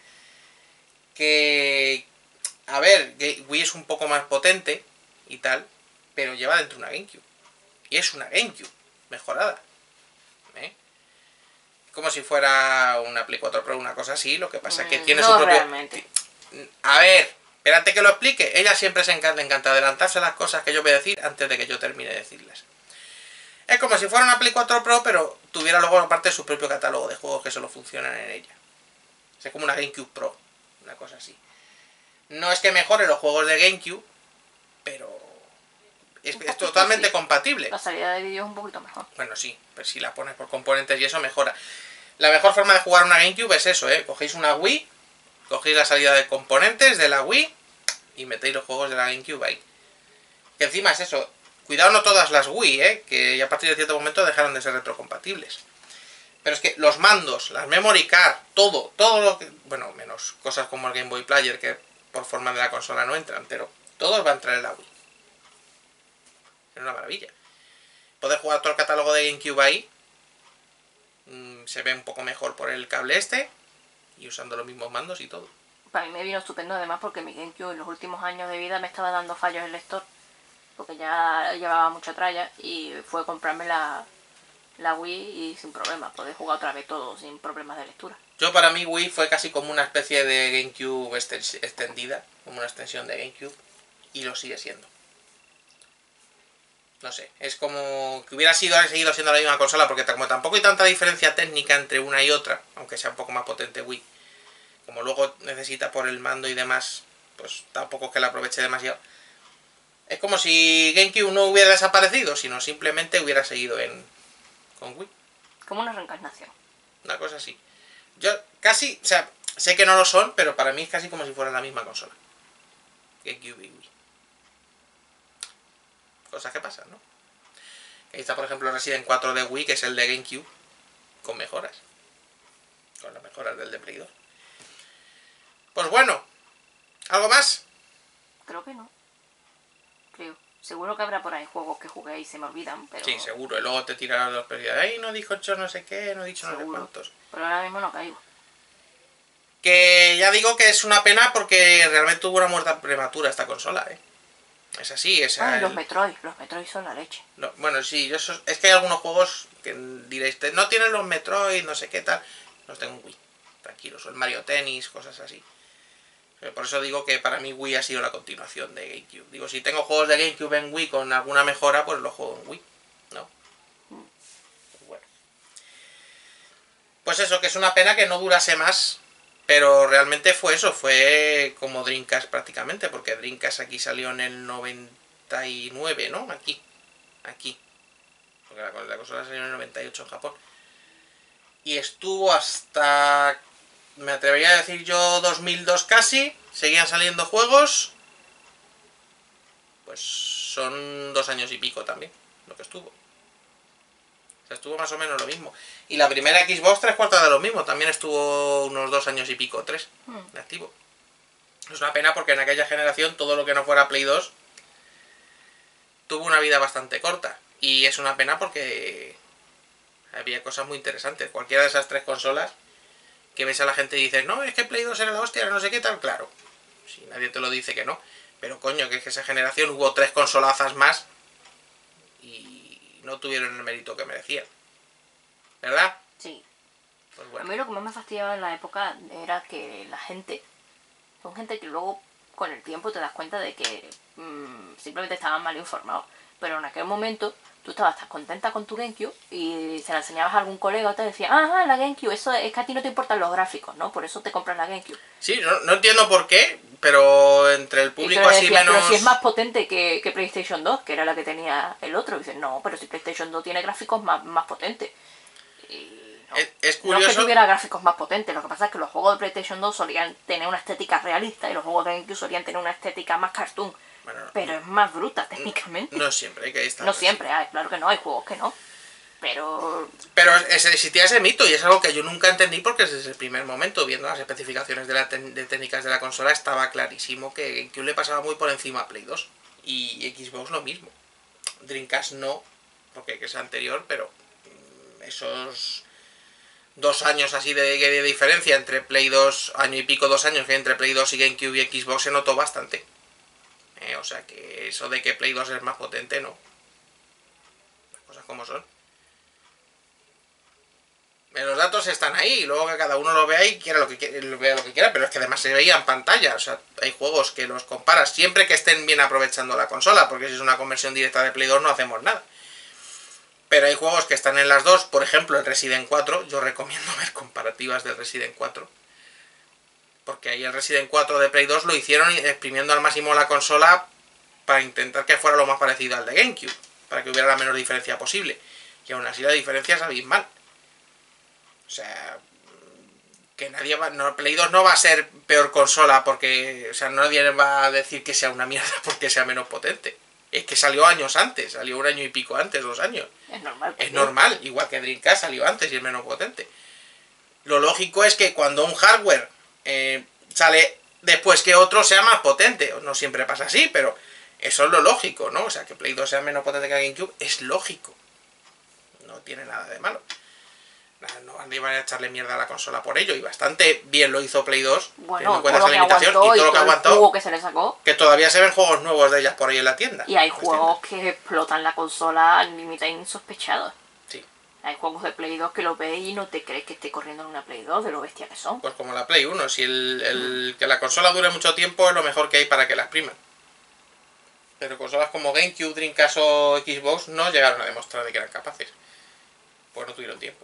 Que, a ver, Wii es un poco más potente y tal, pero lleva dentro una GameCube. Y es una GameCube mejorada. ¿Eh? Como si fuera una Play cuatro Pro, una cosa así, lo que pasa es que Mm, tiene no su propio... realmente. A ver, espérate que lo explique. Ella siempre se encanta, le encanta adelantarse las cosas que yo voy a decir antes de que yo termine de decirlas. Es como si fuera una Play cuatro Pro, pero tuviera luego aparte su propio catálogo de juegos que solo funcionan en ella. Es como una GameCube Pro, una cosa así. No es que mejore los juegos de GameCube, pero es, es totalmente sí. compatible. La salida de vídeo es un poquito mejor. Bueno, sí, pero si la pones por componentes y eso mejora. La mejor forma de jugar una GameCube es eso, ¿eh? Cogéis una Wii, cogéis la salida de componentes de la Wii y metéis los juegos de la GameCube ahí. Que encima es eso, cuidado no todas las Wii, ¿eh? Que ya a partir de cierto momento dejaron de ser retrocompatibles. Pero es que los mandos, las memory card, todo, todo lo que... Bueno, menos cosas como el Game Boy Player, que por forma de la consola no entran, pero todos van a entrar en la Wii. Es una maravilla. Poder jugar todo el catálogo de GameCube ahí. Mmm, se ve un poco mejor por el cable este. Y usando los mismos mandos y todo. Para mí me vino estupendo además porque mi GameCube en los últimos años de vida me estaba dando fallos el lector. Porque ya llevaba mucha tralla y fue comprarme la, la Wii y sin problema. Poder jugar otra vez todo sin problemas de lectura. Yo para mí Wii fue casi como una especie de GameCube extendida. Como una extensión de GameCube. Y lo sigue siendo. No sé, es como que hubiera sido, seguido siendo la misma consola, porque como tampoco hay tanta diferencia técnica entre una y otra, aunque sea un poco más potente Wii, como luego necesita por el mando y demás, pues tampoco es que la aproveche demasiado. Es como si GameCube no hubiera desaparecido, sino simplemente hubiera seguido en con Wii. Como una reencarnación. Una cosa así. Yo casi, o sea, sé que no lo son, pero para mí es casi como si fueran la misma consola. GameCube y Wii. Cosas que pasan, ¿no? Ahí está, por ejemplo, Resident cuatro de Wii, que es el de GameCube, con mejoras. Con las mejoras del de Play dos. Pues bueno, ¿algo más? Creo que no. Creo. Seguro que habrá por ahí juegos que jugué y se me olvidan, pero... Sí, seguro. Y luego te tirarán los perdidos. Ay, no dijo ocho no sé qué, no he dicho no sé cuántos. Pero ahora mismo no caigo. Que ya digo que es una pena porque realmente tuvo una muerte prematura esta consola, ¿eh? Es así, es... Ay, el... los Metroid. Los Metroid son la leche. No, bueno, sí, yo eso, es que hay algunos juegos que diréis, no tienen los Metroid, no sé qué tal. Los tengo en Wii, tranquilos. O el Mario Tennis, cosas así. Pero por eso digo que para mí Wii ha sido la continuación de GameCube. Digo, si tengo juegos de GameCube en Wii con alguna mejora, pues los juego en Wii. ¿No? Pues bueno. Pues eso, que es una pena que no durase más. Pero realmente fue eso, fue como Dreamcast prácticamente. Porque Dreamcast aquí salió en el noventa y nueve, ¿no? Aquí. Aquí. Porque la, la consola salió en el noventa y ocho en Japón. Y estuvo hasta... me atrevería a decir yo dos mil dos casi, seguían saliendo juegos, pues son dos años y pico también, lo que estuvo. O sea, estuvo más o menos lo mismo. Y la primera Xbox, tres cuartas de lo mismo, también estuvo unos dos años y pico, tres, Hmm. de activo. Es una pena porque en aquella generación todo lo que no fuera Play dos tuvo una vida bastante corta. Y es una pena porque había cosas muy interesantes. Cualquiera de esas tres consolas que ves a la gente y dices, no, es que Play dos era la hostia, no sé qué tal, claro. Si nadie te lo dice que no. Pero coño, que es que esa generación hubo tres consolazas más y no tuvieron el mérito que merecían. ¿Verdad? Sí. Pues A bueno. mí lo que más me fastidiaba en la época era que la gente... Son gente que luego con el tiempo te das cuenta de que mmm, simplemente estaban mal informados. Pero en aquel momento tú estabas tan contenta con tu GameCube y se la enseñabas a algún colega y te decía, ah, la GameCube, eso es que a ti no te importan los gráficos, ¿no? Por eso te compras la GameCube. Sí, no, no entiendo por qué, pero entre el público así decía, menos... pero si es más potente que, que PlayStation dos, que era la que tenía el otro. Y dicen, no, pero si PlayStation dos tiene gráficos más, más potentes. Y no, es, es no curioso... es que tuviera gráficos más potentes, lo que pasa es que los juegos de PlayStation dos solían tener una estética realista y los juegos de GameCube solían tener una estética más cartoon. Bueno, no, pero es más bruta técnicamente. No siempre, hay que estar. No siempre, hay, claro que no, hay juegos que no. Pero... Pero ese, existía ese mito y es algo que yo nunca entendí porque desde el primer momento, viendo las especificaciones de, la de técnicas de la consola, estaba clarísimo que GameCube le pasaba muy por encima a Play dos. Y Xbox lo mismo. Dreamcast no, porque es anterior, pero esos dos años así de, de diferencia entre Play dos, año y pico, dos años que entre Play dos y GameCube y Xbox se notó bastante. Eh, o sea que eso de que Play dos es más potente, no. Las cosas como son. Los datos están ahí, y luego que cada uno lo vea y quiera lo que quiera, vea lo que quiera, pero es que además se veía en pantalla. O sea, hay juegos que los comparas siempre que estén bien aprovechando la consola, porque si es una conversión directa de Play dos no hacemos nada. Pero hay juegos que están en las dos, por ejemplo el Resident cuatro, yo recomiendo ver comparativas del Resident cuatro. Porque ahí el Resident cuatro de Play dos lo hicieron exprimiendo al máximo la consola para intentar que fuera lo más parecido al de GameCube, para que hubiera la menor diferencia posible. Y aún así la diferencia es abismal. O sea, que nadie va... No, Play dos no va a ser peor consola porque... O sea, nadie va a decir que sea una mierda porque sea menos potente. Es que salió años antes, salió un año y pico antes, dos años. Es normal. Es normal, igual que Dreamcast salió antes y es menos potente. Lo lógico es que cuando un hardware eh, sale después que otro sea más potente. No siempre pasa así, pero eso es lo lógico, ¿no? O sea, que Play dos sea menos potente que GameCube es lógico. No tiene nada de malo. No van a echarle mierda a la consola por ello, y bastante bien lo hizo Play dos, bueno, en cuenta esa limitación y todo lo que aguantó, que, se le sacó. Que todavía se ven juegos nuevos de ellas por ahí en la tienda. Y hay juegos que explotan la consola al límite insospechado. Sí. Hay juegos de Play dos que lo ves y no te crees que esté corriendo en una Play dos, de lo bestia que son. Pues como la Play uno, si el, el mm. que la consola dure mucho tiempo es lo mejor que hay para que la expriman. Pero consolas como GameCube, Dreamcast o Xbox no llegaron a demostrar de que eran capaces. Pues no tuvieron tiempo.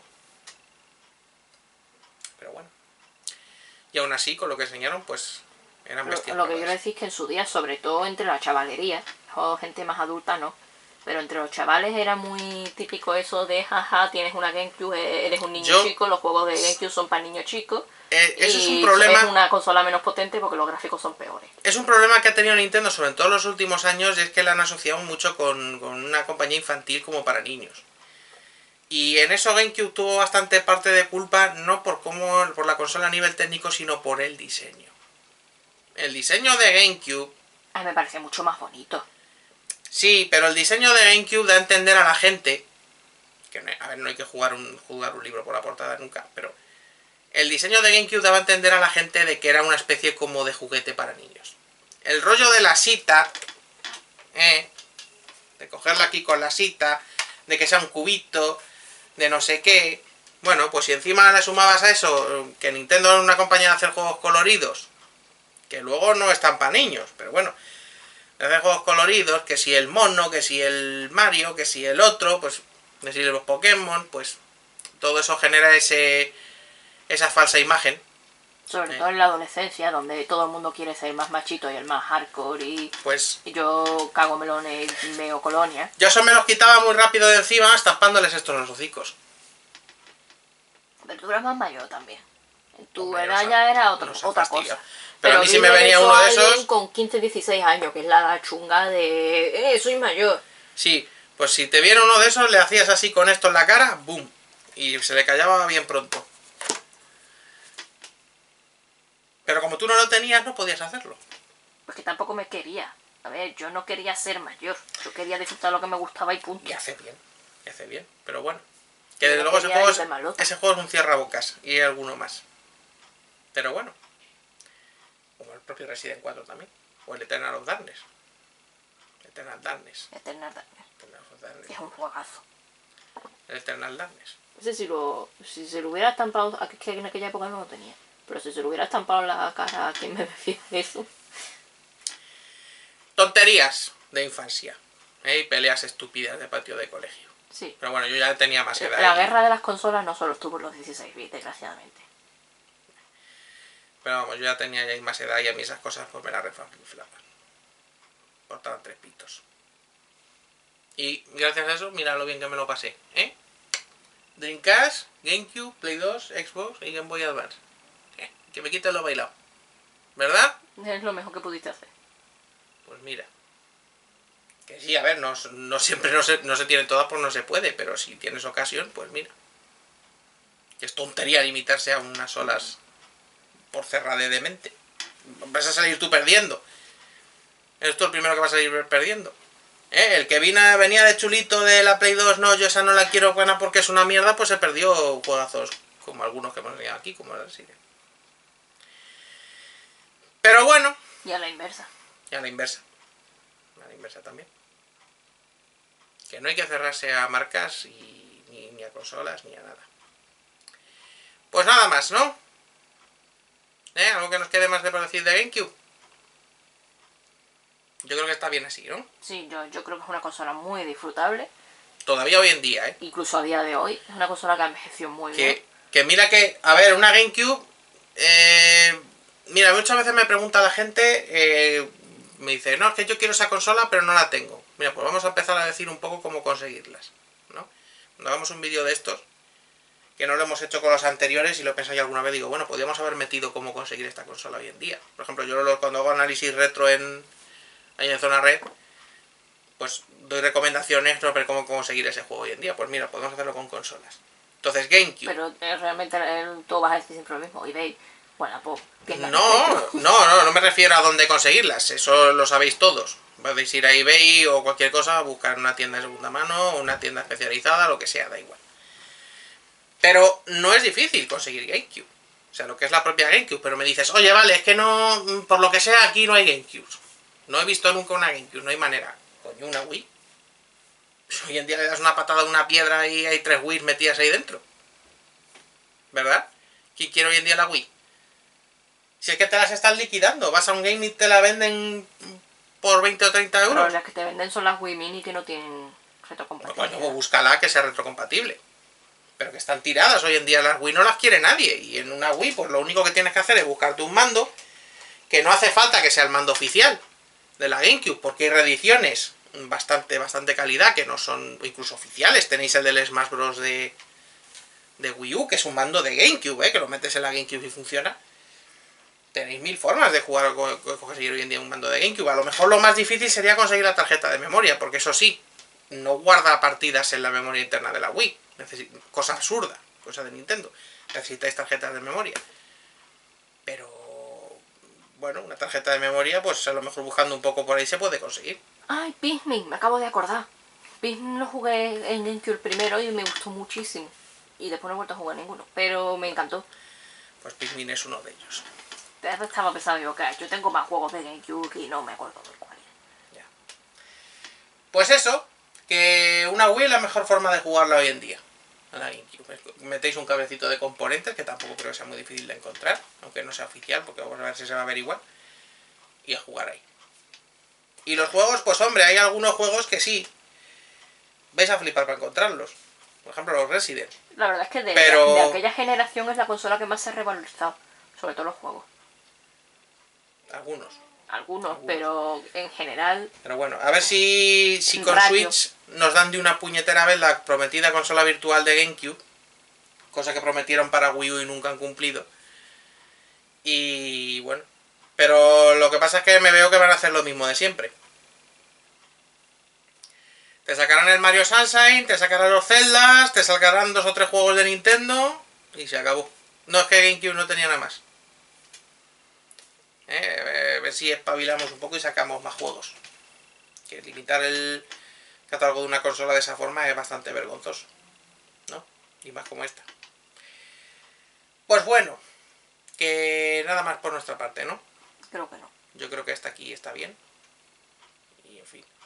Pero bueno. Y aún así, con lo que enseñaron, pues eran bestias. Lo, lo que quiero decir es que en su día, sobre todo entre la chavalería, o gente más adulta no, pero entre los chavales era muy típico eso de jaja, tienes una GameCube, eres un niño Yo, chico, los juegos de GameCube son para niños chicos. Eh, eso es un problema. Es una consola menos potente porque los gráficos son peores. Es un problema que ha tenido Nintendo sobre todo en los últimos años, y es que la han asociado mucho con, con una compañía infantil como para niños. Y en eso GameCube tuvo bastante parte de culpa, no por cómo, por la consola a nivel técnico, sino por el diseño. El diseño de GameCube... A mí me parece mucho más bonito. Sí, pero el diseño de GameCube da a entender a la gente... que no, a ver, no hay que jugar un, jugar un libro por la portada nunca, pero... El diseño de GameCube daba a entender a la gente de que era una especie como de juguete para niños. El rollo de la sita... Eh, de cogerla aquí con la sita... De que sea un cubito... De no sé qué... Bueno, pues si encima le sumabas a eso... Que Nintendo es una compañía de hacer juegos coloridos... Que luego no están para niños... Pero bueno... De hacer juegos coloridos... Que si el mono... Que si el Mario... Que si el otro... Pues... Que si los Pokémon... Pues... Todo eso genera ese... Esa falsa imagen. Sobre eh. todo en la adolescencia, donde todo el mundo quiere ser más machito y el más hardcore y... Pues... Y yo cago melones y veo colonia. Yo eso me los quitaba muy rápido de encima, estampándoles estos en los hocicos. Pero tú eras más mayor también. En tu Hombre, edad ya era otra, otra cosa. Pero, Pero a mí si me venía uno de esos... con quince, dieciséis años, que es la edad chunga de... Eh, soy mayor. Sí, pues si te viene uno de esos, le hacías así con esto en la cara, ¡boom! Y se le callaba bien pronto. Pero como tú no lo tenías, no podías hacerlo. Pues que tampoco me quería. A ver, yo no quería ser mayor. Yo quería disfrutar lo que me gustaba y punto. Y hace bien, y hace bien. Pero bueno. Que desde luego ese juego, es, ese juego es un cierrabocas. Y hay alguno más. Pero bueno. Como el propio Resident cuatro también. O el Eternal of Darkness. Eternal Darkness. Eternal Darkness. Eternal of Darkness. Es un juegazo. El Eternal Darkness. No sé si lo... Si se lo hubiera estampado... Es que en aquella época no lo tenía. Pero si se lo hubiera estampado en la cara, ¿a quién me decía eso? Tonterías de infancia. ¿eh? Y peleas estúpidas de patio de colegio. Sí. Pero bueno, yo ya tenía más edad. La y... guerra de las consolas no solo estuvo en los dieciséis bits, desgraciadamente. Pero vamos, yo ya tenía ya más edad y a mí esas cosas pues me las refaflaban. Portaban tres pitos. Y gracias a eso, mira lo bien que me lo pasé, ¿eh? Dreamcast, GameCube, Play dos, Xbox y Game Boy Advance. ¿Eh? Que me quiten lo bailado. ¿Verdad? Es lo mejor que pudiste hacer. Pues mira. Que sí, a ver, no, no siempre no se, no se tienen todas, pues no se puede, pero si tienes ocasión, pues mira. Que es tontería limitarse a unas solas por cerrade de mente. Vas a salir tú perdiendo. Eres tú el primero que va a salir perdiendo. ¿Eh? El que vino, venía de chulito de la Play dos, no, yo esa no la quiero buena porque es una mierda, pues se perdió juegazos como algunos que hemos enseñado aquí, como el Siria. Pero bueno. Y a la inversa. Y a la inversa. A la inversa también. Que no hay que cerrarse a marcas y, ni, ni a consolas ni a nada. Pues nada más, ¿no? ¿Eh? ¿Algo que nos quede más de por decir de GameCube? Yo creo que está bien así, ¿no? Sí, yo, yo creo que es una consola muy disfrutable. Todavía hoy en día, ¿eh? Incluso a día de hoy. Es una consola que ha envejecido muy que, bien. Que mira que, a ver, una GameCube... Eh, mira, muchas veces me pregunta la gente... Eh, me dice, no, es que yo quiero esa consola, pero no la tengo. Mira, pues vamos a empezar a decir un poco cómo conseguirlas, ¿no? Cuando hagamos un vídeo de estos, que no lo hemos hecho con los anteriores y lo he pensado ya alguna vez, digo, bueno, podríamos haber metido cómo conseguir esta consola hoy en día. Por ejemplo, yo lo, cuando hago análisis retro en... ahí en Zona Red, pues doy recomendaciones sobre cómo conseguir ese juego hoy en día. Pues mira, podemos hacerlo con consolas. Entonces, GameCube. Pero eh, realmente eh, tú vas a decir siempre lo mismo. eBay, Wallapop. No, no, no, no me refiero a dónde conseguirlas. Eso lo sabéis todos. Podéis ir a eBay o cualquier cosa, buscar una tienda de segunda mano, una tienda especializada, lo que sea, da igual. Pero no es difícil conseguir GameCube. O sea, lo que es la propia GameCube. Pero me dices, oye, vale, es que no, por lo que sea, aquí no hay GameCube. No he visto nunca una GameCube, no hay manera. Coño, una Wii. Hoy en día le das una patada a una piedra y hay tres Wii metidas ahí dentro. ¿Verdad? ¿Quién quiere hoy en día la Wii? Si es que te las están liquidando. Vas a un game y te la venden por veinte o treinta euros. Pero las que te venden son las Wii Mini que no tienen retrocompatibilidad. Bueno, pues búscala que sea retrocompatible. Pero que están tiradas. Hoy en día las Wii no las quiere nadie. Y en una Wii, pues lo único que tienes que hacer es buscarte un mando. Que no hace falta que sea el mando oficial de la GameCube, porque hay reediciones bastante, bastante calidad, que no son incluso oficiales. Tenéis el del Smash Bros. de, de Wii U, que es un mando de GameCube, ¿eh? Que lo metes en la GameCube y funciona. Tenéis mil formas de jugar o conseguir hoy en día un mando de GameCube. A lo mejor lo más difícil sería conseguir la tarjeta de memoria, porque eso sí, no guarda partidas en la memoria interna de la Wii. Necesi- cosa absurda, cosa de Nintendo. Necesitáis tarjetas de memoria. Pero... bueno, una tarjeta de memoria, pues a lo mejor buscando un poco por ahí se puede conseguir. Ay, Pikmin, me acabo de acordar. Pikmin lo jugué en GameCube primero y me gustó muchísimo. Y después no he vuelto a jugar ninguno, pero me encantó. Pues Pikmin es uno de ellos. Estaba pensando yo, que yo tengo más juegos de GameCube y no me acuerdo de cuál era. Ya. Pues eso, que una Wii es la mejor forma de jugarla hoy en día. A la GameCube. Metéis un cablecito de componentes, que tampoco creo que sea muy difícil de encontrar, aunque no sea oficial, porque vamos a ver si se va a averiguar. Y a jugar ahí. Y los juegos, pues hombre, hay algunos juegos que sí. Vais a flipar para encontrarlos. Por ejemplo, los Resident. La verdad es que de, Pero... de aquella generación es la consola que más se ha revalorizado. Sobre todo los juegos. Algunos. Algunos, Algunos. pero en general... Pero bueno, a ver si, si con Radio. Switch nos dan de una puñetera vez la prometida consola virtual de GameCube. Cosa que prometieron para Wii U y nunca han cumplido. Y bueno. Pero lo que pasa es que me veo que van a hacer lo mismo de siempre. Te sacarán el Mario Sunshine, te sacarán los Zeldas, te sacarán dos o tres juegos de Nintendo y se acabó. No, es que GameCube no tenía nada más. Eh, a ver si espabilamos un poco y sacamos más juegos. Que limitar el catálogo de una consola de esa forma es bastante vergonzoso, ¿no? Y más como esta. Pues bueno, que nada más por nuestra parte, ¿no? Creo que no. Yo creo que hasta aquí está bien. Y en fin.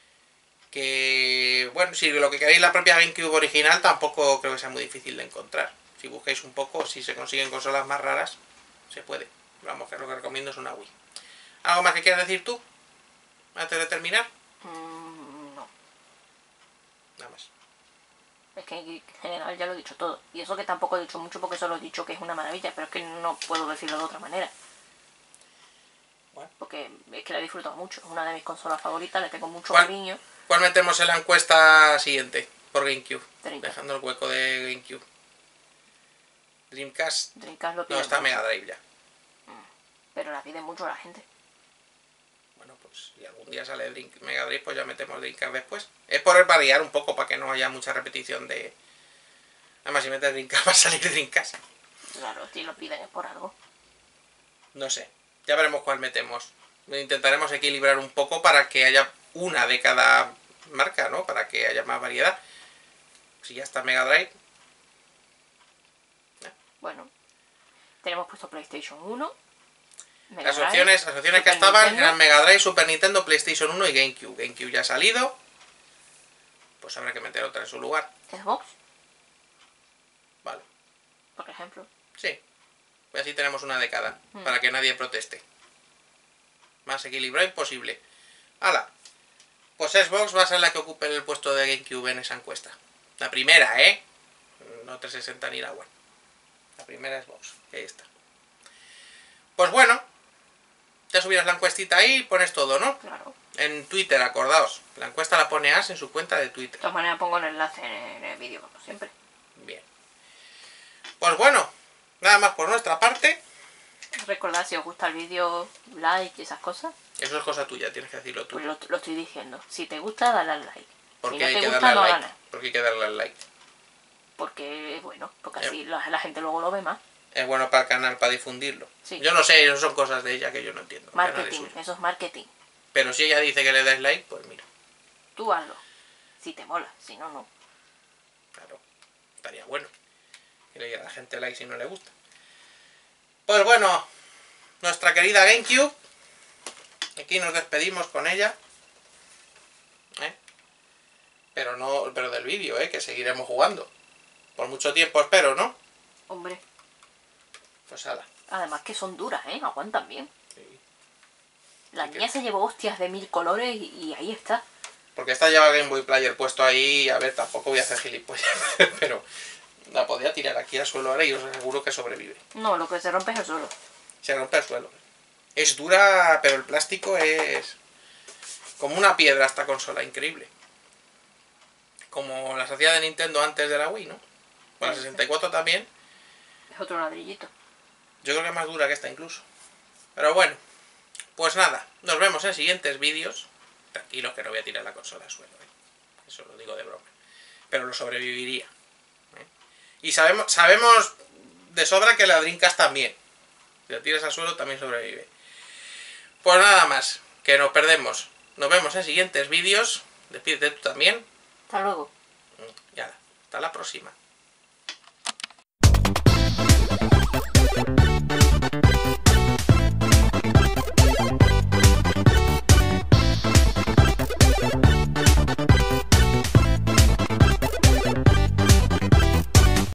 Que, bueno, si lo que queréis la propia GameCube original tampoco creo que sea muy difícil de encontrar. Si buscáis un poco, si se consiguen consolas más raras, se puede. Vamos, que lo que recomiendo es una Wii. ¿Algo más que quieras decir tú? Antes de terminar. Mm, no. Nada más. Es que en general ya lo he dicho todo. Y eso que tampoco he dicho mucho porque solo he dicho que es una maravilla, pero es que no puedo decirlo de otra manera. Bueno. Porque es que la he disfrutado mucho. Es una de mis consolas favoritas, le tengo mucho ¿Cuál, cariño. ¿Cuál metemos en la encuesta siguiente? Por GameCube. Dreamcast. Dejando el hueco de GameCube. Dreamcast. Dreamcast lo pide No, está mucho. Mega Drive ya. Pero la pide mucho la gente. Bueno, pues si algún día sale Dream, Mega Drive, pues ya metemos Dreamcast después. Es por variar un poco para que no haya mucha repetición de... Además, si metes Dreamcast va a salir Dreamcast. Claro, si lo piden es por algo. No sé. Ya veremos cuál metemos. Intentaremos equilibrar un poco para que haya una de cada marca, ¿no? Para que haya más variedad. Si ya está Mega Drive. Bueno, tenemos puesto PlayStation uno. Mega Las Drive, opciones, las opciones que Super estaban Nintendo. eran Mega Drive, Super Nintendo, PlayStation uno y GameCube. GameCube ya ha salido. Pues habrá que meter otra en su lugar. Xbox, Vale. por ejemplo. Sí. Pues así tenemos una de cada. Hmm. Para que nadie proteste. Más equilibrado imposible. ¡Hala! Pues Xbox va a ser la que ocupe el puesto de GameCube en esa encuesta. La primera, ¿eh? No trescientos sesenta ni la One. La primera Xbox. Que ahí está. Pues bueno. Ya subirás la encuestita ahí y pones todo, ¿no? Claro. En Twitter, acordaos. La encuesta la pone As en su cuenta de Twitter. De todas maneras pongo el enlace en el vídeo, como siempre. Bien. Pues bueno. Nada más por nuestra parte. Recordad, si os gusta el vídeo, like y esas cosas, Eso es cosa tuya, tienes que decirlo tú. pues lo, lo estoy diciendo. Si te gusta, dale al like. Porque Si no hay te que gusta, darle no al like. ganas. Porque hay que darle al like. Porque es bueno, porque Yep. así la, la gente luego lo ve más. Es bueno para el canal, para difundirlo. Sí. Yo no sé, eso son cosas de ella que yo no entiendo. canal es Marketing, suyo. eso es marketing. Pero si ella dice que le des like, pues mira, Tú hazlo. Si te mola, si no, no. claro, estaría bueno. Que le diera a la gente like si no le gusta. Pues bueno, nuestra querida GameCube. Aquí nos despedimos con ella. ¿Eh? Pero no, pero del vídeo, ¿eh? Que seguiremos jugando. Por mucho tiempo espero, ¿no? Hombre, Pues ala. además que son duras, ¿eh? Aguantan bien. Sí. La Sí que- niña se llevó hostias de mil colores y, y ahí está. Porque esta lleva Game Boy Player puesto ahí. A ver, tampoco voy a hacer gilipollas. Pero la podría tirar aquí al suelo ahora y os aseguro que sobrevive. No, lo que se rompe es el suelo. Se rompe el suelo. Es dura, pero el plástico es como una piedra esta consola, increíble. Como las hacía de Nintendo antes de la Wii, ¿no? Con la sesenta y cuatro también. Es otro ladrillito. Yo creo que es más dura que esta incluso. Pero bueno, pues nada, nos vemos en siguientes vídeos. Tranquilos que no voy a tirar la consola al suelo, ¿eh? Eso lo digo de broma. Pero lo sobreviviría. ¿eh? Y sabemos, sabemos de sobra que la Dreamcast también. Si la tiras al suelo también sobrevive. Pues nada más, que nos perdemos. Nos vemos en siguientes vídeos. Despídete tú también. Hasta luego. Ya, hasta la próxima.